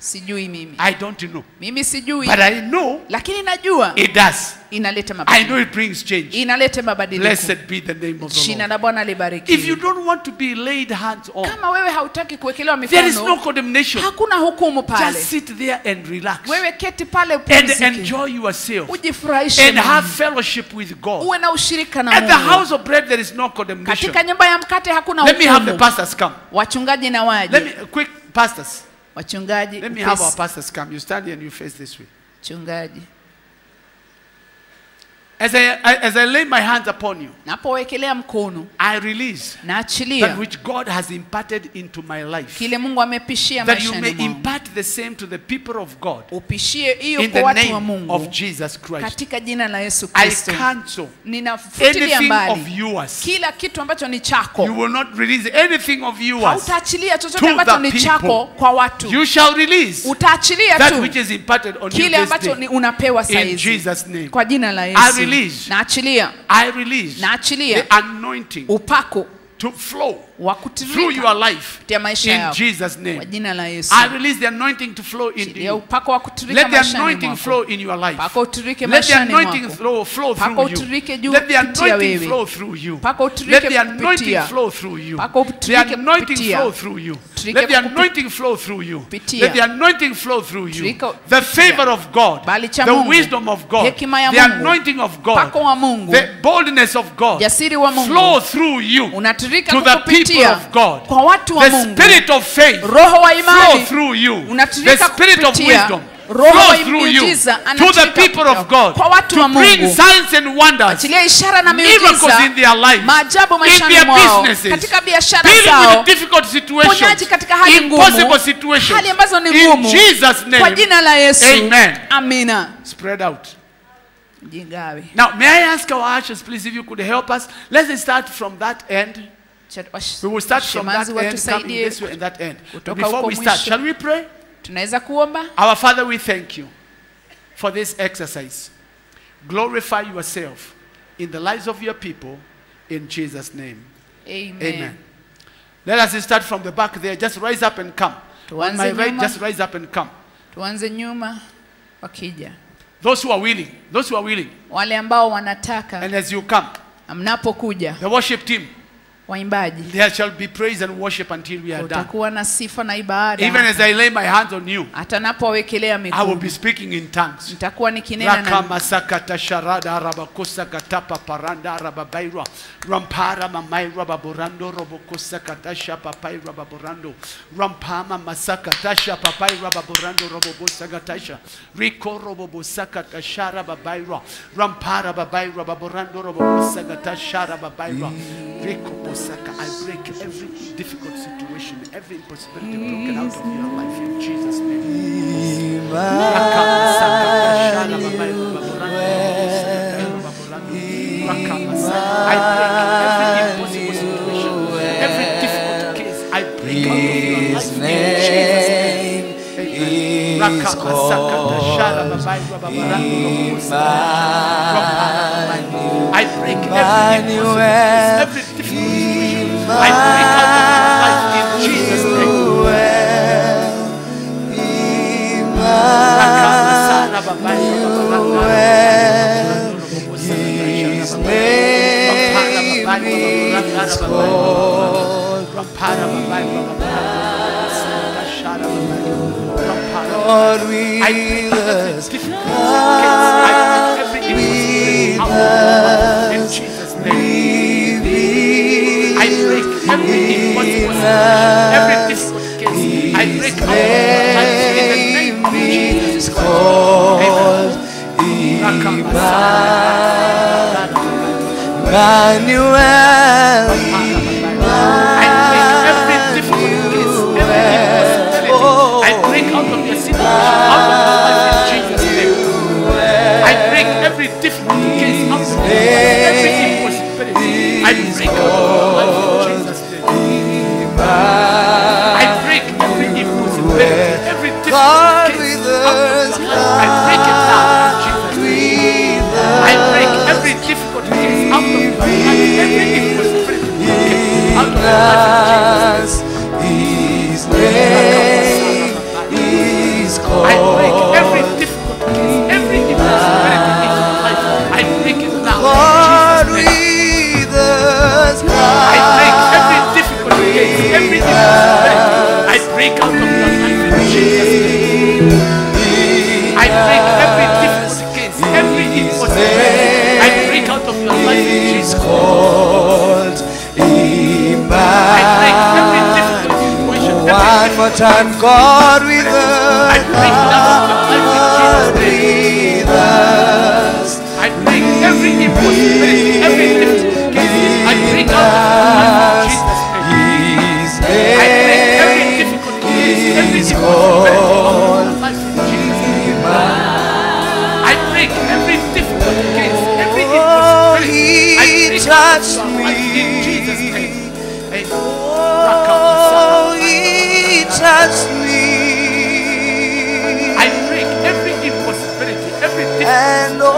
Sijui mimi. I don't know. Mimi sijui. But I know Lakini najua it does. inaleta I mabadiliko. know it brings change. Inaleta mabadiliko. Blessed be the name of the Jina Lord. la Bwana If you libarikiwe. don't want to be laid hands on, Kama wewe hautaki kuwekelewa there is no mikono, condemnation. hakuna hukumu pale. Just sit there and relax. Wewe keti pale And upumzike. enjoy yourself. Ujifurahishe And have Mungu. fellowship with God. Uwe na ushirika na At the Mungu. house of bread, there is no condemnation. Katika nyumba ya mkate hakuna Let me have the hukumu. pastors come. Wachungaji na Let waje. me, quick, pastors. Wachungaji. Let me have our upesi. pastors come. You stand here and you face this way. Wachungaji. As I lay my hands upon you, Napowekelea mkono, I release that naachilia which God has imparted into my life. kile Mungu amepishia That you maishani may mwangu. impart the same to the people of God. Upishie hiyo In kwa the watu wa name Mungu. of Jesus Christ. Katika jina la Yesu I Kristo. cancel Ninafutilia anything mbali of yours. kila kitu ambacho ni You chako. will not release anything of yours. Hautaachilia chochote to ambacho the ni people. chako kwa watu. You shall release Utaachilia that tu which is imparted on you kile this ambacho day. unapewa In saizi. Jesus' name. Kwa jina la I Yesu. release. Naachilia I release Naachilia the anointing upako to flow wa through kutiririka your life katika maisha in yao. Jesus' Kwa name. jina la Yesu. I release the anointing to flow into Achilia you. upako wa kutiririka Let the maishani anointing mwako. flow in your life. Upako utirike Let the maishani anointing mwako. flow Upako through you. utirike juu Let the kupitia anointing wewe. flow through you. Upako Let utirike the anointing kupitia. flow through you. Upako The utirike anointing kupitia. flow through you. Utirike Let the anointing flow through you. kupitia. Let the anointing flow through you. Utirike The kupitia. favor of God. Bali cha The Mungu. wisdom of God. Hekima ya The Mungu. anointing of God. Upako wa Mungu. The boldness of God. Jasiri wa Mungu. Flow through you. Unatirika To the people kupitia of God. kwa watu wa The Mungu. spirit of faith. Roho wa Flow imani through you. The unatirika spirit of kupitia. wisdom. Roho Flow wa through you. miujiza To the anatirika people of God. kwa watu To wa bring Mungu. signs and wonders. Achilia ishara na Miracles miujiza, in their lives. maajabu In maishani their mwao, businesses. katika biashara Dealing zao, with difficult situations. ponyaji katika hali Impossible ngumu, situations. hali ambazo ni In ngumu. Jesus' Kwa name. jina la Yesu. Amen. Amina. Spread out. Jigawe. Now, may I ask our ushers, please, if you could help us? Let's start from that end. We will start from that Shemazi end, coming watusaidie this way and that end. But kutoka before huko we start, mwisho. shall we pray? Tunaweza kuomba? Our Father, we thank you for this exercise. Glorify yourself in the lives of your people in Jesus' name. Amen. Amen. Let us start from the back there. Just rise up and come. On my Tuanze right, nyuma. just rise up and come. Tuanze nyuma wakija. Those who are willing, those who are willing. Wale ambao wanataka, And as you come, mnapokuja the worship team, waimbaji, there shall be praise and worship until we are done. utakuwa na sifa na ibada. Even as I lay my hands on you, Hata napowekelea I will mikono, be speaking in tongues. nitakuwa nikinena na Rakama sakata sharada rabakosa katapa paranda rababairwa rampara mamairwa baborando robokosa katasha papairwa baborando rampama masakatasha papairwa baborando robobosa katasha riko robobosa katashara babairwa rampara babairwa baborando robobosa katashara babairwa riko bosaka. I break every difficult situation, every impossibility broken out of your life in Jesus' name. I break every impossible situation, every difficult case. I break out of your life in Jesus' name. I break every impossible case, every difficult situation. I break out of your life in Jesus' name. Lord, we I break every impossible in Jesus' name. I break every impossible, every difficult case. I break out of your life in the name of Jesus Christ. Emmanuel, I break every difficult case, every impossibility. I break out of your situation, out of your life in Jesus' name. I break every difficult case, out of your life, every impossibility. I break out of your life in Jesus' name. I break every impossibility, every difficult case, out of your life. I break it now in Jesus' name. I break every difficult case, out of your life, every impossibility out of your life in Jesus' name. His name is and God with I break it out of your life in Jesus' name. I break every impossibility, every difficult case. I break out of your life in Jesus' name. I break every difficult case, every impossibility of your life in Jesus' name. I break every difficult case, every impossibility. I break out of your life in Jesus' name. touch me. I break every impossibility, every difficult And case,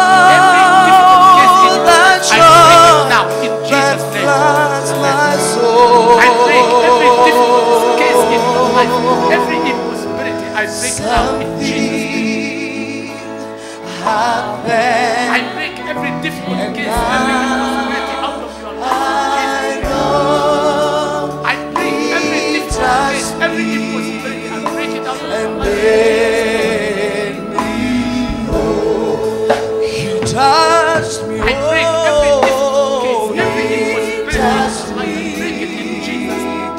I break it now in Jesus' name. my soul. I break every difficult case in your life, every impossibility. I break it now in Jesus' name. I break every difficult case, every impossibility out of your life. I break every difficult case, every impossibility. I break it out of your life. Touch me, I break every difficult case, every impossibility. I break it in Jesus' name.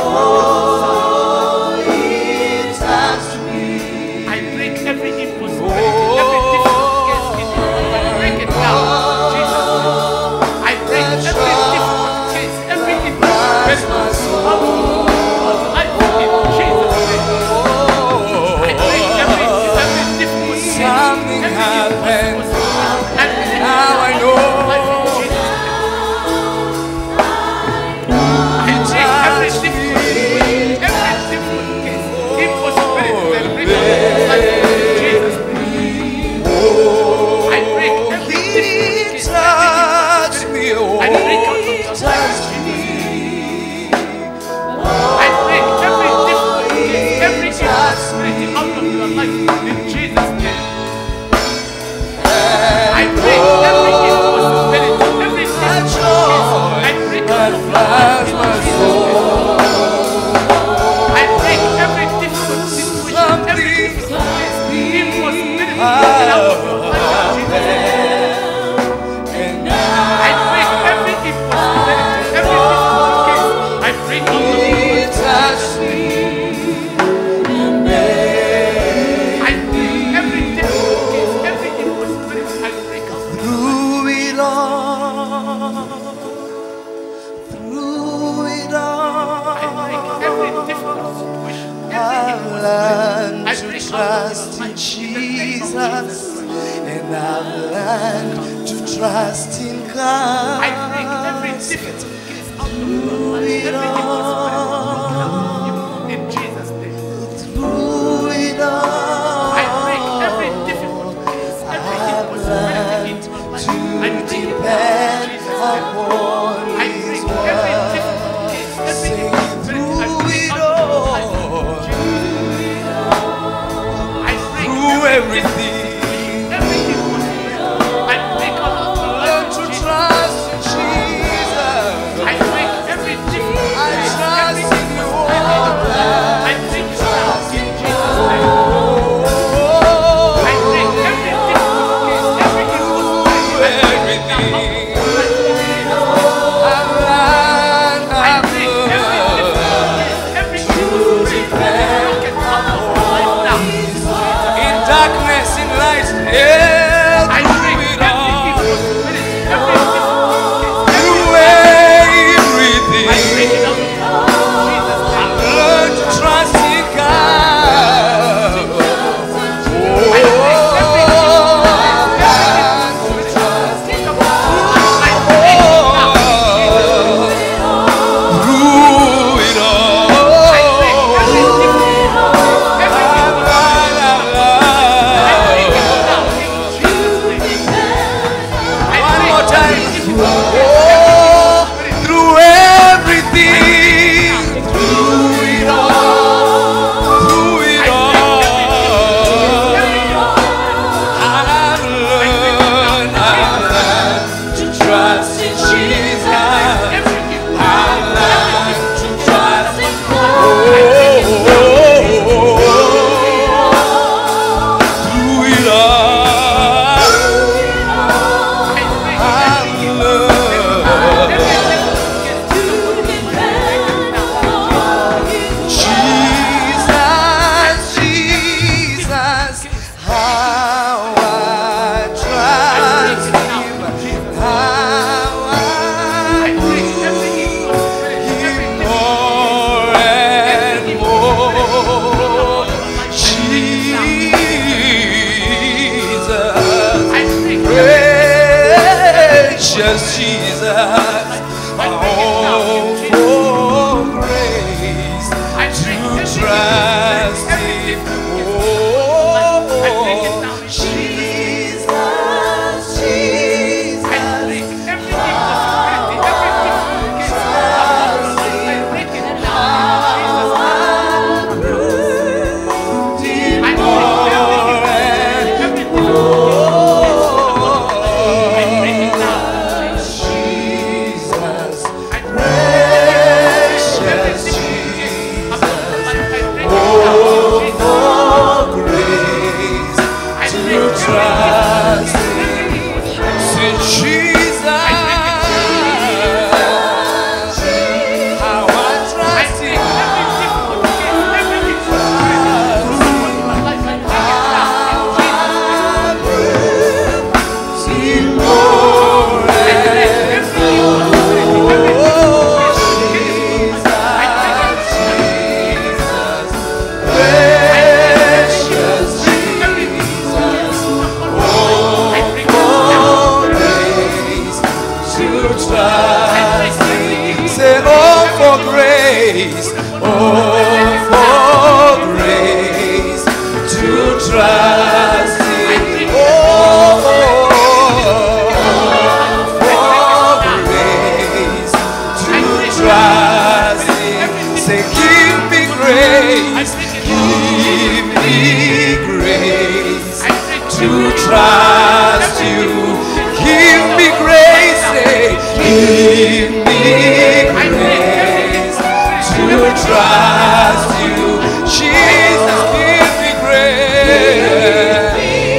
I break every impossibility, every difficult case in your life. I break it now in Jesus' name. I break every difficult case, every impossibility out of your life in Jesus' name. I break every difficult case, every impossibility. now I know. Trust in Jesus, and I've learned to trust in God. I break every difficult case out of your life, every in Jesus' name. Through it all, I break every difficult case, every impossibility in your life. I break it now in Jesus' name. I break every difficult case, every impossibility. I break out of your life. Everything, everything was I break out of your life. learn to trust in Jesus. I break every difficult I trust in you. I break it out in Jesus' name. I break every difficult case, every impossibility. Everything, I break every difficult case, every impossibility. Broken out of your life now. in darkness, in light, yeah, I break every impossibility, every difficult case, through everything. I break it out of Jesus' name. Learn to trust in God. I break every Through it one more time. Through everything. Through it all. Through it all. I've learned to trust in Jesus. I've learned to trust in through it all. Jesus. Jesus. Oh, for grace to trust Him. Oh, Jesus, Jesus. Trust you, give me grace, say, give me grace to trust you. Jesus, give me grace.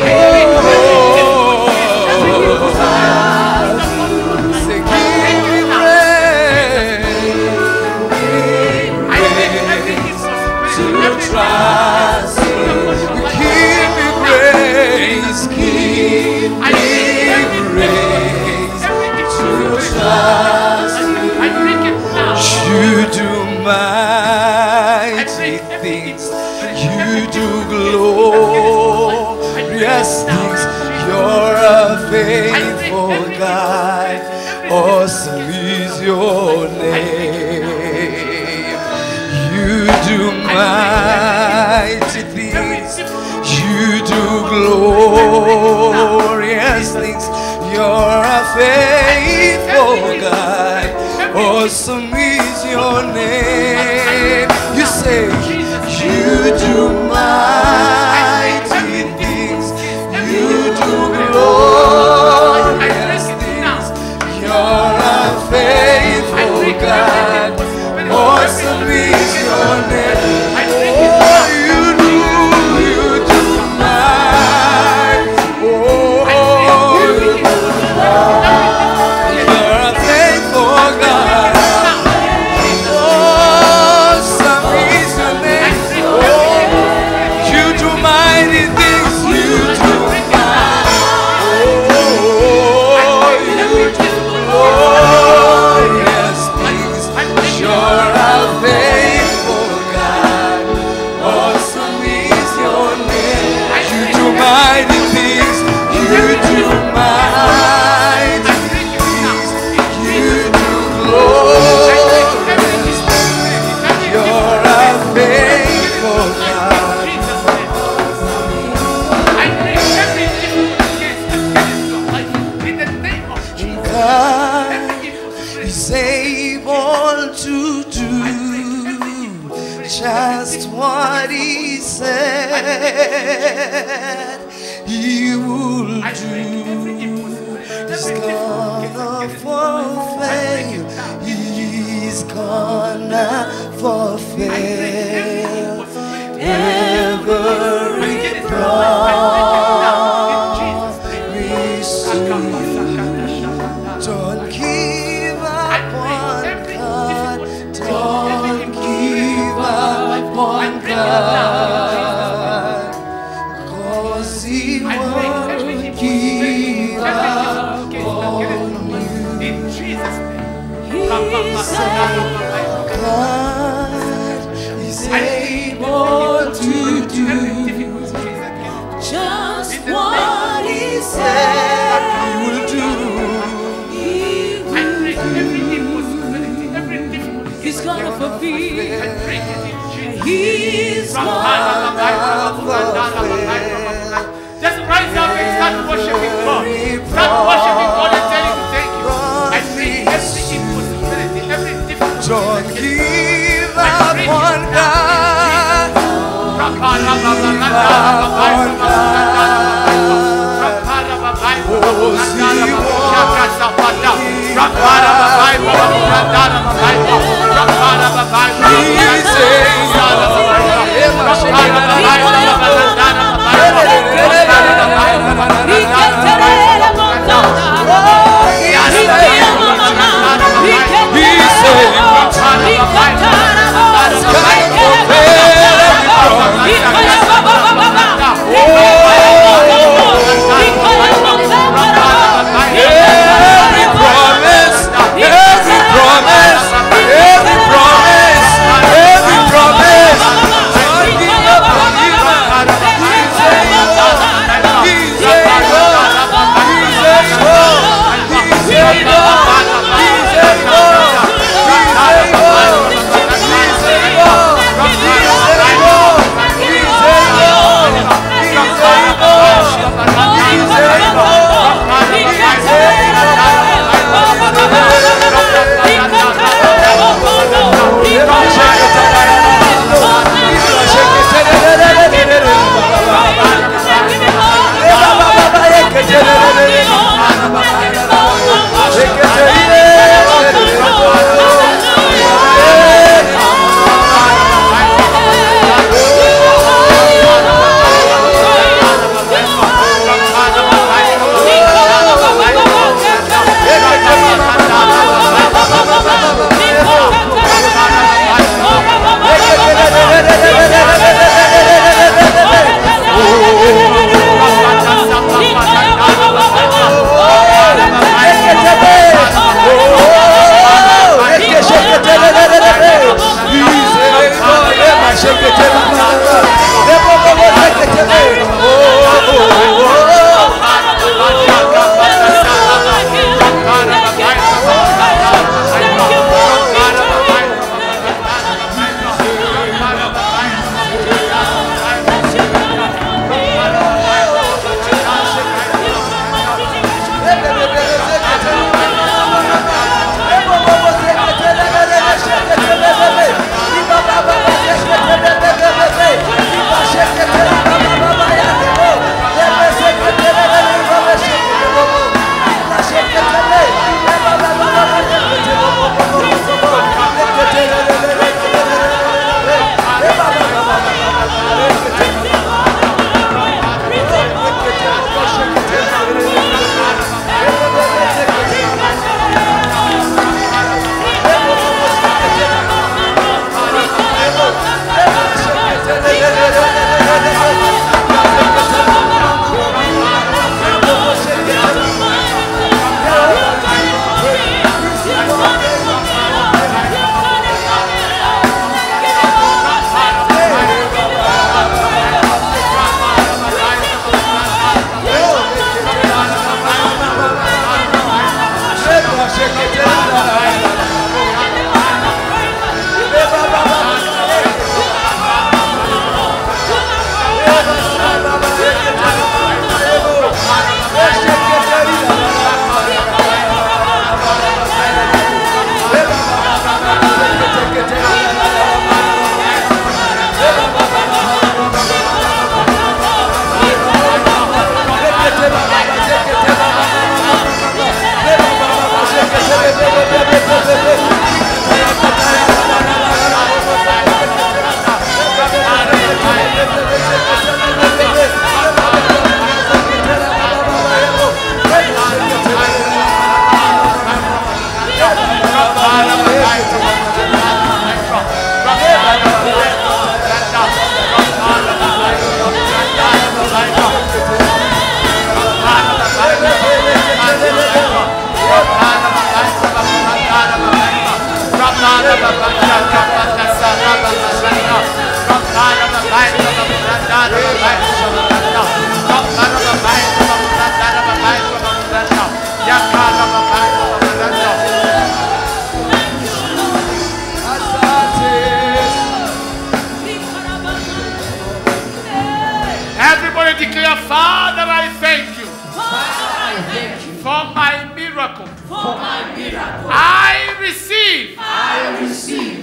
Say, give me grace to trust you. Give me grace, give me grace to trust you. You do mighty things, you do glorious things. You're a faithful God, awesome is your name. You do mighty things, you do glorious things. You're a faithful God, awesome is your name. You say, you do mighty things, you do glorious things. You're a faithful God, awesome is your name. Oh, you do mighty. Oh, you do mighty. You're a faithful God. Awesome is your name. Oh, you do mighty things. You do mighty. Oh, you do glorious things. You're a faithful God. Awesome is your name. You do mighty things. You do mighty things. You do glorious things. You're a faithful God. God is able to do just what He said He will do. He's gonna fulfill. He's gonna fulfill every promise. Don't give up on God. Don't give up on God. 'Cause He won't give up on you. God is able to do just what He said He will do. gonna fulfill. Bring it in Jesus. He's Just rise up and start worshiping God. Start worshiping God and tell Him thank you. I bring every impossibility, every difficulty. Don't give up on God.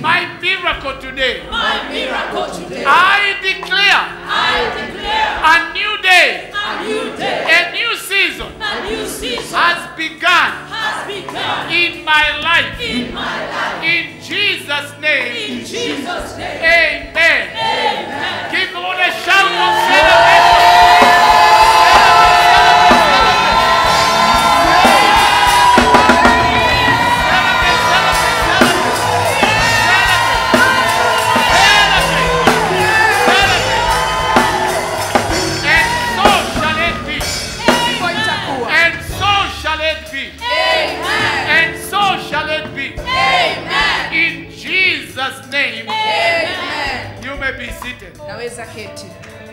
My miracle today. My miracle today. I declare a new day. A new day. A new season A new season has begun has begun in my life. in my life. In Jesus' name. In Jesus' name. Amen. Amen. Give the Lord a shout of celebration. Name. Amen. You may be seated. Naweza keti.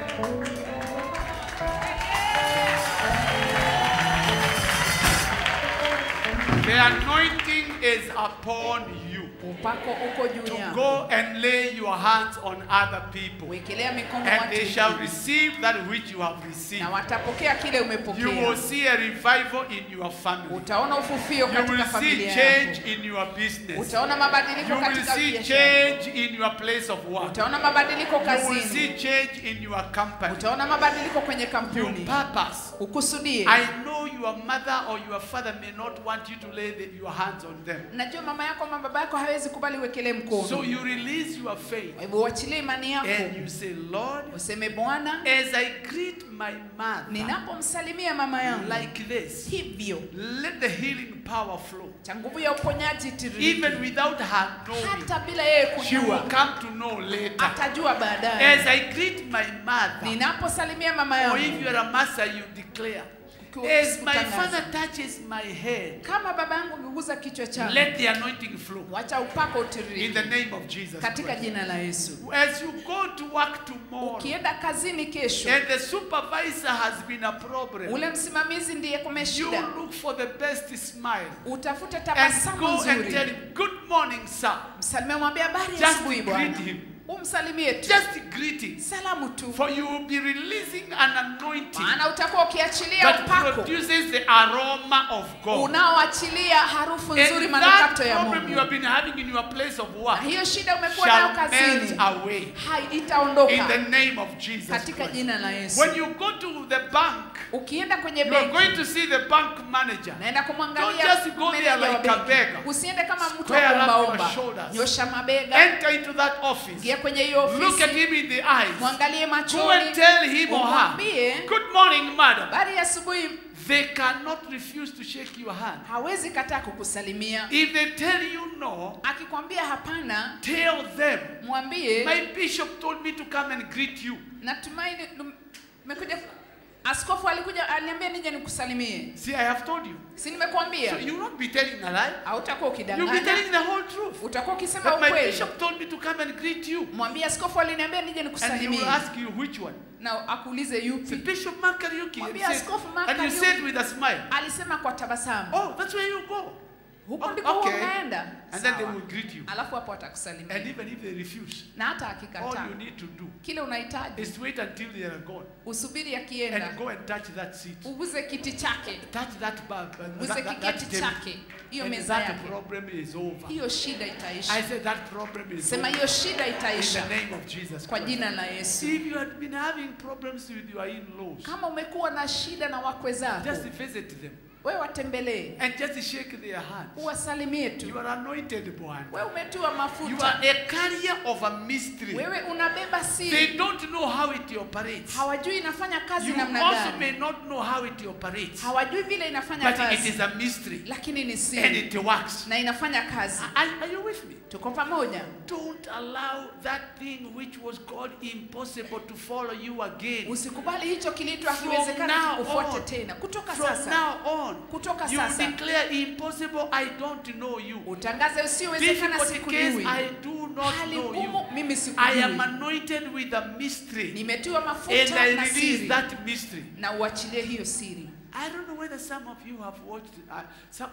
The anointing is upon you Upako uko juu to yako. go and lay your hands on other people, Wekelea mikono and watu they shall wengine. receive that which you have received. Na watapokea kile You will umepokea. see a revival in your family. Utaona ufufio You will katika see familia change yako. in your business. Utaona mabadiliko You will katika see biashara. change in your place of work. Utaona mabadiliko You will kazini. see change in your company. Utaona mabadiliko kwenye Your kampuni. purpose. Ukusudie. I know your mother or your father may not want you to lay your hands on them. Najua mama yako ama baba yako hawezi kubali uwekelee mkono. So you release your faith Hebu uachilie imani yako. and you say, Lord, Useme Bwana, as I greet my mother ninapomsalimia mama yangu like this, hivyo, let the healing power flow. cha nguvu ya uponyaji tiririke. Even without her knowing, Hata bila yeye she will kujua, come to know later. atajua baadaye. As I greet my mother, Ninaposalimia mama or yangu, if you're a master, you declare, as my father touches my head, kama baba yangu nguguza kichwa changu, let the anointing flow. wacha upako In utiririke the name of Jesus katika Christ. jina la Yesu. As you go to work tomorrow, Ukienda kazini kesho, and the supervisor has been a problem, ule msimamizi ndiye you kumeshida, look for the best smile utafute and tabasamu go and tell nzuri. him, good morning, sir. Msalimie, mwambie habari ya Just asubuhi greet bwana. him. Umsalimie tu. Just greet him. Salamu tu. For you will be releasing an anointing Maana utakuwa ukiachilia that upako produces the aroma of God. unaoachilia harufu nzuri And manukato that ya problem you Mungu. have been having in your place of work Na hiyo shida umekuwa nayo shall melt kazini, away itaondoka in the name of Jesus katika Christ. jina la Yesu. When you go to the bank, Ukienda kwenye you are benki, going to see the bank manager. naenda Don't kumwangalia just go there meneja wa like a benki. beggar. Usiende kama mtu Square up your ombaomba. shoulders. Nyosha mabega, Enter into that office. ingia kwenye hiyo Look at ofisi, him in the eyes. mwangalie Go and machoni, tell him or her, umwambie good morning, madam. habari ya asubuhi. They cannot refuse to shake your hand. Hawezi kataa kukusalimia. If they tell you no, Akikwambia hapana, tell them, mwambie my bishop told me to come and greet you. natumaini nimekuja, askofu aliniambia nije nikusalimie. See, I have told you. Si nimekuambia? So you will not be telling a lie. Hautakuwa You'll be ukidanganya. telling the whole truth. Utakuwa ukisema But my ukweli. bishop told me to come and greet you. Mwambie askofu aliniambia nije And he nikusalimie. will ask you which one. Na akuulize Say, yupi. Bishop Kariuki. Mwambie askofu And you said with a smile, alisema kwa tabasamu. oh, that's where you go. Huko Oh, ndiko huwa okay. unaenda. And then they Sawa. will greet you. Alafu hapo atakusalimia. And even if they refuse, Na hata all akikataa, you need to do kile unahitaji is wait until they are gone usubiri akienda, and go and touch that seat. uguze kiti chake, Touch that uguze kiketi table. chake, hiyo And meza that yake. problem is over. Hiyo shida itaisha. I said that problem is Sema over. hiyo shida In itaisha the name of Jesus kwa Christ. jina la Yesu. If you had been having problems with your in-laws, Kama umekuwa na shida na wakwe zako, just visit them wewe watembelee, and just shake their hands. uwasalimie You tu. are anointed, Bwana. Wewe umetiwa You mafuta, are a carrier of a mystery. wewe unabeba They siri. don't know how it operates. Hawajui inafanya kazi You namna also gani, may not know how it operates. hawajui vile inafanya But it kazi, is a mystery lakini ni and siri it works. na inafanya kazi. Are you with me? Tuko pamoja. Don't allow that thing which was called impossible to follow you again. Usikubali hicho kiliitwa From hakiwezekana now kukufuate on. tena. Kutoka From sasa, now on, kutoka you sasa declare impossible, I don't know you. utangaze usiowezekana, Difficult case, sikujui. I do not Hali know ngumu, you. mimi I am sikujui. anointed with a mystery. Nimetiwa And mafuta I na release siri, that mystery. na uachilie hiyo siri. I don't know whether some of you have watched some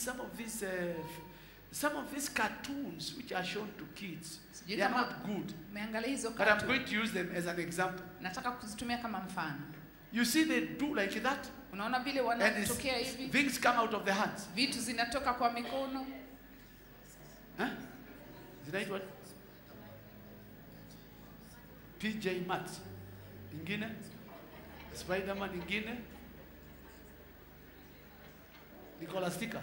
of these cartoons which are shown to kids. Sijui They are kama not good. umeangalia hizo But I'm cartoon. going to use them as an example. Nataka kuzitumia kama mfano. You see, they do like that, Unaona vile and wanatokea hivi, things come out of the hands. vitu zinatoka kwa mikono. Huh? Zinaitwa PJ Masks. Ingine? Spider-Man ingine? Nicholas Sticker.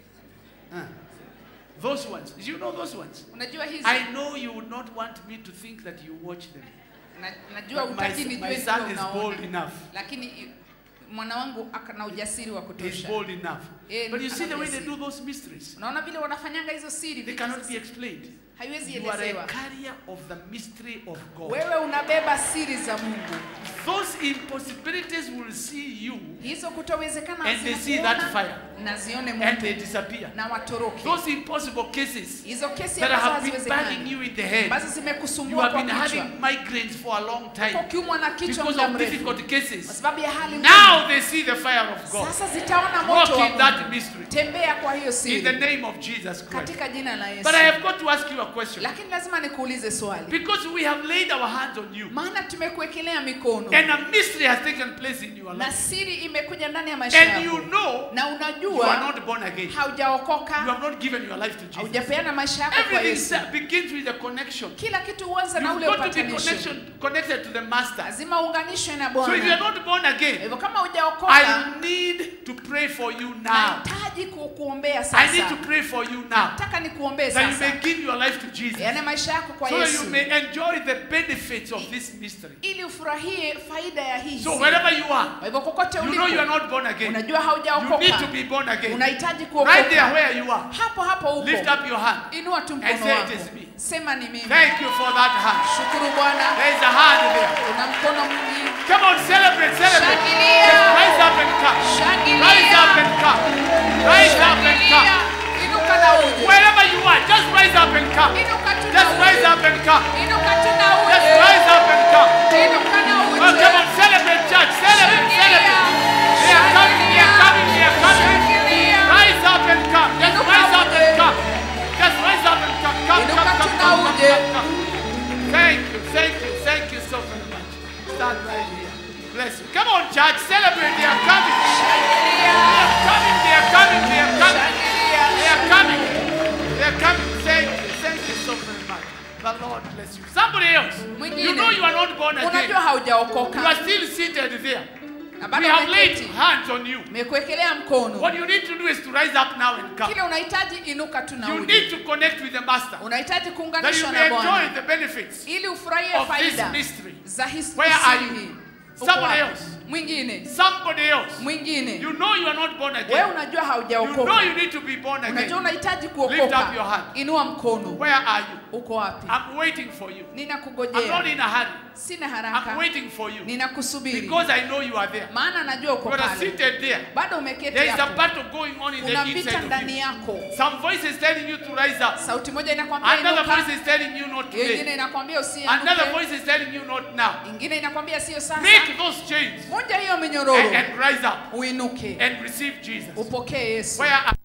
Those ones. You know those ones? Unajua hizo? I know you would not want me to think that you watch them. Najua But utaki my nijue son ndio is unaona. bold enough. Lakini mwana wangu akana ujasiri wa He's kutosha. bold enough. But you see the way they ujasiri. do those mysteries. Unaona vile wanafanyanga hizo siri. They cannot be explained. Haiwezi You are a elezewa. carrier of the mystery of God. Wewe unabeba siri za Mungu. Those impossibilities will see you Hizo kutowezekana and they see that fire na zione and moto they disappear. na watoroke. Those impossible cases Hizo kesi that ambazo have been bugging haziwezekani. you in the head. Ambazo You zimekusumbua have kwa been kichwa. having migraines for a long time Ukiumwa na kichwa because muda of mrefu. difficult Kwa cases. sababu ya hali Now they see the fire of God. sasa zitaona Walk moto wa in that Mungu. mystery Tembea kwa hiyo in siri. the name of Jesus Christ. Katika jina la Yesu. But I have got to ask you a question. Lakini lazima nikuulize swali. Because we have laid our hands on you. Maana tumekuwekelea mikono. And a mystery has taken place in your Na life. siri imekuja ndani ya maisha And you yako. know Na you are unajua not born again. You haujaokoka, have not given your life to Jesus. haujapeana maisha yako kwa Yesu. Everything begins with a connection. Kila kitu huanza na You've ule got to be upatanisho. connected to the Master. Lazima uunganishwe na So if you are Bwana. not born again, Hivyo kama hujaokoka, I need to pray for you now. nahitaji kukuombea I need to sasa. pray for you now. Nataka nikuombee That you sasa. may give your life to Jesus. Yaani maisha yako kwa So that you Yesu. may enjoy the benefits of this mystery. Ili ufurahie faida ya hii. So siri. wherever you are, Kwa hivyo kokote you know you are ulipo, not born again. unajua You haujaokoka. need to be born again. Unahitaji Right there kuokoka. where you are. Hapo hapo uko. Lift up your hand. Inua tu And mkono say, wako. "It is me." Sema ni mimi. Thank you for that hand. Shukuru Bwana. There is a hand there. Una mkono mwingine. Come on, celebrate, celebrate. Shangilia. Just rise up and come. Shangilia. Rise up and come. Rise up and come. Inuka na uje. Wherever you are, just rise up and come. Inuka tu na Just uje. rise up and come. Inuka tu na Just uje. rise up and come. Inuka na uje. Oh, come on, celebrate, church. Celebrate, celebrate. They are coming, they are coming, they are coming. Shangilia. Rise up and come. Just rise up and come. Just rise up and come. Come, come, come, come, come, come, come. Thank you, thank you, thank you so very much. Stand right here. Bless you. Come on, church, celebrate. They are coming. They are coming, they are coming, they are coming. They are coming. They are coming. Thank you so very much. The Lord bless you. Somebody else. You know you are not born again. Unajua You haujaokoka. are still seated there. Na We bado have laid umeketi. hands on you. Nimekuwekelea mkono. What you need to do is to rise up now and come. Kile unahitaji inuka tu na You uje. need to connect with the Master. Unahitaji That you kuunganishwa may na enjoy Bwana. the benefits Ili ufurahie of this faida mystery. za hisi Where are siri you? hii. Uko Somebody wapi? else. Mwingine. Somebody else. Mwingine. You know you are not born Wewe again. unajua You know haujaokoka. you need to be born Unajua again. unahitaji Lift up kuokoka. your hand. Inua mkono. Where are you? Uko wapi? I'm waiting for you. I'm not Ninakugojea. in a hurry. Sina I'm haraka. waiting for you. Ninakusubiri. Because I know you are there. Maana najua uko You are pale. seated there. Bado umeketi There is a hapo. battle going on in the Kuna inside vita of ndani you. yako. Some voice is telling you to rise up. Sauti moja inakwambia Another inuka. voice is telling you not Ingine today. inakwambia Another usianuke. voice is telling you not now. Ingine inakwambia sio sasa. Break those chains Vunja hiyo minyororo. and rise up Uinuke. and receive Jesus. Upokee Yesu. Where are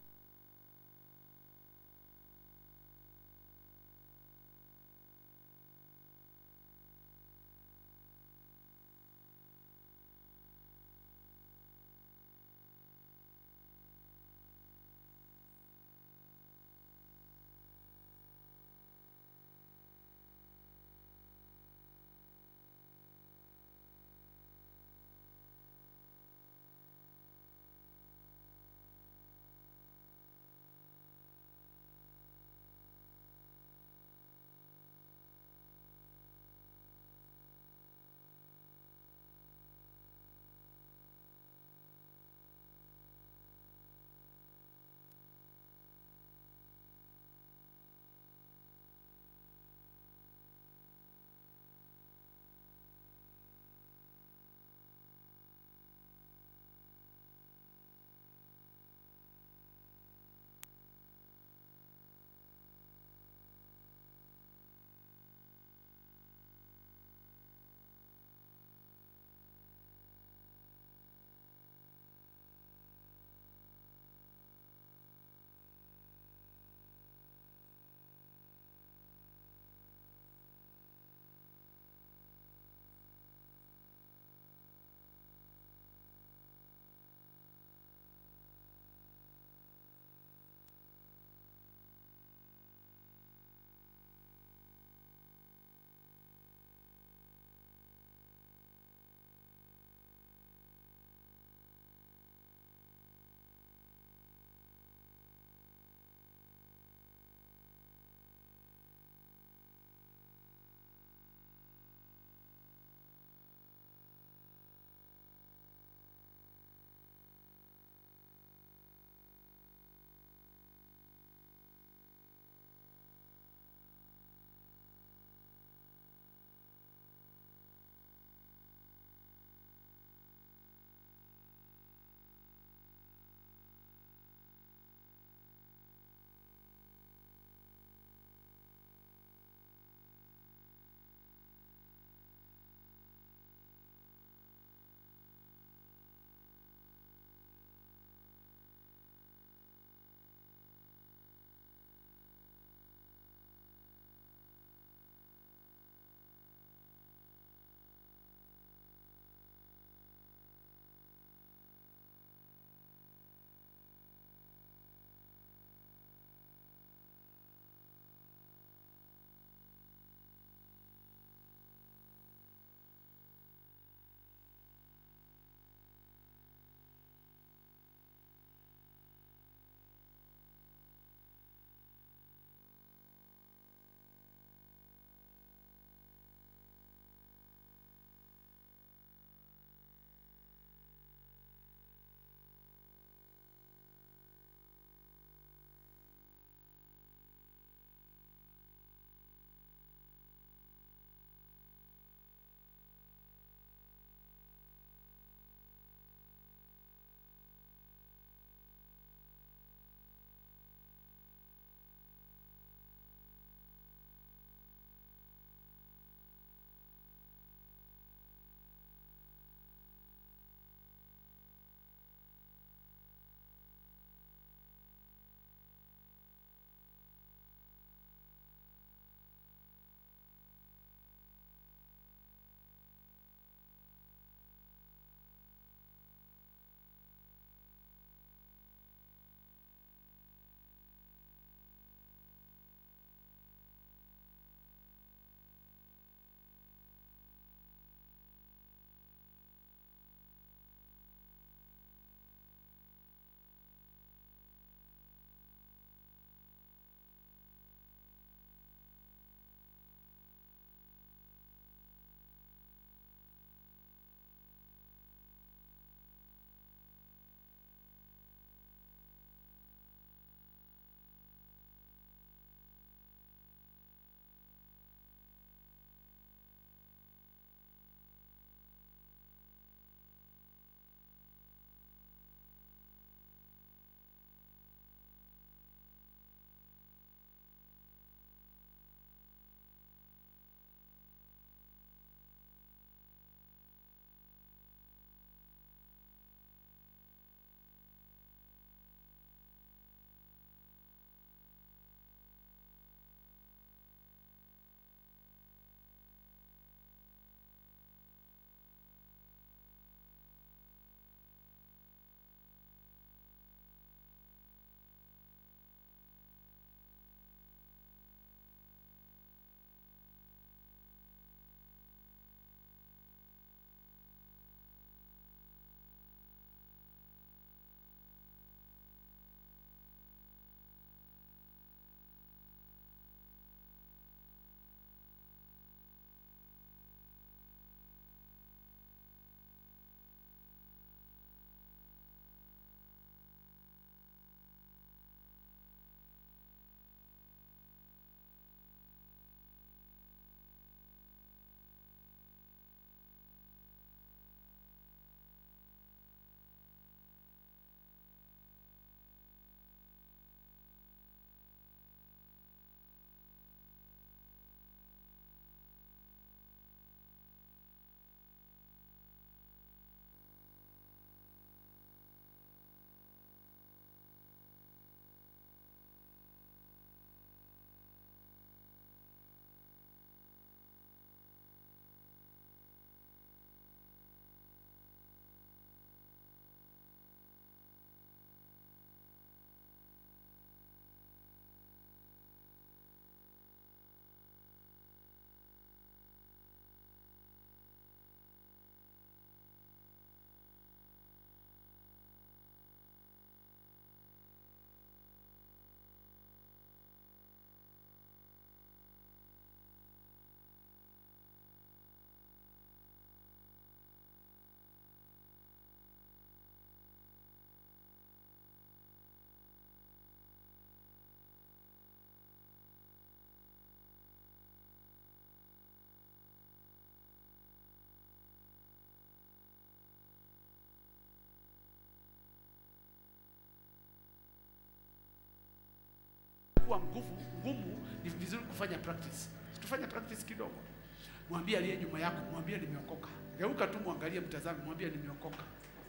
ukiwa ngumu ni vizuri kufanya practice. Tufanye practice kidogo. Mwambie aliye nyuma yako, mwambie nimeokoka. Geuka tu muangalie, mtazame, mwambie nimeokoka.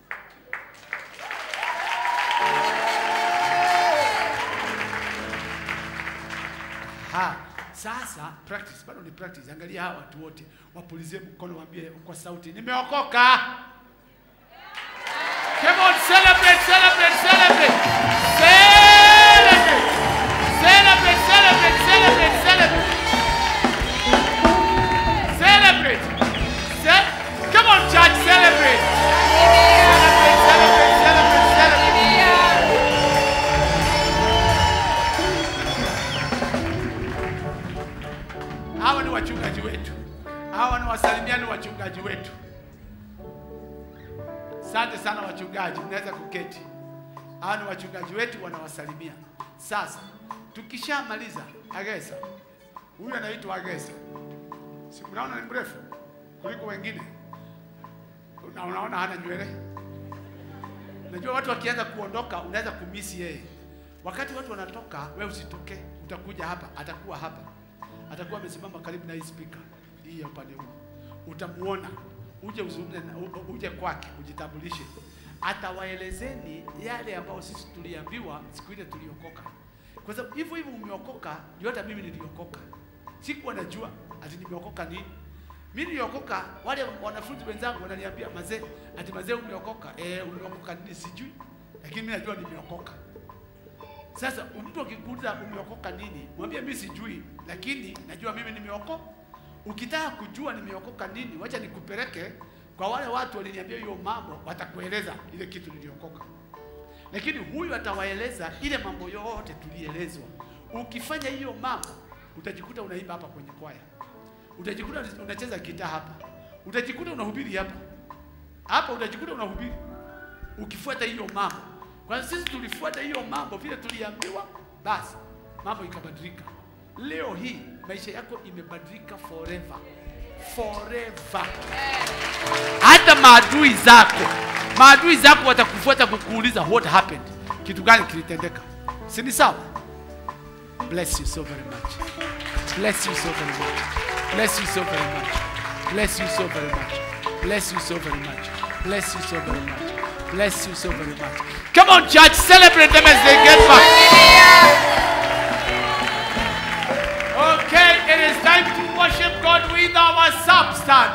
Sasa practice, bado ni practice. Angalia hawa watu wote, wapulizie mkono, waambie kwa sauti, nimeokoka. Come on, celebrate, celebrate, celebrate. Celebrate. Celebrate, celebrate, celebrate, celebrate. Celebrate. Come on, church, celebrate. Celebrate, celebrate, celebrate, celebrate. Hawa ni wachungaji wetu. Hawa ni wasalimiani wachungaji wetu. Asante sana wachungaji, mnaweza kuketi. Hawa ni wachungaji wetu wanawasalimia. Sasa tukishamaliza, Agesa. Huyu anaitwa Agesa. Si mnaona ni mrefu kuliko wengine? Unaona hana nywele? Najua watu wakianza kuondoka unaweza kumisi yeye. Wakati watu wanatoka, wewe usitoke, utakuja hapa, atakuwa hapa. Atakuwa amesimama karibu na hii speaker. Hii ya upande huu. Utamuona. Uje uzungumze, uje kwake, ujitambulishe. Atawaelezeni yale ambayo sisi tuliambiwa siku ile tuliokoka. Kwa sababu hivyo umeokoka, ndio hata mimi niliokoka. Sikuwa najua ati nimeokoka nini. Mimi niliokoka, wale wanafunzi wenzangu wananiambia mazee, ati mazee umeokoka. Umeokoka nini sijui. Lakini mimi najua nimeokoka. Sasa mtu akikuuliza umeokoka nini, mwambie mimi sijui, lakini najua mimi nimeokoka. Ukitaka kujua nimeokoka nini, wacha nikupeleke kwa wale watu waliniambia hiyo mambo, watakueleza ile kitu niliokoka. Lakini huyu atawaeleza ile mambo yote tulielezwa. Ukifanya hiyo mambo, utajikuta unaimba hapa kwenye kwaya. Utajikuta unacheza gitaa hapa. Utajikuta unahubiri hapa. Hapa utajikuta unahubiri. Ukifuata hiyo mambo. Kwa sisi tulifuata hiyo mambo vile tuliambiwa, basi mambo ikabadilika. Leo hii maisha yako imebadilika forever. Forever. Hata maadui zako watakufuata kukuuliza what happened. Kitu gani kilitendeka? Si ni sawa? Bless you so very much. Bless you so very much. Bless you so very much. Bless you so very much. Bless you so very much. Bless you so very much. Bless you so very much. Come on, church, celebrate them as they get back. Okay, it is time to worship God with our substance.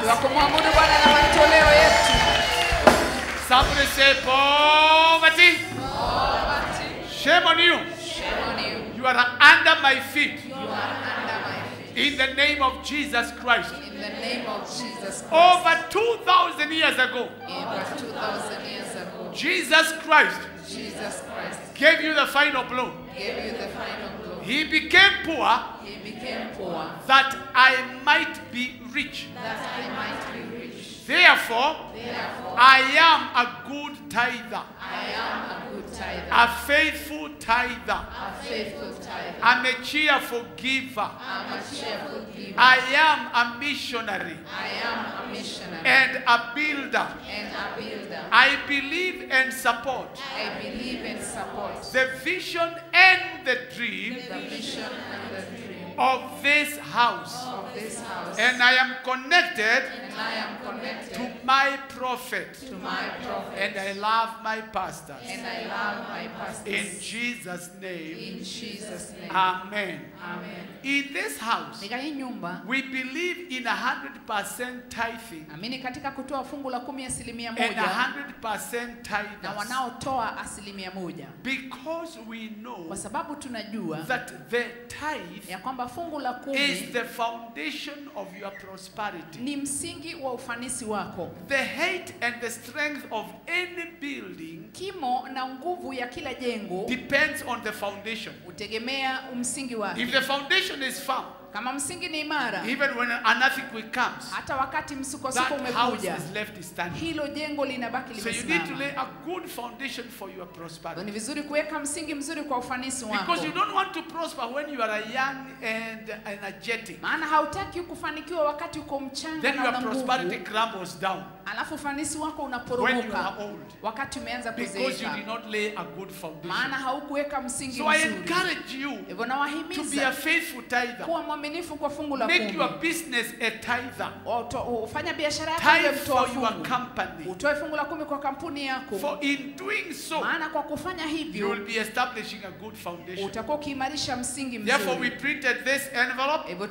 Somebody say poverty. Shame on you. You are under my feet. In the name of Jesus Christ. In the name of Jesus Christ. Over 2,000 years ago. Over 2,000 years ago. Jesus Christ. Jesus Christ. Gave you the final blow. Gave you the final blow. He became poor. He became poor. That I might be rich. That I might be rich. Therefore, I am a good tither. I am a good tither. A faithful tither. A faithful tither. I'm a cheerful giver. I'm a cheerful giver. I am a missionary. I am a missionary. And a builder. And a builder. I believe and support. I believe and support. The vision and the dream. The vision and the dream. Of this house. Of this house. And I am connected. And I am connected. To my prophet. To my prophet. And I love my pastors. And I love my pastors. In Jesus' name. In Jesus' name. Amen. Amen. In this house, Katika hii nyumba, we believe in 100% tithing. amini katika kutoa fungu la 10% And 100% na tithers. wanaotoa 1%. Because we know Kwa sababu tunajua that the tithe ya kwamba fungu la is 10 the foundation of your prosperity. ni msingi wa ufanisi wako. The height and the strength of any building Kimo na nguvu ya kila jengo depends on the foundation. utegemea msingi wake. If the foundation is firm, kama msingi ni imara, even when an earthquake comes, hata wakati msukosuko that house umekuja, is left standing. hilo jengo linabaki So you need to limesimama. lay a good foundation for your prosperity. Ni vizuri kuweka msingi mzuri kwa ufanisi wako. Because you don't want to prosper when you are young and energetic. Maana hautaki kufanikiwa wakati uko mchanga Then na your una prosperity nguvu. crumbles down Alafu ufanisi wako when you unaporomoka are old. wakati umeanza Because you kuzeeka. did not lay a good foundation. Maana haukuweka msingi So I mzuri. encourage you Hivyo to be a nawahimiza faithful tither. kuwa mwaminifu kwa fungu la Make kumi. your business a tither. Ufanya biashara yako iwe Tithe mtoa for your fungu. company. Utoe fungu la kumi kwa kampuni yako. For in doing so, Maana kwa kufanya you hivyo will be establishing a good foundation. utakuwa ukiimarisha msingi Therefore, we mzuri. printed this envelope Hivyo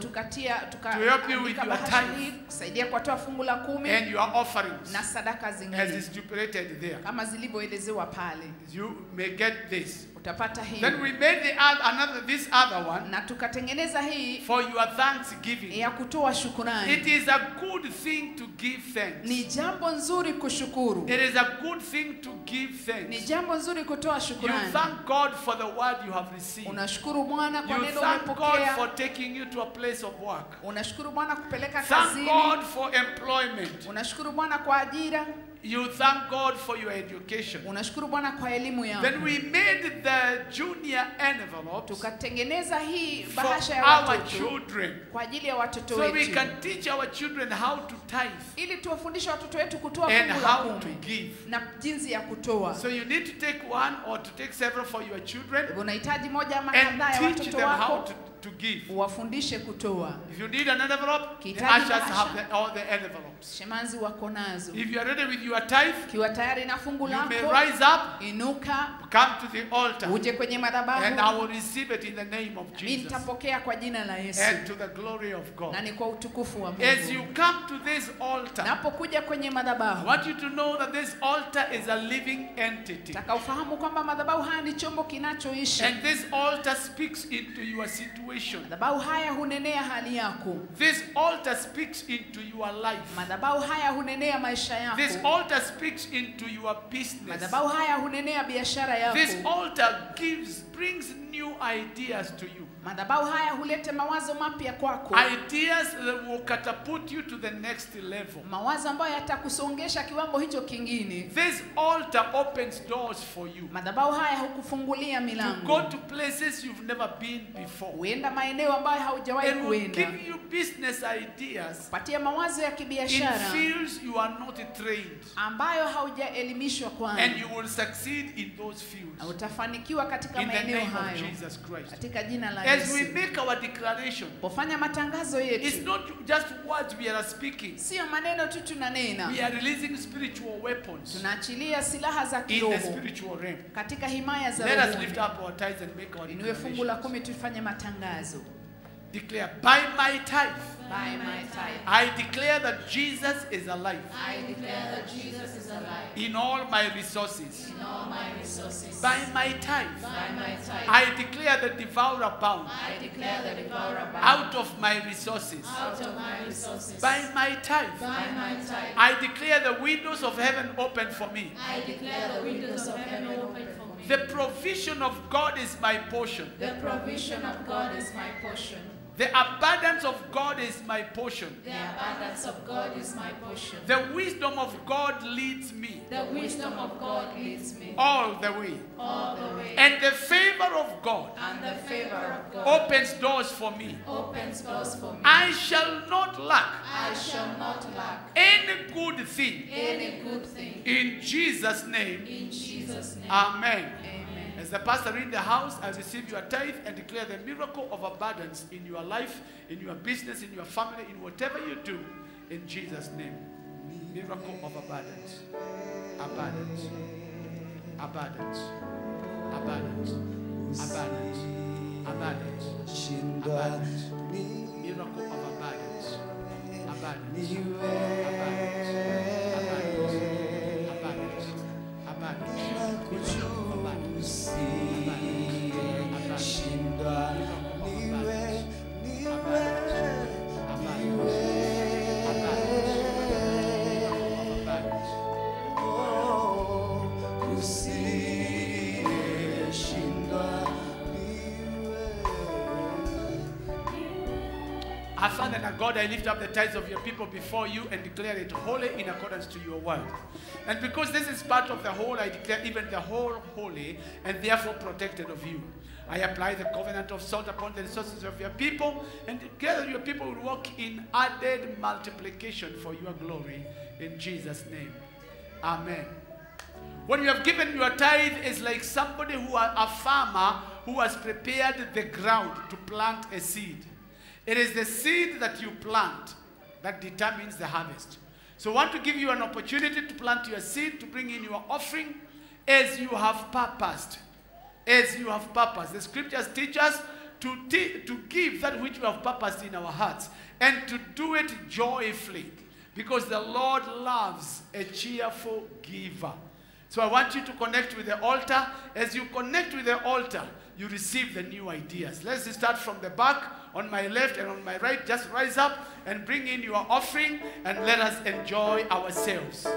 help you with your bahasha tithe hii kusaidia kutoa fungu la kumi and your offerings na sadaka as zingine is stipulated there. kama zilivyoelezewa pale. You may get this. Utapata hii. Then we made this other one Na tukatengeneza hii for your thanksgiving. ya kutoa shukrani. It is a good thing to give thanks. Ni jambo nzuri kushukuru. It is a good thing to give Ni thanks. jambo nzuri kutoa You shukrani. thank God for the word you have received. Unashukuru Bwana kwa You neno thank God umepokea. for taking you to a place of work. Unashukuru Bwana kupeleka Thank kazini. God for employment. Unashukuru Bwana kwa ajira. You thank God for your education. Unashukuru Bwana kwa elimu yako. Then we made the junior envelopes Tukatengeneza hii for bahasha ya our watoto children. kwa ajili ya watoto So we wetu. can teach our children how to tithe Ili tuwafundishe watoto wetu kutoa and fungu la how to kumi give. na jinsi ya kutoa. So you need to take one or to take several for your children Unahitaji moja ama and kadhaa ya teach watoto them how wako to give. uwafundishe kutoa. If you need an envelope, the Kihitaji ushers bahasha. have all the envelopes. Shemanzi wako nazo. If you are ready with your tithe, Kiwa tayari na fungu you may lako, rise up, inuka, come to the altar, uje kwenye and I madhabahu. will receive it in the name of Mimi Jesus nitapokea kwa jina la Yesu. and to the glory of Na God. ni kwa utukufu wa As you Mungu. come to this altar, Napokuja kwenye I madhabahu, want you to know that this altar is a living entity. nataka ufahamu kwamba madhabahu haya ni chombo kinachoishi. And this altar speaks into your situation. Madhabahu haya hunenea hali yako. This altar speaks into your life. Madhabahu haya hunenea maisha This yako. altar speaks into your business. Madhabahu haya hunenea biashara This yako. altar brings new ideas to you. Madhabahu haya hulete mawazo mapya kwako. Ideas that will catapult you to the next level. Mawazo ambayo yatakusongesha kiwango hicho kingine. This altar opens doors for you. Madhabahu haya hukufungulia To go milango. to places you've never been before. Huenda maeneo ambayo haujawahi And will kuenda. give you business ideas Patia mawazo ya in kibiashara fields you are not trained. ambayo haujaelimishwa And kwayo. you will succeed in those fields. Na utafanikiwa katika In the maeneo name of hayo. Jesus Christ. Katika jina la As we Yesu. make our declaration, Pofanya matangazo it's yetu. not just words we are speaking. Sio maneno tu tunanena. We are releasing spiritual weapons Tunaachilia silaha za in the kiroho spiritual realm. katika himaya za Let us lift roho. up our tithes and make our Inue fungu la declaration. 10 tufanye matangazo. Declare, by my tithe, By my tithe, I declare that Jesus is alive I declare that Jesus is alive in all my resources. in all my resources. By my tithe, By my tithe, I declare the devourer bound I declare the devourer bound out of my resources. out of my resources. By my tithe, By my tithe, I declare the windows of heaven open for me. I declare the windows of heaven open for me. The provision of God is my portion. The provision of God is my portion. The abundance of God is my portion. The abundance of God is my portion. The wisdom of God leads me The wisdom of God leads me all the way. all the way. And the favor of God And the favor of God opens doors for me. opens doors for me. I shall not lack I shall not lack any good thing. any good thing. In Jesus' name, In Jesus' name. amen. Amen. As the pastor in the house, I receive your tithe and declare the miracle of abundance in your life, in your business, in your family, in whatever you do, in Jesus' name. Miracle of abundance. Abundance. Abundance. Abundance. Abundance. Abundance. Abundance. Miracle of abundance. Abundance. Abundance. Abundance. Abundance. Miracle of abundance. Our Father and our God, I lift up the tithes of your people before you and declare it holy in accordance to your word. And because this is part of the whole, I declare even the whole holy and therefore protected of you. I apply the covenant of salt upon the resources of your people, and declare that your people will walk in added multiplication for your glory. In Jesus' name. Amen. When you have given your tithe, is like somebody a farmer who has prepared the ground to plant a seed. It is the seed that you plant that determines the harvest. So I want to give you an opportunity to plant your seed, to bring in your offering as you have purposed. As you have purposed. The scriptures teach us to give that which we have purposed in our hearts, and to do it joyfully, because the Lord loves a cheerful giver. So I want you to connect with the altar. As you connect with the altar, you receive the new ideas. Let's start from the back, on my left and on my right. Just rise up and bring in your offering, and let us enjoy ourselves.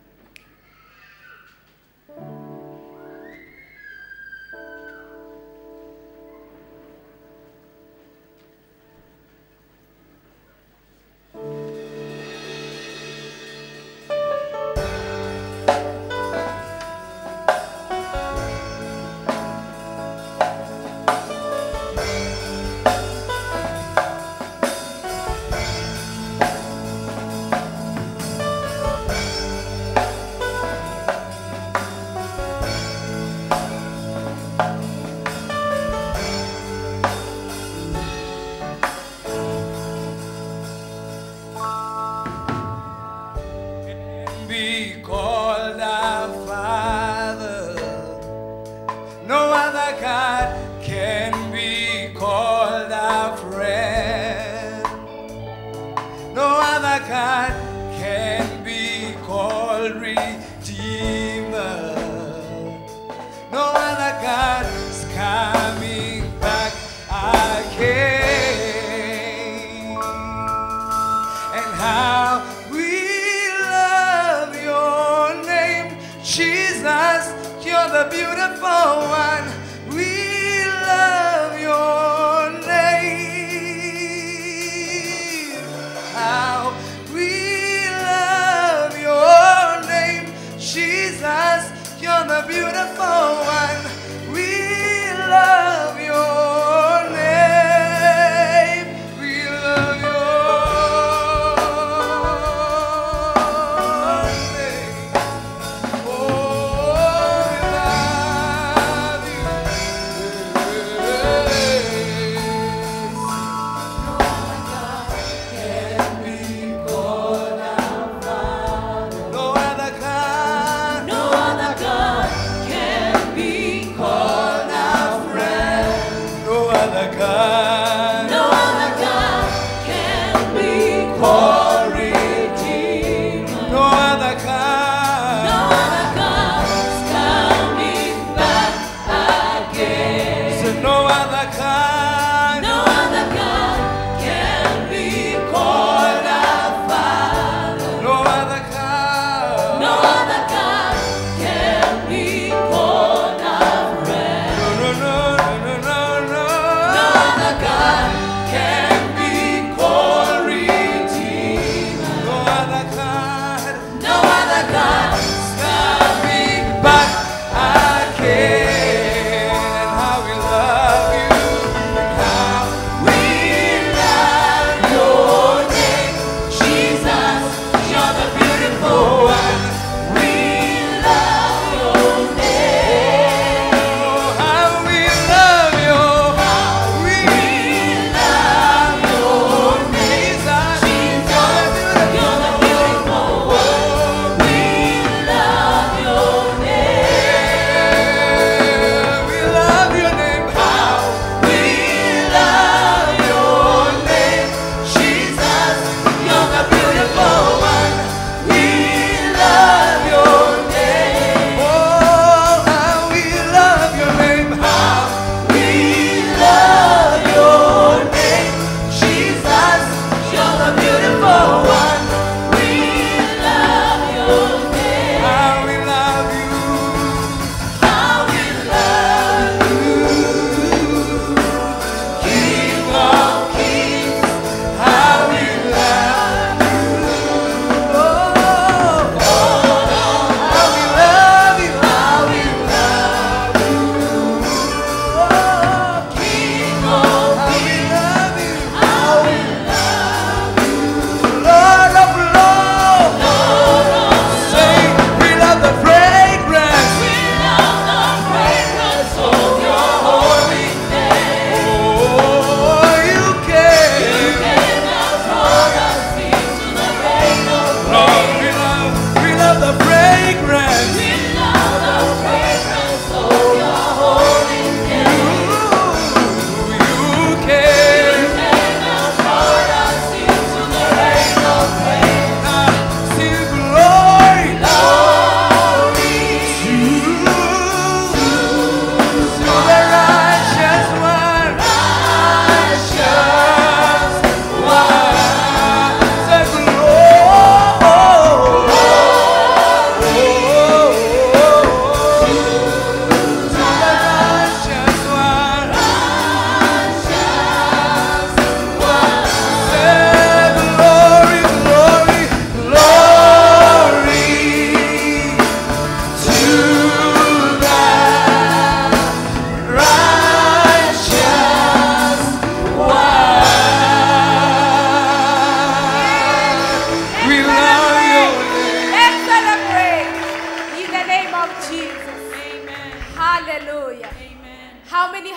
Be called our Father. No other God can be called our friend. No other God can be called Redeemer. No other God is coming back again. And how Jesus, you're the beautiful one. We love your name. How we love your name. Jesus, you're the beautiful one. We love your name. We love your No other God can be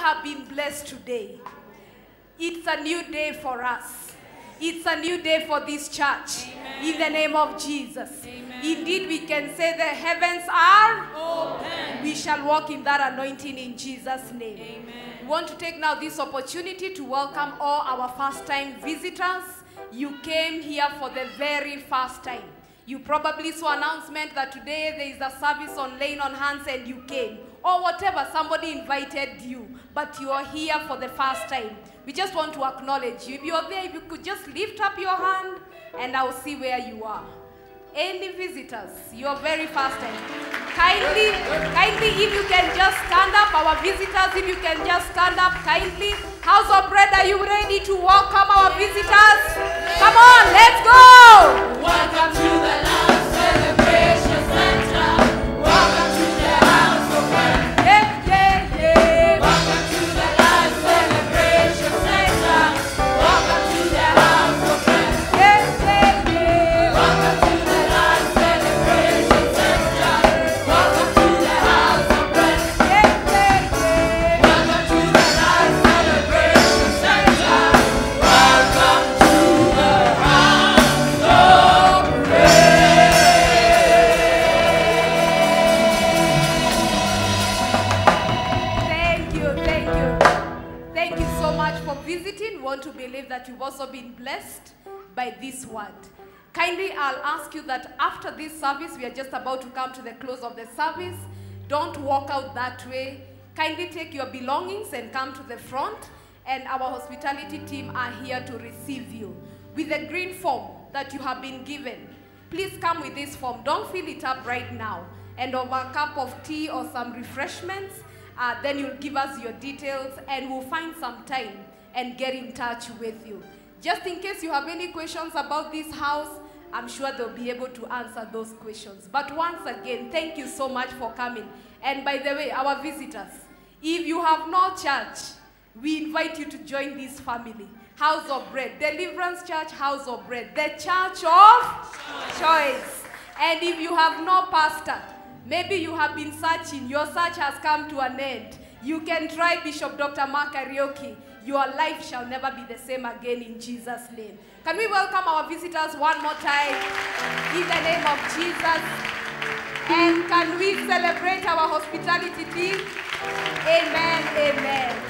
have been blessed today. It's a new day for us. It's a new day for this church. Amen. In the name of Jesus. Amen. Indeed, we can say the heavens are open. We shall walk in that anointing in Jesus' name. Amen. We want to take now this opportunity to welcome all our first-time visitors. You came here for the very first time. You probably saw an announcement that today there is a service on laying on hands and you came. Or whatever, somebody invited you, but you are here for the first time. We just want to acknowledge you. If you are there, if you could just lift up your hand and I'll see where you are. Any visitors, your very first time. Kindly, if you can just stand up, our visitors, if you can just stand up, kindly. House of Bread, are you ready to welcome our visitors? Come on, let's go! Welcome to the Love Celebration Center. Welcome to the House of Bread. Yeah. Welcome to the Love Celebration Center. Welcome to the House of Bread. Yeah. Welcome to the Love Celebration Center. Welcome to the House of Bread. Yeah. Welcome to the Love Celebration Center. Welcome to the House of Bread. Thank you so much for visiting. We want to believe that you've also been blessed by this word. Kindly, I'll ask you that after this service, we are just about to come to the close of the service. Don't walk out that way. Kindly take your belongings and come to the front, and our hospitality team are here to receive you. With the green form that you have been given, please come with this form. Don't fill it up right now. And over a cup of tea or some refreshments, then you'll give us your details and we'll find some time and get in touch with you. Just in case you have any questions about this house, I'm sure they'll be able to answer those questions. But once again, thank you so much for coming. And by the way, our visitors, if you have no church, we invite you to join this family. House of Bread, Deliverance Church, House of Bread, the church of choice. And if you have no pastor, maybe you have been searching, your search has come to an end, you can try Bishop Dr. Kariuki. Your life shall never be the same again in Jesus' name. Can we welcome our visitors one more time in the name of Jesus? And can we celebrate our hospitality team? Amen.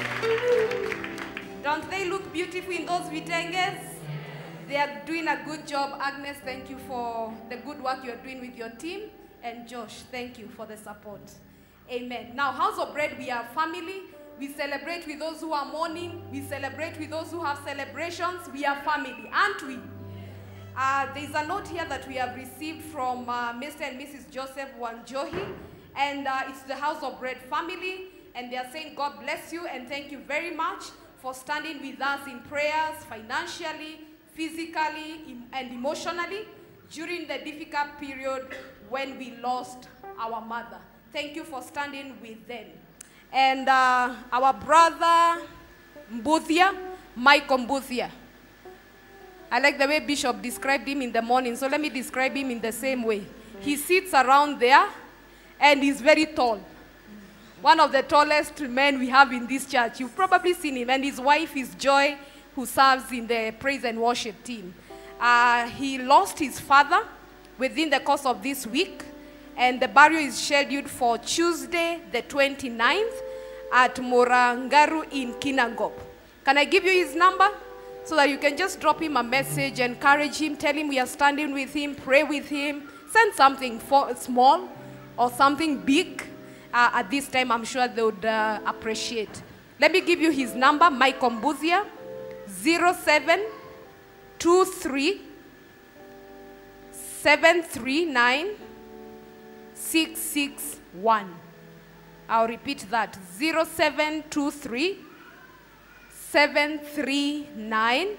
Don't they look beautiful in those vitenges? They are doing a good job. Agnes, thank you for the good work you're doing with your team. And Josh, thank you for the support. Amen. Now, House of Bread, we are family. We celebrate with those who are mourning. We celebrate with those who have celebrations. We are family, aren't we? There's a note here that we have received from Mr. and Mrs. Joseph Wanjohi. And it's the House of Bread family. And they are saying, God bless you and thank you very much for standing with us in prayers, financially, physically, and emotionally during the difficult period when we lost our mother. Thank you for standing with them. And our brother Mbuthia, Michael Mbuthia. I like the way Bishop described him in the morning, so let me describe him in the same way. He sits around there and he's very tall. One of the tallest men we have in this church. You've probably seen him. And his wife is Joy, who serves in the praise and worship team. He lost his father within the course of this week. And the burial is scheduled for Tuesday, the 29th, at Morangaru in Kinangop. Can I give you his number? So that you can just drop him a message, encourage him, tell him we are standing with him, pray with him. Send something small or something big. At this time, I'm sure they would appreciate. Let me give you his number, Mike Ombuzia, 0723 739 661. I'll repeat that, 0723 739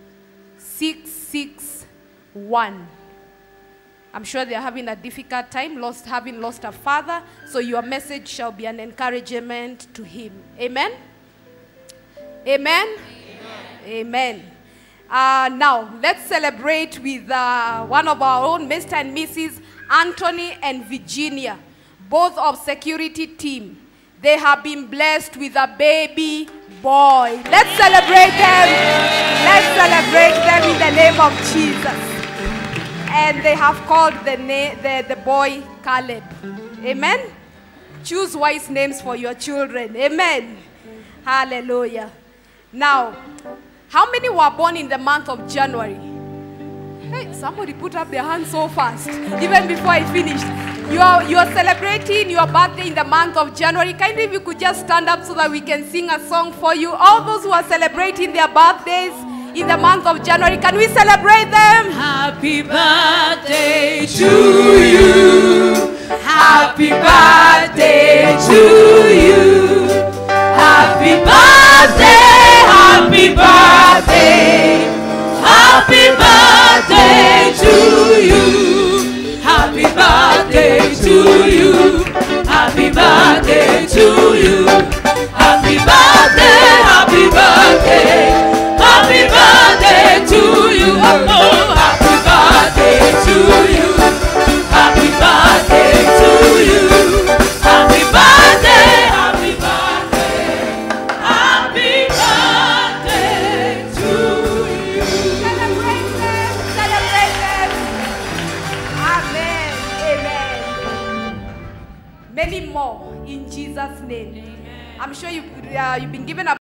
661. I'm sure they're having a difficult time, having lost a father, so your message shall be an encouragement to him. Amen? Amen? Amen. Now, let's celebrate with one of our own, Mr. and Mrs. Anthony and Virginia, both of security team. They have been blessed with a baby boy. Let's celebrate them. Let's celebrate them in the name of Jesus. And they have called the boy Caleb. Amen. Choose wise names for your children. Amen. Hallelujah. Now, how many were born in the month of January? Hey, somebody put up their hand so fast, even before I finished. You are celebrating your birthday in the month of January. Kindly, if you could just stand up so that we can sing a song for you. All those who are celebrating their birthdays in the month of January, can we celebrate them? Happy birthday to you. Happy birthday to you. Happy birthday, happy birthday. Happy birthday to you. Happy birthday to you. Happy birthday to you. Happy birthday, happy birthday. Happy birthday to you. Oh, happy birthday to you. Happy birthday to you. Happy birthday, happy birthday. Happy birthday to you. Celebrate them. Celebrate them. Amen. Amen. Many more in Jesus' name. I'm sure you've been given a